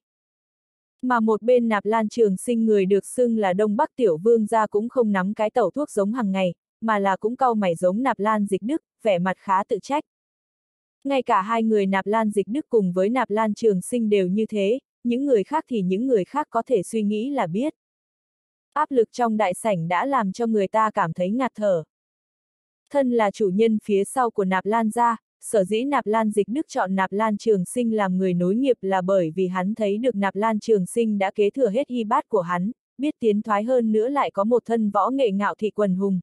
Mà một bên Nạp Lan Trường Sinh người được xưng là Đông Bắc Tiểu Vương gia cũng không nắm cái tẩu thuốc giống hàng ngày, mà là cũng cau mày giống Nạp Lan Dịch Đức, vẻ mặt khá tự trách. Ngay cả hai người Nạp Lan Dịch Đức cùng với Nạp Lan Trường Sinh đều như thế, những người khác thì những người khác có thể suy nghĩ là biết. Áp lực trong đại sảnh đã làm cho người ta cảm thấy ngạt thở. Thân là chủ nhân phía sau của Nạp Lan gia, sở dĩ Nạp Lan Dịch Đức chọn Nạp Lan Trường Sinh làm người nối nghiệp là bởi vì hắn thấy được Nạp Lan Trường Sinh đã kế thừa hết hy bát của hắn, biết tiến thoái hơn nữa lại có một thân võ nghệ ngạo thị quần hùng.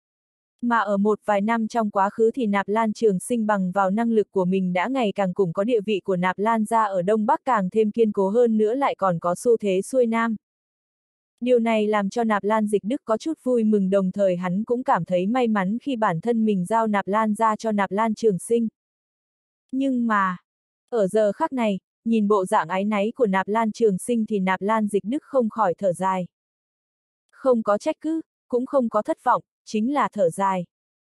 Mà ở một vài năm trong quá khứ thì Nạp Lan Trường Sinh bằng vào năng lực của mình đã ngày càng củng có địa vị của Nạp Lan gia ở Đông Bắc càng thêm kiên cố hơn nữa lại còn có xu thế xuôi nam. Điều này làm cho Nạp Lan Dịch Đức có chút vui mừng, đồng thời hắn cũng cảm thấy may mắn khi bản thân mình giao Nạp Lan ra cho Nạp Lan Trường Sinh. Nhưng mà, ở giờ khắc này, nhìn bộ dạng áy náy của Nạp Lan Trường Sinh thì Nạp Lan Dịch Đức không khỏi thở dài. Không có trách cứ, cũng không có thất vọng, chính là thở dài.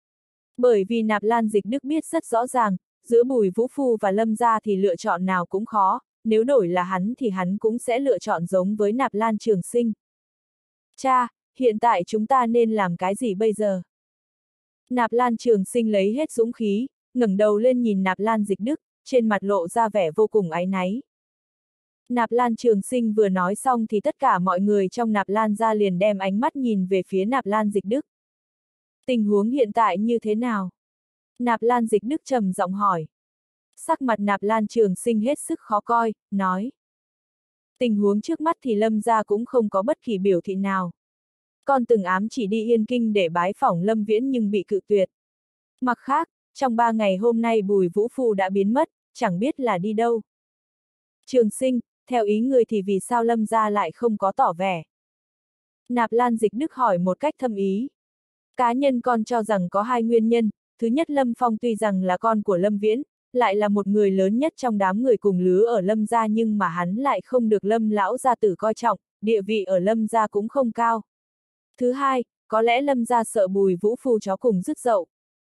Bởi vì Nạp Lan Dịch Đức biết rất rõ ràng, giữa Bùi Vũ Phu và Lâm gia thì lựa chọn nào cũng khó, nếu đổi là hắn thì hắn cũng sẽ lựa chọn giống với Nạp Lan Trường Sinh. Cha, hiện tại chúng ta nên làm cái gì bây giờ? Nạp Lan Trường Sinh lấy hết dũng khí, ngẩng đầu lên nhìn Nạp Lan Dịch Đức, trên mặt lộ ra vẻ vô cùng áy náy. Nạp Lan Trường Sinh vừa nói xong thì tất cả mọi người trong Nạp Lan gia liền đem ánh mắt nhìn về phía Nạp Lan Dịch Đức. Tình huống hiện tại như thế nào? Nạp Lan Dịch Đức trầm giọng hỏi. Sắc mặt Nạp Lan Trường Sinh hết sức khó coi, nói. Tình huống trước mắt thì Lâm gia cũng không có bất kỳ biểu thị nào. Con từng ám chỉ đi Yên Kinh để bái phỏng Lâm Viễn nhưng bị cự tuyệt. Mặt khác, trong ba ngày hôm nay Bùi Vũ Phu đã biến mất, chẳng biết là đi đâu. Trường Sinh, theo ý người thì vì sao Lâm gia lại không có tỏ vẻ? Nạp Lan Dịch Đức hỏi một cách thâm ý. Cá nhân con cho rằng có hai nguyên nhân, thứ nhất Lâm Phong tuy rằng là con của Lâm Viễn, lại là một người lớn nhất trong đám người cùng lứa ở Lâm gia nhưng mà hắn lại không được Lâm lão gia tử coi trọng, địa vị ở Lâm gia cũng không cao. Thứ hai, có lẽ Lâm gia sợ Bùi Vũ Phu chó cùng rứt dậu.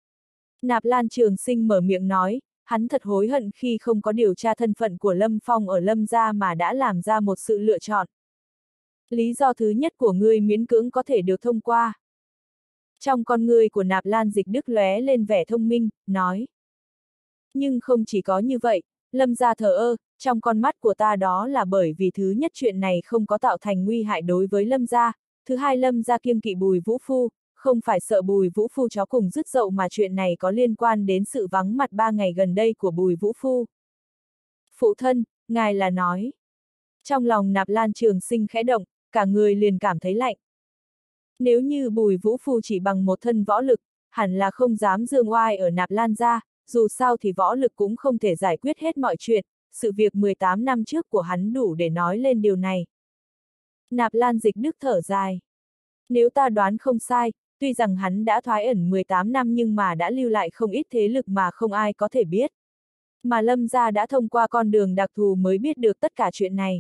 Nạp Lan Trường Sinh mở miệng nói, hắn thật hối hận khi không có điều tra thân phận của Lâm Phong ở Lâm gia mà đã làm ra một sự lựa chọn. Lý do thứ nhất của ngươi miễn cưỡng có thể được thông qua. Trong con ngươi của Nạp Lan Dịch Đức lóe lên vẻ thông minh, nói. Nhưng không chỉ có như vậy, Lâm gia thờ ơ, trong con mắt của ta đó là bởi vì thứ nhất chuyện này không có tạo thành nguy hại đối với Lâm gia, thứ hai Lâm gia kiêng kỵ Bùi Vũ Phu, không phải sợ Bùi Vũ Phu chó cùng rứt dậu mà chuyện này có liên quan đến sự vắng mặt ba ngày gần đây của Bùi Vũ Phu. Phụ thân, ngài là nói. Trong lòng Nạp Lan Trường Sinh khẽ động, cả người liền cảm thấy lạnh. Nếu như Bùi Vũ Phu chỉ bằng một thân võ lực, hẳn là không dám dương oai ở Nạp Lan gia, dù sao thì võ lực cũng không thể giải quyết hết mọi chuyện, sự việc mười tám năm trước của hắn đủ để nói lên điều này. Nạp Lan Dịch Đức thở dài. Nếu ta đoán không sai, tuy rằng hắn đã thoái ẩn mười tám năm nhưng mà đã lưu lại không ít thế lực mà không ai có thể biết. Mà Lâm gia đã thông qua con đường đặc thù mới biết được tất cả chuyện này.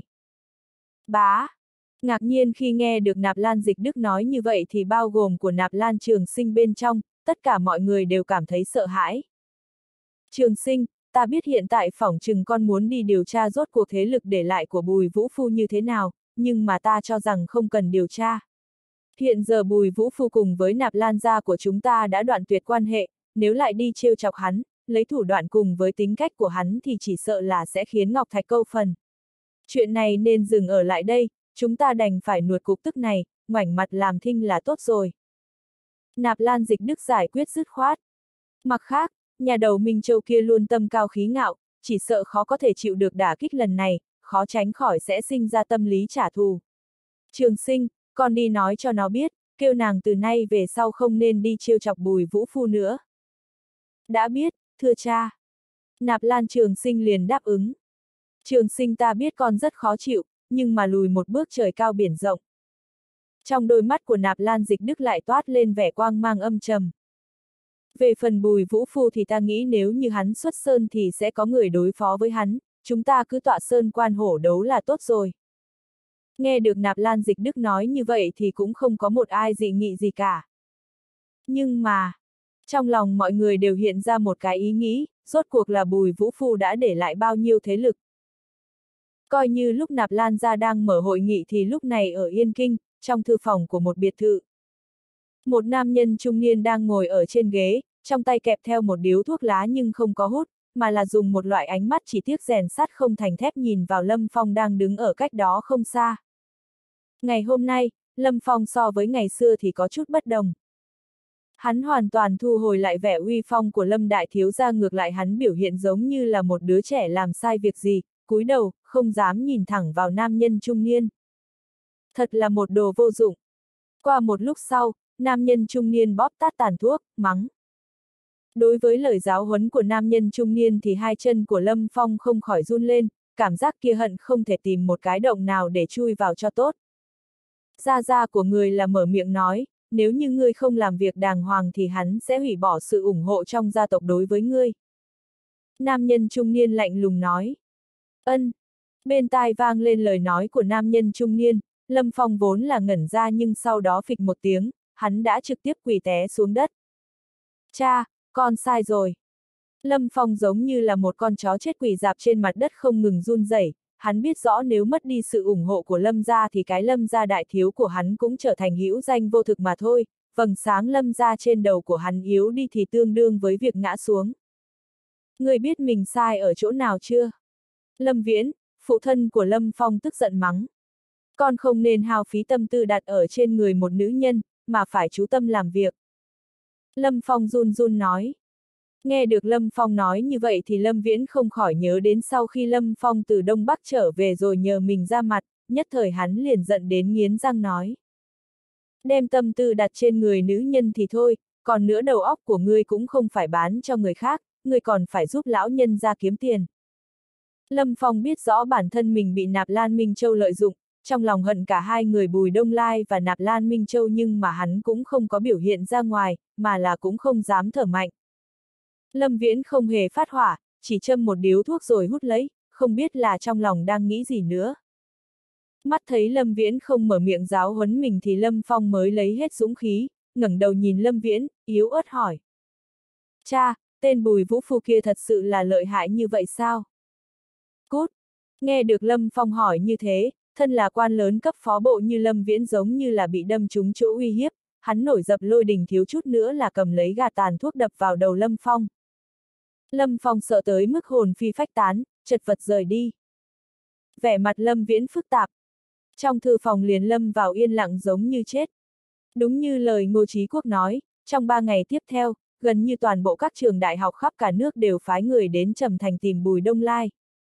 Bá! Ngạc nhiên khi nghe được Nạp Lan Dịch Đức nói như vậy thì bao gồm của Nạp Lan Trường Sinh bên trong, tất cả mọi người đều cảm thấy sợ hãi. Trường Sinh, ta biết hiện tại phỏng chừng con muốn đi điều tra rốt cuộc thế lực để lại của Bùi Vũ Phu như thế nào, nhưng mà ta cho rằng không cần điều tra. Hiện giờ Bùi Vũ Phu cùng với Nạp Lan gia của chúng ta đã đoạn tuyệt quan hệ, nếu lại đi trêu chọc hắn, lấy thủ đoạn cùng với tính cách của hắn thì chỉ sợ là sẽ khiến Ngọc Thạch câu phần. Chuyện này nên dừng ở lại đây, chúng ta đành phải nuốt cục tức này, ngoảnh mặt làm thinh là tốt rồi. Nạp Lan Dịch Đức giải quyết dứt khoát. Mặt khác, nhà đầu Minh Châu kia luôn tâm cao khí ngạo, chỉ sợ khó có thể chịu được đả kích lần này, khó tránh khỏi sẽ sinh ra tâm lý trả thù. Trường Sinh, con đi nói cho nó biết, kêu nàng từ nay về sau không nên đi trêu chọc Bùi Vũ Phu nữa. Đã biết, thưa cha. Nạp Lan Trường Sinh liền đáp ứng. Trường Sinh ta biết con rất khó chịu, nhưng mà lùi một bước trời cao biển rộng. Trong đôi mắt của Nạp Lan Dịch Đức lại toát lên vẻ quang mang âm trầm. Về phần Bùi Vũ Phu thì ta nghĩ nếu như hắn xuất sơn thì sẽ có người đối phó với hắn, chúng ta cứ tọa sơn quan hổ đấu là tốt rồi. Nghe được Nạp Lan Dịch Đức nói như vậy thì cũng không có một ai dị nghị gì cả. Nhưng mà, trong lòng mọi người đều hiện ra một cái ý nghĩ, rốt cuộc là Bùi Vũ Phu đã để lại bao nhiêu thế lực. Coi như lúc Nạp Lan gia đang mở hội nghị thì lúc này ở Yên Kinh, trong thư phòng của một biệt thự. Một nam nhân trung niên đang ngồi ở trên ghế, trong tay kẹp theo một điếu thuốc lá nhưng không có hút, mà là dùng một loại ánh mắt chỉ tiếc rèn sắt không thành thép nhìn vào Lâm Phong đang đứng ở cách đó không xa. Ngày hôm nay, Lâm Phong so với ngày xưa thì có chút bất đồng. Hắn hoàn toàn thu hồi lại vẻ uy phong của Lâm đại thiếu gia, ngược lại hắn biểu hiện giống như là một đứa trẻ làm sai việc gì, cúi đầu, không dám nhìn thẳng vào nam nhân trung niên. Thật là một đồ vô dụng. Qua một lúc sau, nam nhân trung niên bóp tắt tàn thuốc, mắng. Đối với lời giáo huấn của nam nhân trung niên thì hai chân của Lâm Phong không khỏi run lên, cảm giác kia hận không thể tìm một cái động nào để chui vào cho tốt. Gia gia của người là mở miệng nói, nếu như ngươi không làm việc đàng hoàng thì hắn sẽ hủy bỏ sự ủng hộ trong gia tộc đối với ngươi. Nam nhân trung niên lạnh lùng nói. Ân. Bên tai vang lên lời nói của nam nhân trung niên, Lâm Phong vốn là ngẩn ra nhưng sau đó phịch một tiếng, hắn đã trực tiếp quỳ té xuống đất. Cha, con sai rồi. Lâm Phong giống như là một con chó chết quỳ rạp trên mặt đất không ngừng run rẩy. Hắn biết rõ nếu mất đi sự ủng hộ của Lâm gia thì cái Lâm gia đại thiếu của hắn cũng trở thành hữu danh vô thực mà thôi, vầng sáng Lâm gia trên đầu của hắn yếu đi thì tương đương với việc ngã xuống. Người biết mình sai ở chỗ nào chưa? Lâm Viễn, phụ thân của Lâm Phong tức giận mắng. Con không nên hao phí tâm tư đặt ở trên người một nữ nhân, mà phải chú tâm làm việc. Lâm Phong run run nói. Nghe được Lâm Phong nói như vậy thì Lâm Viễn không khỏi nhớ đến sau khi Lâm Phong từ Đông Bắc trở về rồi nhờ mình ra mặt, nhất thời hắn liền giận đến nghiến răng nói. Đem tâm tư đặt trên người nữ nhân thì thôi, còn nữa đầu óc của ngươi cũng không phải bán cho người khác, ngươi còn phải giúp lão nhân ra kiếm tiền. Lâm Phong biết rõ bản thân mình bị Nạp Lan Minh Châu lợi dụng, trong lòng hận cả hai người Bùi Đông Lai và Nạp Lan Minh Châu, nhưng mà hắn cũng không có biểu hiện ra ngoài, mà là cũng không dám thở mạnh. Lâm Viễn không hề phát hỏa, chỉ châm một điếu thuốc rồi hút lấy, không biết là trong lòng đang nghĩ gì nữa. Mắt thấy Lâm Viễn không mở miệng giáo huấn mình thì Lâm Phong mới lấy hết dũng khí, ngẩng đầu nhìn Lâm Viễn, yếu ớt hỏi. Cha, tên Bùi Vũ Phu kia thật sự là lợi hại như vậy sao? Cút! Nghe được Lâm Phong hỏi như thế, thân là quan lớn cấp phó bộ như Lâm Viễn giống như là bị đâm trúng chỗ uy hiếp, hắn nổi dập lôi đình thiếu chút nữa là cầm lấy gà tàn thuốc đập vào đầu Lâm Phong. Lâm Phong sợ tới mức hồn phi phách tán, chật vật rời đi. Vẻ mặt Lâm Viễn phức tạp. Trong thư phòng liền lâm vào yên lặng giống như chết. Đúng như lời Ngô Chí Quốc nói, trong ba ngày tiếp theo, gần như toàn bộ các trường đại học khắp cả nước đều phái người đến Trầm Thành tìm Bùi Đông Lai.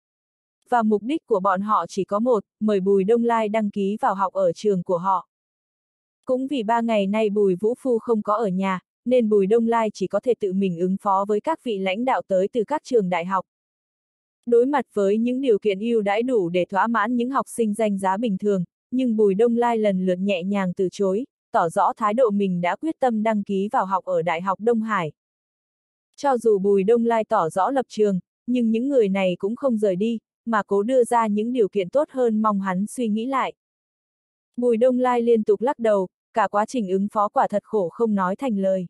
Và mục đích của bọn họ chỉ có một, mời Bùi Đông Lai đăng ký vào học ở trường của họ. Cũng vì ba ngày nay Bùi Vũ Phu không có ở nhà, nên Bùi Đông Lai chỉ có thể tự mình ứng phó với các vị lãnh đạo tới từ các trường đại học. Đối mặt với những điều kiện ưu đãi đủ để thỏa mãn những học sinh danh giá bình thường, nhưng Bùi Đông Lai lần lượt nhẹ nhàng từ chối, tỏ rõ thái độ mình đã quyết tâm đăng ký vào học ở Đại học Đông Hải. Cho dù Bùi Đông Lai tỏ rõ lập trường, nhưng những người này cũng không rời đi, mà cố đưa ra những điều kiện tốt hơn mong hắn suy nghĩ lại. Bùi Đông Lai liên tục lắc đầu, cả quá trình ứng phó quả thật khổ không nói thành lời.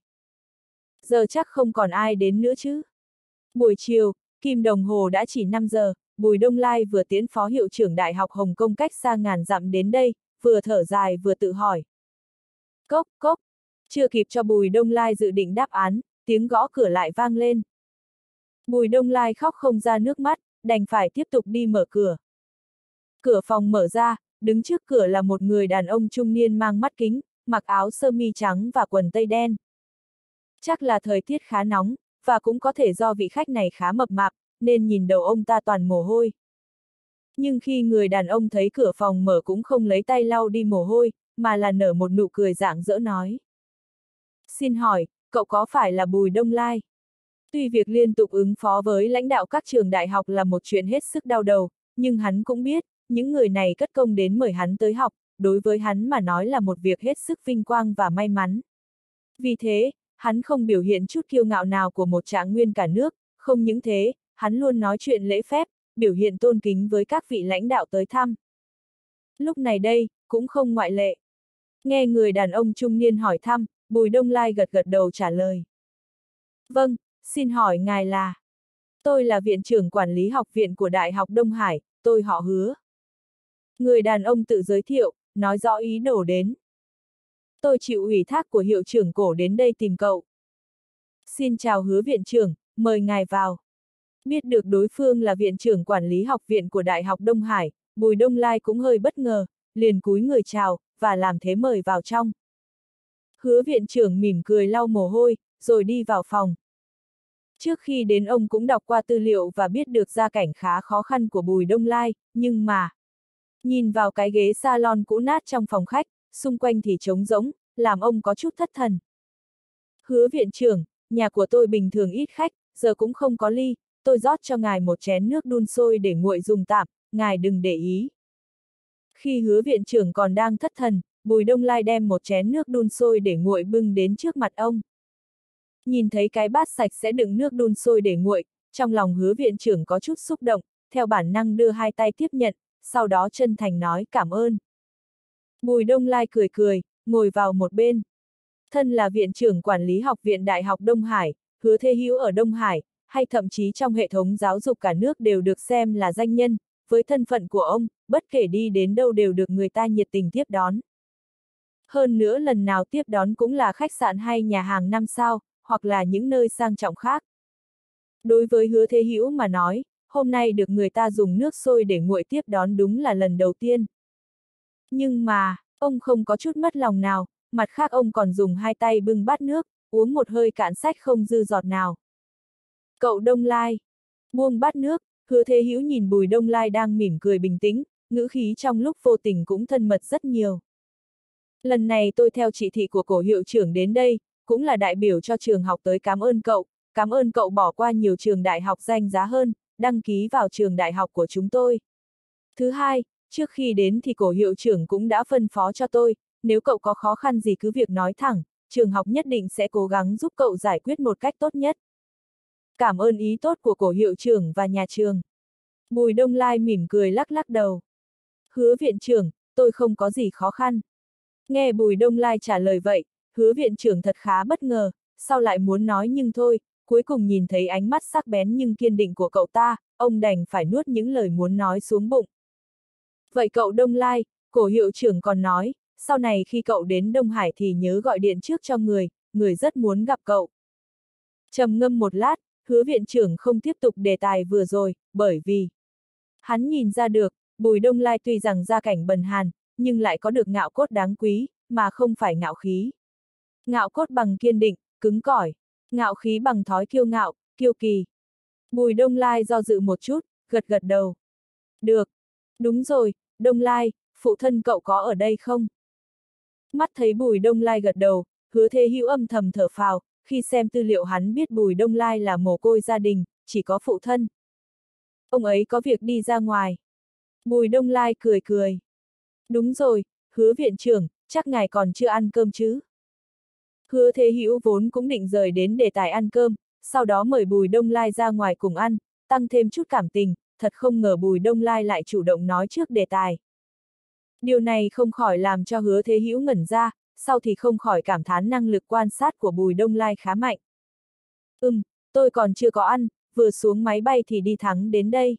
Giờ chắc không còn ai đến nữa chứ. Buổi chiều, kim đồng hồ đã chỉ năm giờ, Bùi Đông Lai vừa tiễn phó hiệu trưởng Đại học Hồng Kông cách xa ngàn dặm đến đây, vừa thở dài vừa tự hỏi. Cốc, cốc, chưa kịp cho Bùi Đông Lai dự định đáp án, tiếng gõ cửa lại vang lên. Bùi Đông Lai khóc không ra nước mắt, đành phải tiếp tục đi mở cửa. Cửa phòng mở ra, đứng trước cửa là một người đàn ông trung niên mang mắt kính, mặc áo sơ mi trắng và quần tây đen. Chắc là thời tiết khá nóng, và cũng có thể do vị khách này khá mập mạp, nên nhìn đầu ông ta toàn mồ hôi. Nhưng khi người đàn ông thấy cửa phòng mở cũng không lấy tay lau đi mồ hôi, mà là nở một nụ cười rạng rỡ nói. Xin hỏi, cậu có phải là Bùi Đông Lai? Tuy việc liên tục ứng phó với lãnh đạo các trường đại học là một chuyện hết sức đau đầu, nhưng hắn cũng biết, những người này cất công đến mời hắn tới học, đối với hắn mà nói là một việc hết sức vinh quang và may mắn. Vì thế, hắn không biểu hiện chút kiêu ngạo nào của một trạng nguyên cả nước, không những thế, hắn luôn nói chuyện lễ phép, biểu hiện tôn kính với các vị lãnh đạo tới thăm. Lúc này đây, cũng không ngoại lệ. Nghe người đàn ông trung niên hỏi thăm, Bùi Đông Lai gật gật đầu trả lời. Vâng, xin hỏi ngài là? Tôi là viện trưởng quản lý học viện của Đại học Đông Hải, tôi họ Hứa. Người đàn ông tự giới thiệu, nói rõ ý đồ đến. Tôi chịu ủy thác của hiệu trưởng Cổ đến đây tìm cậu. Xin chào Hứa viện trưởng, mời ngài vào. Biết được đối phương là viện trưởng quản lý học viện của Đại học Đông Hải, Bùi Đông Lai cũng hơi bất ngờ, liền cúi người chào, và làm thế mời vào trong. Hứa viện trưởng mỉm cười lau mồ hôi, rồi đi vào phòng. Trước khi đến ông cũng đọc qua tư liệu và biết được gia cảnh khá khó khăn của Bùi Đông Lai, nhưng mà... Nhìn vào cái ghế salon cũ nát trong phòng khách, xung quanh thì trống rỗng, làm ông có chút thất thần. Hứa viện trưởng, nhà của tôi bình thường ít khách, giờ cũng không có ly, tôi rót cho ngài một chén nước đun sôi để nguội dùng tạm, ngài đừng để ý. Khi Hứa viện trưởng còn đang thất thần, Bùi Đông Lai đem một chén nước đun sôi để nguội bưng đến trước mặt ông. Nhìn thấy cái bát sạch sẽ đựng nước đun sôi để nguội, trong lòng Hứa viện trưởng có chút xúc động, theo bản năng đưa hai tay tiếp nhận, sau đó chân thành nói cảm ơn. Bùi Đông Lai cười cười, ngồi vào một bên. Thân là viện trưởng quản lý học viện Đại học Đông Hải, Hứa Thế Hữu ở Đông Hải, hay thậm chí trong hệ thống giáo dục cả nước đều được xem là danh nhân, với thân phận của ông, bất kể đi đến đâu đều được người ta nhiệt tình tiếp đón. Hơn nữa lần nào tiếp đón cũng là khách sạn hay nhà hàng năm sao, hoặc là những nơi sang trọng khác. Đối với Hứa Thế Hữu mà nói, hôm nay được người ta dùng nước sôi để nguội tiếp đón đúng là lần đầu tiên. Nhưng mà, ông không có chút mất lòng nào, mặt khác ông còn dùng hai tay bưng bát nước, uống một hơi cạn sạch không dư giọt nào. Cậu Đông Lai. Buông bát nước, Hứa Thế Hữu nhìn Bùi Đông Lai đang mỉm cười bình tĩnh, ngữ khí trong lúc vô tình cũng thân mật rất nhiều. Lần này tôi theo chỉ thị của Cổ hiệu trưởng đến đây, cũng là đại biểu cho trường học tới cảm ơn cậu, cảm ơn cậu bỏ qua nhiều trường đại học danh giá hơn, đăng ký vào trường đại học của chúng tôi. Thứ hai, trước khi đến thì Cổ hiệu trưởng cũng đã phân phó cho tôi, nếu cậu có khó khăn gì cứ việc nói thẳng, trường học nhất định sẽ cố gắng giúp cậu giải quyết một cách tốt nhất. Cảm ơn ý tốt của Cổ hiệu trưởng và nhà trường. Bùi Đông Lai mỉm cười lắc lắc đầu. Hứa viện trưởng, tôi không có gì khó khăn. Nghe Bùi Đông Lai trả lời vậy, Hứa viện trưởng thật khá bất ngờ, sau lại muốn nói nhưng thôi, cuối cùng nhìn thấy ánh mắt sắc bén nhưng kiên định của cậu ta, ông đành phải nuốt những lời muốn nói xuống bụng. Vậy cậu Đông Lai, Cổ hiệu trưởng còn nói, sau này khi cậu đến Đông Hải thì nhớ gọi điện trước cho người, người rất muốn gặp cậu. Trầm ngâm một lát, Hứa viện trưởng không tiếp tục đề tài vừa rồi, bởi vì hắn nhìn ra được, Bùi Đông Lai tuy rằng gia cảnh bần hàn, nhưng lại có được ngạo cốt đáng quý, mà không phải ngạo khí. Ngạo cốt bằng kiên định, cứng cỏi, ngạo khí bằng thói kiêu ngạo, kiêu kỳ. Bùi Đông Lai do dự một chút, gật gật đầu. Được. Đúng rồi, Đông Lai, phụ thân cậu có ở đây không? Mắt thấy Bùi Đông Lai gật đầu, Hứa Thế Hữu âm thầm thở phào, khi xem tư liệu hắn biết Bùi Đông Lai là mồ côi gia đình, chỉ có phụ thân. Ông ấy có việc đi ra ngoài. Bùi Đông Lai cười cười. Đúng rồi, Hứa viện trưởng, chắc ngài còn chưa ăn cơm chứ? Hứa Thế Hữu vốn cũng định rời đến đề tài ăn cơm, sau đó mời Bùi Đông Lai ra ngoài cùng ăn, tăng thêm chút cảm tình, thật không ngờ Bùi Đông Lai lại chủ động nói trước đề tài. Điều này không khỏi làm cho Hứa Thế Hữu ngẩn ra, sau thì không khỏi cảm thán năng lực quan sát của Bùi Đông Lai khá mạnh. Ừm, tôi còn chưa có ăn, vừa xuống máy bay thì đi thẳng đến đây.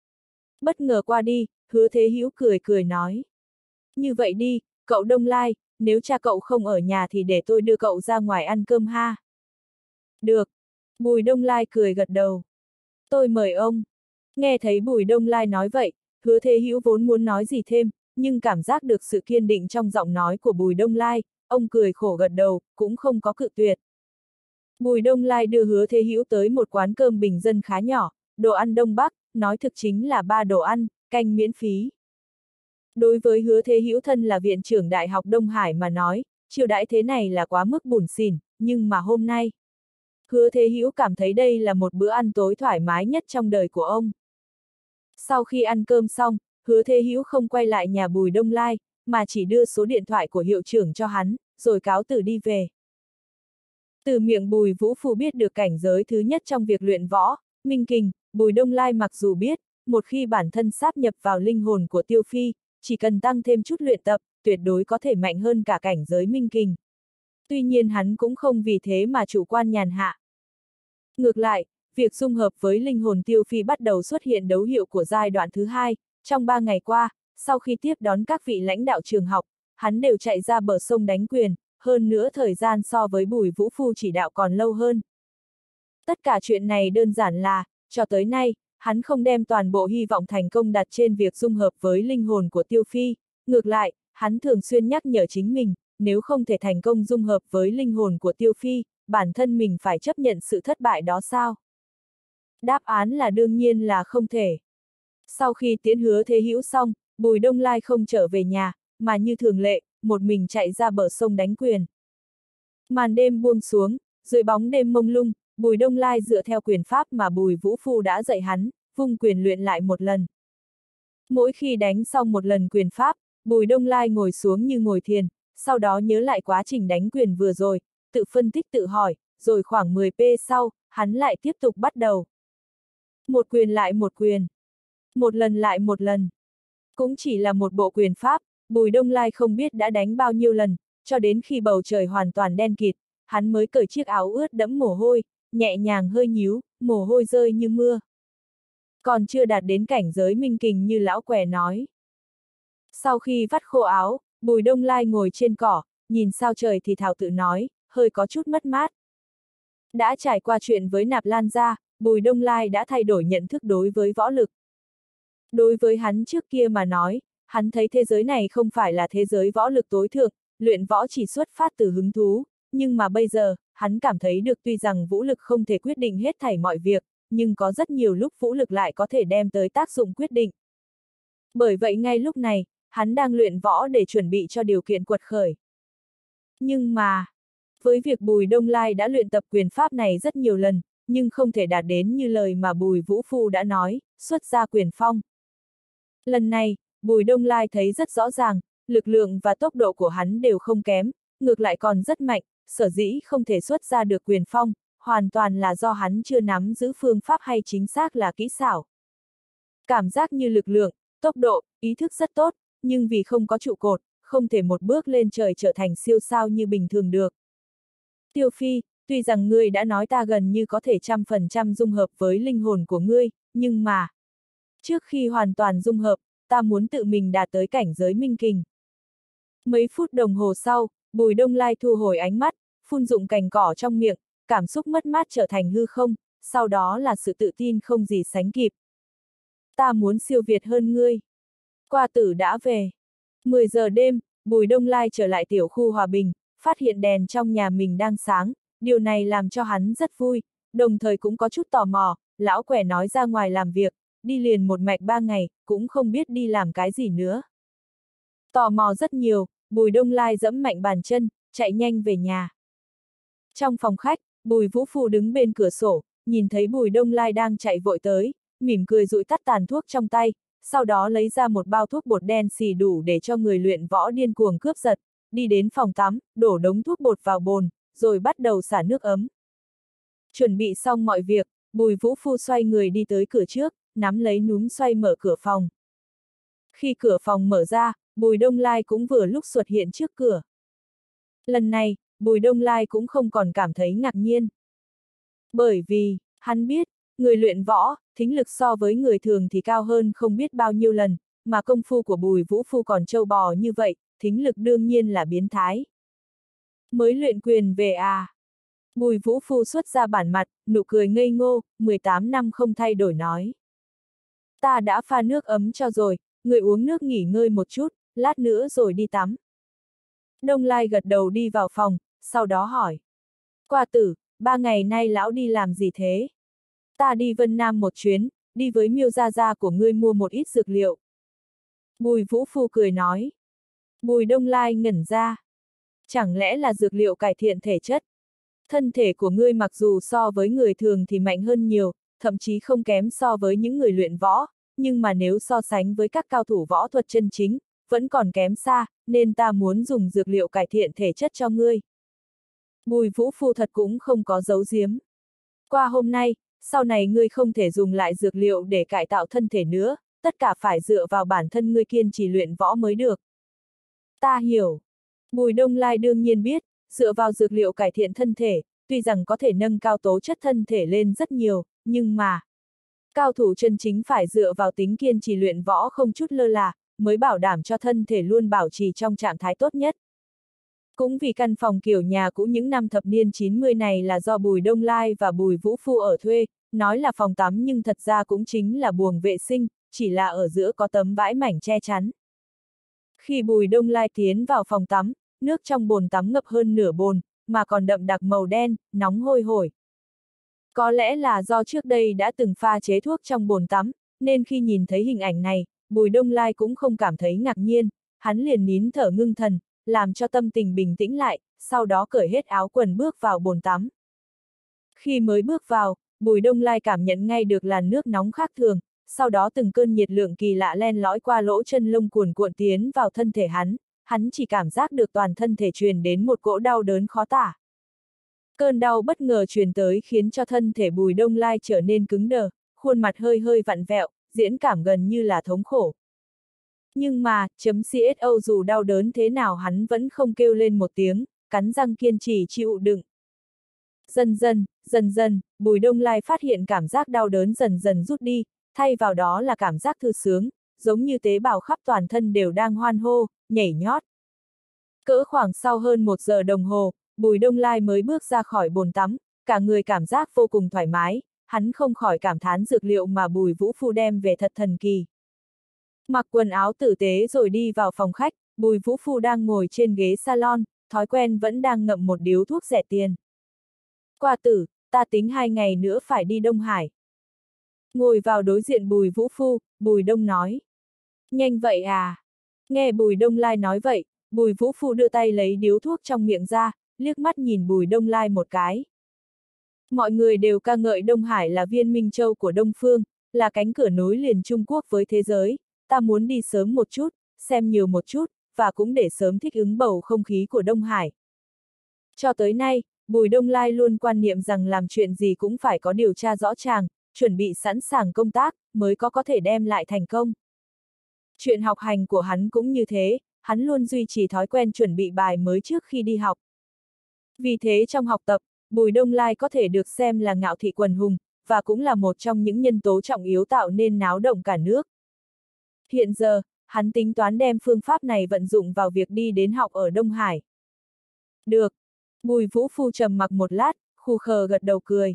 Bất ngờ qua đi, Hứa Thế Hữu cười cười nói. Như vậy đi, cậu Đông Lai, nếu cha cậu không ở nhà thì để tôi đưa cậu ra ngoài ăn cơm ha. Được. Bùi Đông Lai cười gật đầu. Tôi mời ông. Nghe thấy Bùi Đông Lai nói vậy, Hứa Thế Hữu vốn muốn nói gì thêm, nhưng cảm giác được sự kiên định trong giọng nói của Bùi Đông Lai, ông cười khổ gật đầu, cũng không có cự tuyệt. Bùi Đông Lai đưa Hứa Thế Hữu tới một quán cơm bình dân khá nhỏ, đồ ăn Đông Bắc, nói thực chính là ba đồ ăn, canh miễn phí. Đối với Hứa Thế Hữu thân là viện trưởng Đại học Đông Hải mà nói, chiêu đãi thế này là quá mức bủn xỉn, nhưng mà hôm nay, Hứa Thế Hữu cảm thấy đây là một bữa ăn tối thoải mái nhất trong đời của ông. Sau khi ăn cơm xong, Hứa Thế Hữu không quay lại nhà Bùi Đông Lai, mà chỉ đưa số điện thoại của hiệu trưởng cho hắn, rồi cáo từ đi về. Từ miệng Bùi Vũ Phu biết được cảnh giới thứ nhất trong việc luyện võ, minh kình, Bùi Đông Lai mặc dù biết, một khi bản thân sáp nhập vào linh hồn của Tiêu Phi, chỉ cần tăng thêm chút luyện tập, tuyệt đối có thể mạnh hơn cả cảnh giới minh kình. Tuy nhiên hắn cũng không vì thế mà chủ quan nhàn hạ. Ngược lại, việc dung hợp với linh hồn Tiêu Phi bắt đầu xuất hiện dấu hiệu của giai đoạn thứ hai. Trong ba ngày qua, sau khi tiếp đón các vị lãnh đạo trường học, hắn đều chạy ra bờ sông đánh quyền, hơn nữa thời gian so với Bùi Vũ Phu chỉ đạo còn lâu hơn. Tất cả chuyện này đơn giản là, cho tới nay, hắn không đem toàn bộ hy vọng thành công đặt trên việc dung hợp với linh hồn của Tiêu Phi, ngược lại, hắn thường xuyên nhắc nhở chính mình, nếu không thể thành công dung hợp với linh hồn của Tiêu Phi, bản thân mình phải chấp nhận sự thất bại đó sao? Đáp án là đương nhiên là không thể. Sau khi tiễn Hứa Thế Hữu xong, Bùi Đông Lai không trở về nhà, mà như thường lệ, một mình chạy ra bờ sông đánh quyền. Màn đêm buông xuống, dưới bóng đêm mông lung, Bùi Đông Lai dựa theo quyền pháp mà Bùi Vũ Phu đã dạy hắn, vung quyền luyện lại một lần. Mỗi khi đánh xong một lần quyền pháp, Bùi Đông Lai ngồi xuống như ngồi thiền, sau đó nhớ lại quá trình đánh quyền vừa rồi, tự phân tích tự hỏi, rồi khoảng mười phút sau, hắn lại tiếp tục bắt đầu. Một quyền lại một quyền. Một lần lại một lần. Cũng chỉ là một bộ quyền pháp, Bùi Đông Lai không biết đã đánh bao nhiêu lần, cho đến khi bầu trời hoàn toàn đen kịt, hắn mới cởi chiếc áo ướt đẫm mồ hôi, nhẹ nhàng hơi nhíu, mồ hôi rơi như mưa. Còn chưa đạt đến cảnh giới minh kình như lão què nói. Sau khi vắt khô áo, Bùi Đông Lai ngồi trên cỏ, nhìn sao trời thì thào tự nói, hơi có chút mất mát. Đã trải qua chuyện với Nạp Lan gia, Bùi Đông Lai đã thay đổi nhận thức đối với võ lực. Đối với hắn trước kia mà nói, hắn thấy thế giới này không phải là thế giới võ lực tối thượng, luyện võ chỉ xuất phát từ hứng thú, nhưng mà bây giờ, hắn cảm thấy được tuy rằng vũ lực không thể quyết định hết thảy mọi việc, nhưng có rất nhiều lúc vũ lực lại có thể đem tới tác dụng quyết định. Bởi vậy ngay lúc này, hắn đang luyện võ để chuẩn bị cho điều kiện quật khởi. Nhưng mà, với việc Bùi Đông Lai đã luyện tập quyền pháp này rất nhiều lần, nhưng không thể đạt đến như lời mà Bùi Vũ Phu đã nói, xuất ra quyền phong. Lần này, Bùi Đông Lai thấy rất rõ ràng, lực lượng và tốc độ của hắn đều không kém, ngược lại còn rất mạnh, sở dĩ không thể xuất ra được quyền phong, hoàn toàn là do hắn chưa nắm giữ phương pháp hay chính xác là kỹ xảo. Cảm giác như lực lượng, tốc độ, ý thức rất tốt, nhưng vì không có trụ cột, không thể một bước lên trời trở thành siêu sao như bình thường được. Tiêu Phi, tuy rằng ngươi đã nói ta gần như có thể trăm phần trăm dung hợp với linh hồn của ngươi, nhưng mà, trước khi hoàn toàn dung hợp, ta muốn tự mình đạt tới cảnh giới minh kình. Mấy phút đồng hồ sau, Bùi Đông Lai thu hồi ánh mắt, phun dụng cành cỏ trong miệng, cảm xúc mất mát trở thành hư không, sau đó là sự tự tin không gì sánh kịp. Ta muốn siêu việt hơn ngươi. Qua tử đã về. mười giờ đêm, Bùi Đông Lai trở lại tiểu khu Hòa Bình, phát hiện đèn trong nhà mình đang sáng, điều này làm cho hắn rất vui, đồng thời cũng có chút tò mò, lão quẻ nói ra ngoài làm việc, đi liền một mạch ba ngày, cũng không biết đi làm cái gì nữa. Tò mò rất nhiều, Bùi Đông Lai giẫm mạnh bàn chân, chạy nhanh về nhà. Trong phòng khách, Bùi Vũ Phu đứng bên cửa sổ, nhìn thấy Bùi Đông Lai đang chạy vội tới, mỉm cười dụi tắt tàn thuốc trong tay, sau đó lấy ra một bao thuốc bột đen xì đủ để cho người luyện võ điên cuồng cướp giật, đi đến phòng tắm, đổ đống thuốc bột vào bồn, rồi bắt đầu xả nước ấm. Chuẩn bị xong mọi việc, Bùi Vũ Phu xoay người đi tới cửa trước, nắm lấy núm xoay mở cửa phòng. Khi cửa phòng mở ra, Bùi Đông Lai cũng vừa lúc xuất hiện trước cửa. Lần này, Bùi Đông Lai cũng không còn cảm thấy ngạc nhiên. Bởi vì, hắn biết, người luyện võ, thính lực so với người thường thì cao hơn không biết bao nhiêu lần, mà công phu của Bùi Vũ Phu còn trâu bò như vậy, thính lực đương nhiên là biến thái. Mới luyện quyền về à? Bùi Vũ Phu xuất ra bản mặt, nụ cười ngây ngô, mười tám năm không thay đổi nói. Ta đã pha nước ấm cho rồi, người uống nước nghỉ ngơi một chút, lát nữa rồi đi tắm. Đông Lai gật đầu đi vào phòng, sau đó hỏi. Qua tử, ba ngày nay lão đi làm gì thế? Ta đi Vân Nam một chuyến, đi với Miêu Gia Gia của ngươi mua một ít dược liệu. Bùi Vũ Phu cười nói. Bùi Đông Lai ngẩn ra. Chẳng lẽ là dược liệu cải thiện thể chất? Thân thể của ngươi mặc dù so với người thường thì mạnh hơn nhiều, thậm chí không kém so với những người luyện võ, nhưng mà nếu so sánh với các cao thủ võ thuật chân chính, vẫn còn kém xa, nên ta muốn dùng dược liệu cải thiện thể chất cho ngươi. Bùi Vũ Phu thật cũng không có giấu giếm. Qua hôm nay, sau này ngươi không thể dùng lại dược liệu để cải tạo thân thể nữa, tất cả phải dựa vào bản thân ngươi kiên trì luyện võ mới được. Ta hiểu. Bùi Đông Lai đương nhiên biết, dựa vào dược liệu cải thiện thân thể, tuy rằng có thể nâng cao tố chất thân thể lên rất nhiều, nhưng mà cao thủ chân chính phải dựa vào tính kiên trì luyện võ không chút lơ là, mới bảo đảm cho thân thể luôn bảo trì trong trạng thái tốt nhất. Cũng vì căn phòng kiểu nhà cũ những năm thập niên chín mươi này là do Bùi Đông Lai và Bùi Vũ Phu ở thuê, nói là phòng tắm nhưng thật ra cũng chính là buồng vệ sinh, chỉ là ở giữa có tấm vải mảnh che chắn. Khi Bùi Đông Lai tiến vào phòng tắm, nước trong bồn tắm ngập hơn nửa bồn, mà còn đậm đặc màu đen, nóng hôi hổi. Có lẽ là do trước đây đã từng pha chế thuốc trong bồn tắm, nên khi nhìn thấy hình ảnh này, Bùi Đông Lai cũng không cảm thấy ngạc nhiên, hắn liền nín thở ngưng thần, làm cho tâm tình bình tĩnh lại, sau đó cởi hết áo quần bước vào bồn tắm. Khi mới bước vào, Bùi Đông Lai cảm nhận ngay được làn nước nóng khác thường, sau đó từng cơn nhiệt lượng kỳ lạ len lỏi qua lỗ chân lông cuồn cuộn tiến vào thân thể hắn, hắn chỉ cảm giác được toàn thân thể truyền đến một cỗ đau đớn khó tả. Cơn đau bất ngờ truyền tới khiến cho thân thể Bùi Đông Lai trở nên cứng đờ, khuôn mặt hơi hơi vặn vẹo, diễn cảm gần như là thống khổ. Nhưng mà, chấm xô dù đau đớn thế nào hắn vẫn không kêu lên một tiếng, cắn răng kiên trì chịu đựng. Dần dần, dần dần, Bùi Đông Lai phát hiện cảm giác đau đớn dần dần rút đi, thay vào đó là cảm giác thư sướng, giống như tế bào khắp toàn thân đều đang hoan hô, nhảy nhót. Cỡ khoảng sau hơn một giờ đồng hồ, Bùi Đông Lai mới bước ra khỏi bồn tắm, cả người cảm giác vô cùng thoải mái, hắn không khỏi cảm thán dược liệu mà Bùi Vũ Phu đem về thật thần kỳ. Mặc quần áo tử tế rồi đi vào phòng khách, Bùi Vũ Phu đang ngồi trên ghế salon, thói quen vẫn đang ngậm một điếu thuốc rẻ tiền. Qua tử, ta tính hai ngày nữa phải đi Đông Hải. Ngồi vào đối diện Bùi Vũ Phu, Bùi Đông nói. Nhanh vậy à? Nghe Bùi Đông Lai nói vậy, Bùi Vũ Phu đưa tay lấy điếu thuốc trong miệng ra, liếc mắt nhìn Bùi Đông Lai một cái. Mọi người đều ca ngợi Đông Hải là viên minh châu của Đông Phương, là cánh cửa nối liền Trung Quốc với thế giới, ta muốn đi sớm một chút, xem nhiều một chút, và cũng để sớm thích ứng bầu không khí của Đông Hải. Cho tới nay, Bùi Đông Lai luôn quan niệm rằng làm chuyện gì cũng phải có điều tra rõ ràng, chuẩn bị sẵn sàng công tác, mới có có thể đem lại thành công. Chuyện học hành của hắn cũng như thế, hắn luôn duy trì thói quen chuẩn bị bài mới trước khi đi học. Vì thế trong học tập, Bùi Đông Lai có thể được xem là ngạo thị quần hùng, và cũng là một trong những nhân tố trọng yếu tạo nên náo động cả nước. Hiện giờ, hắn tính toán đem phương pháp này vận dụng vào việc đi đến học ở Đông Hải. Được. Bùi Vũ Phu trầm mặc một lát, khù khờ gật đầu cười.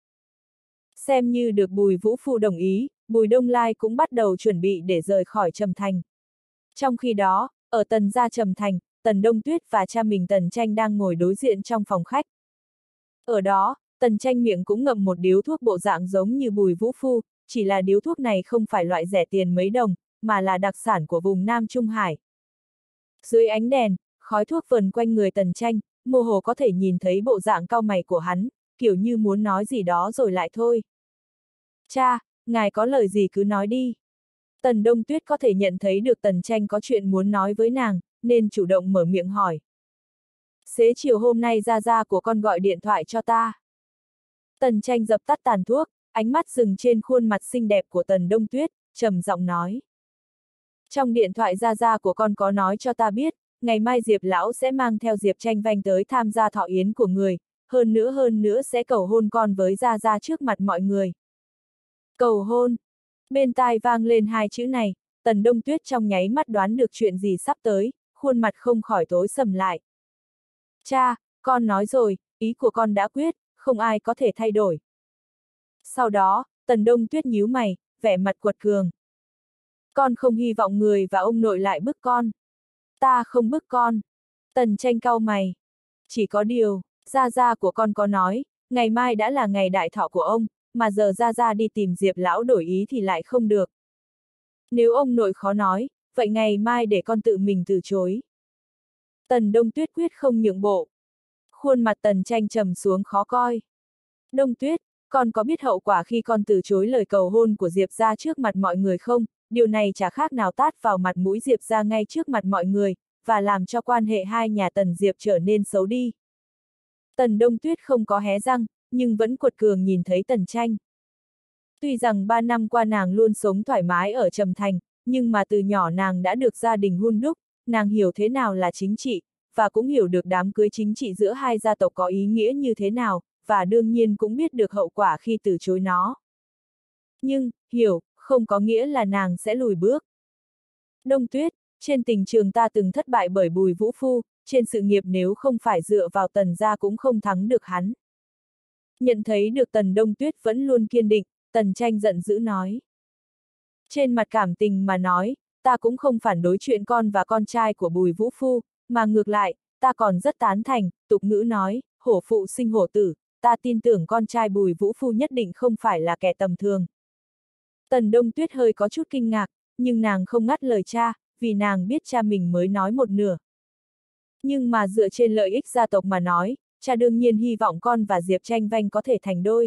Xem như được Bùi Vũ Phu đồng ý, Bùi Đông Lai cũng bắt đầu chuẩn bị để rời khỏi Trầm Thành. Trong khi đó, ở Tần gia Trầm Thành, Tần Đông Tuyết và cha mình Tần Tranh đang ngồi đối diện trong phòng khách. Ở đó, Tần Tranh miệng cũng ngậm một điếu thuốc bộ dạng giống như Bùi Vũ Phu, chỉ là điếu thuốc này không phải loại rẻ tiền mấy đồng, mà là đặc sản của vùng Nam Trung Hải. Dưới ánh đèn, khói thuốc vần quanh người Tần Tranh, mơ hồ có thể nhìn thấy bộ dạng cau mày của hắn, kiểu như muốn nói gì đó rồi lại thôi. Cha, ngài có lời gì cứ nói đi. Tần Đông Tuyết có thể nhận thấy được Tần Tranh có chuyện muốn nói với nàng, nên chủ động mở miệng hỏi. Xế chiều hôm nay gia gia của con gọi điện thoại cho ta. Tần Tranh dập tắt tàn thuốc, ánh mắt dừng trên khuôn mặt xinh đẹp của Tần Đông Tuyết, trầm giọng nói. Trong điện thoại gia gia của con có nói cho ta biết, ngày mai Diệp lão sẽ mang theo Diệp Tranh Vanh tới tham gia thọ yến của người, hơn nữa hơn nữa sẽ cầu hôn con với gia gia trước mặt mọi người. Cầu hôn. Bên tai vang lên hai chữ này, Tần Đông Tuyết trong nháy mắt đoán được chuyện gì sắp tới, khuôn mặt không khỏi tối sầm lại. Cha, con nói rồi, ý của con đã quyết, không ai có thể thay đổi. Sau đó, Tần Đông Tuyết nhíu mày, vẻ mặt quật cường. Con không hy vọng người và ông nội lại bức con. Ta không bức con. Tần Tranh cau mày. Chỉ có điều, gia gia của con có nói, ngày mai đã là ngày đại thọ của ông, mà giờ gia gia đi tìm Diệp lão đổi ý thì lại không được. Nếu ông nội khó nói, vậy ngày mai để con tự mình từ chối. Tần Đông Tuyết quyết không nhượng bộ. Khuôn mặt Tần Tranh trầm xuống khó coi. Đông Tuyết, con có biết hậu quả khi con từ chối lời cầu hôn của Diệp gia trước mặt mọi người không? Điều này chả khác nào tát vào mặt mũi Diệp gia ngay trước mặt mọi người, và làm cho quan hệ hai nhà Tần Diệp trở nên xấu đi. Tần Đông Tuyết không có hé răng, nhưng vẫn cuột cường nhìn thấy Tần Tranh. Tuy rằng ba năm qua nàng luôn sống thoải mái ở Trầm Thành, nhưng mà từ nhỏ nàng đã được gia đình hun đúc, nàng hiểu thế nào là chính trị, và cũng hiểu được đám cưới chính trị giữa hai gia tộc có ý nghĩa như thế nào, và đương nhiên cũng biết được hậu quả khi từ chối nó. Nhưng, hiểu, không có nghĩa là nàng sẽ lùi bước. Đông Tuyết, trên tình trường ta từng thất bại bởi Bùi Vũ Phu, trên sự nghiệp nếu không phải dựa vào Tần gia cũng không thắng được hắn. Nhận thấy được Tần Đông Tuyết vẫn luôn kiên định, Tần Tranh giận dữ nói. Trên mặt cảm tình mà nói, ta cũng không phản đối chuyện con và con trai của Bùi Vũ Phu, mà ngược lại, ta còn rất tán thành, tục ngữ nói, hổ phụ sinh hổ tử, ta tin tưởng con trai Bùi Vũ Phu nhất định không phải là kẻ tầm thường. Tần Đông Tuyết hơi có chút kinh ngạc, nhưng nàng không ngắt lời cha, vì nàng biết cha mình mới nói một nửa. Nhưng mà dựa trên lợi ích gia tộc mà nói, cha đương nhiên hy vọng con và Diệp Tranh Vanh có thể thành đôi.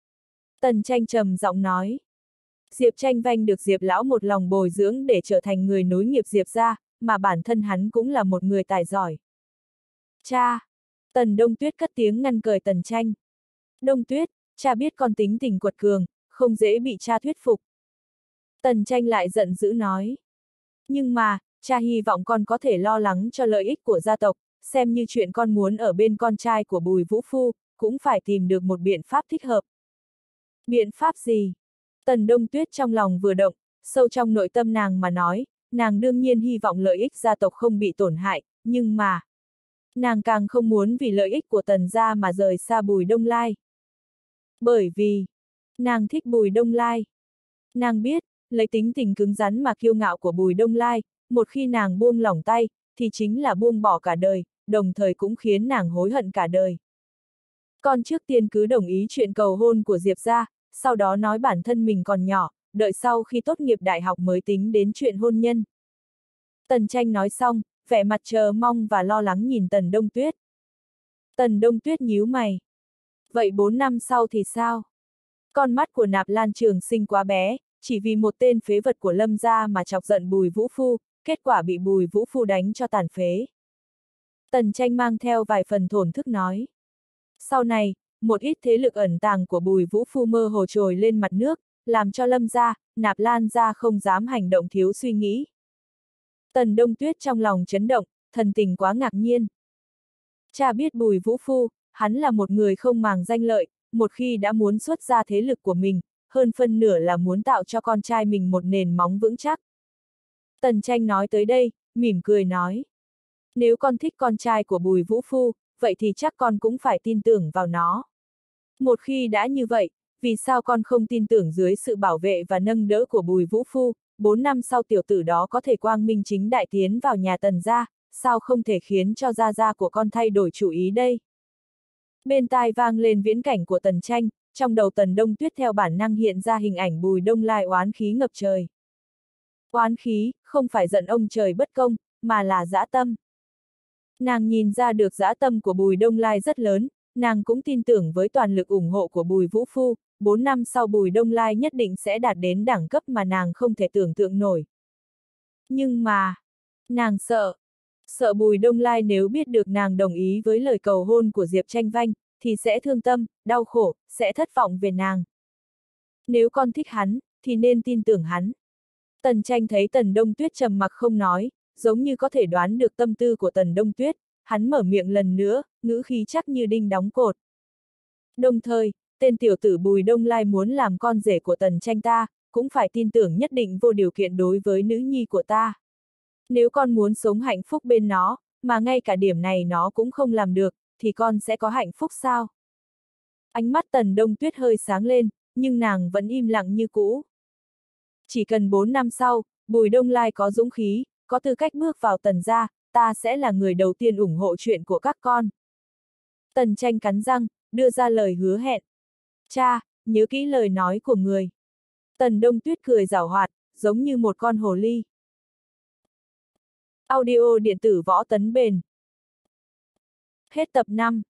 Tần Tranh trầm giọng nói. Diệp Tranh Vanh được Diệp lão một lòng bồi dưỡng để trở thành người nối nghiệp Diệp gia, mà bản thân hắn cũng là một người tài giỏi. Cha! Tần Đông Tuyết cất tiếng ngăn cởi Tần Tranh. Đông Tuyết, cha biết con tính tình quật cường, không dễ bị cha thuyết phục. Tần Tranh lại giận dữ nói. Nhưng mà, cha hy vọng con có thể lo lắng cho lợi ích của gia tộc, xem như chuyện con muốn ở bên con trai của Bùi Vũ Phu, cũng phải tìm được một biện pháp thích hợp. Biện pháp gì? Tần Đông Tuyết trong lòng vừa động, sâu trong nội tâm nàng mà nói, nàng đương nhiên hy vọng lợi ích gia tộc không bị tổn hại, nhưng mà, nàng càng không muốn vì lợi ích của Tần gia mà rời xa Bùi Đông Lai. Bởi vì, nàng thích Bùi Đông Lai. Nàng biết, lấy tính tình cứng rắn mà kiêu ngạo của Bùi Đông Lai, một khi nàng buông lỏng tay, thì chính là buông bỏ cả đời, đồng thời cũng khiến nàng hối hận cả đời. Con trước tiên cứ đồng ý chuyện cầu hôn của Diệp gia, sau đó nói bản thân mình còn nhỏ, đợi sau khi tốt nghiệp đại học mới tính đến chuyện hôn nhân. Tần Tranh nói xong, vẻ mặt chờ mong và lo lắng nhìn Tần Đông Tuyết. Tần Đông Tuyết nhíu mày. Vậy bốn năm sau thì sao? Con mắt của Nạp Lan Trường Sinh quá bé, chỉ vì một tên phế vật của Lâm gia mà chọc giận Bùi Vũ Phu, kết quả bị Bùi Vũ Phu đánh cho tàn phế. Tần Tranh mang theo vài phần thổn thức nói. Sau này, một ít thế lực ẩn tàng của Bùi Vũ Phu mơ hồ trồi lên mặt nước, làm cho Lâm gia, Nạp Lan gia không dám hành động thiếu suy nghĩ. Tần Đông Tuyết trong lòng chấn động, thần tình quá ngạc nhiên. Cha biết Bùi Vũ Phu, hắn là một người không màng danh lợi, một khi đã muốn xuất ra thế lực của mình, hơn phân nửa là muốn tạo cho con trai mình một nền móng vững chắc. Tần Tranh nói tới đây, mỉm cười nói. Nếu con thích con trai của Bùi Vũ Phu, vậy thì chắc con cũng phải tin tưởng vào nó. Một khi đã như vậy, vì sao con không tin tưởng dưới sự bảo vệ và nâng đỡ của Bùi Vũ Phu, bốn năm sau tiểu tử đó có thể quang minh chính đại tiến vào nhà Tần gia, sao không thể khiến cho gia gia của con thay đổi chủ ý đây? Bên tai vang lên viễn cảnh của Tần Tranh, trong đầu Tần Đông Tuyết theo bản năng hiện ra hình ảnh Bùi Đông Lai oán khí ngập trời. Oán khí, không phải giận ông trời bất công, mà là dã tâm. Nàng nhìn ra được dã tâm của Bùi Đông Lai rất lớn, nàng cũng tin tưởng với toàn lực ủng hộ của Bùi Vũ Phu, bốn năm sau Bùi Đông Lai nhất định sẽ đạt đến đẳng cấp mà nàng không thể tưởng tượng nổi. Nhưng mà, nàng sợ, sợ Bùi Đông Lai nếu biết được nàng đồng ý với lời cầu hôn của Diệp Tranh Vanh, thì sẽ thương tâm, đau khổ, sẽ thất vọng về nàng. Nếu con thích hắn, thì nên tin tưởng hắn. Tần Tranh thấy Tần Đông Tuyết trầm mặc không nói, giống như có thể đoán được tâm tư của Tần Đông Tuyết, hắn mở miệng lần nữa, ngữ khí chắc như đinh đóng cột. Đồng thời, tên tiểu tử Bùi Đông Lai muốn làm con rể của Tần Tranh ta, cũng phải tin tưởng nhất định vô điều kiện đối với nữ nhi của ta. Nếu con muốn sống hạnh phúc bên nó, mà ngay cả điểm này nó cũng không làm được, thì con sẽ có hạnh phúc sao? Ánh mắt Tần Đông Tuyết hơi sáng lên, nhưng nàng vẫn im lặng như cũ. Chỉ cần bốn năm sau, Bùi Đông Lai có dũng khí, có tư cách bước vào Tần gia, ta sẽ là người đầu tiên ủng hộ chuyện của các con. Tần Tranh cắn răng, đưa ra lời hứa hẹn. Cha, nhớ kỹ lời nói của người. Tần Đông Tuyết cười giảo hoạt, giống như một con hồ ly. Audio điện tử Võ Tấn Bền. Hết tập năm.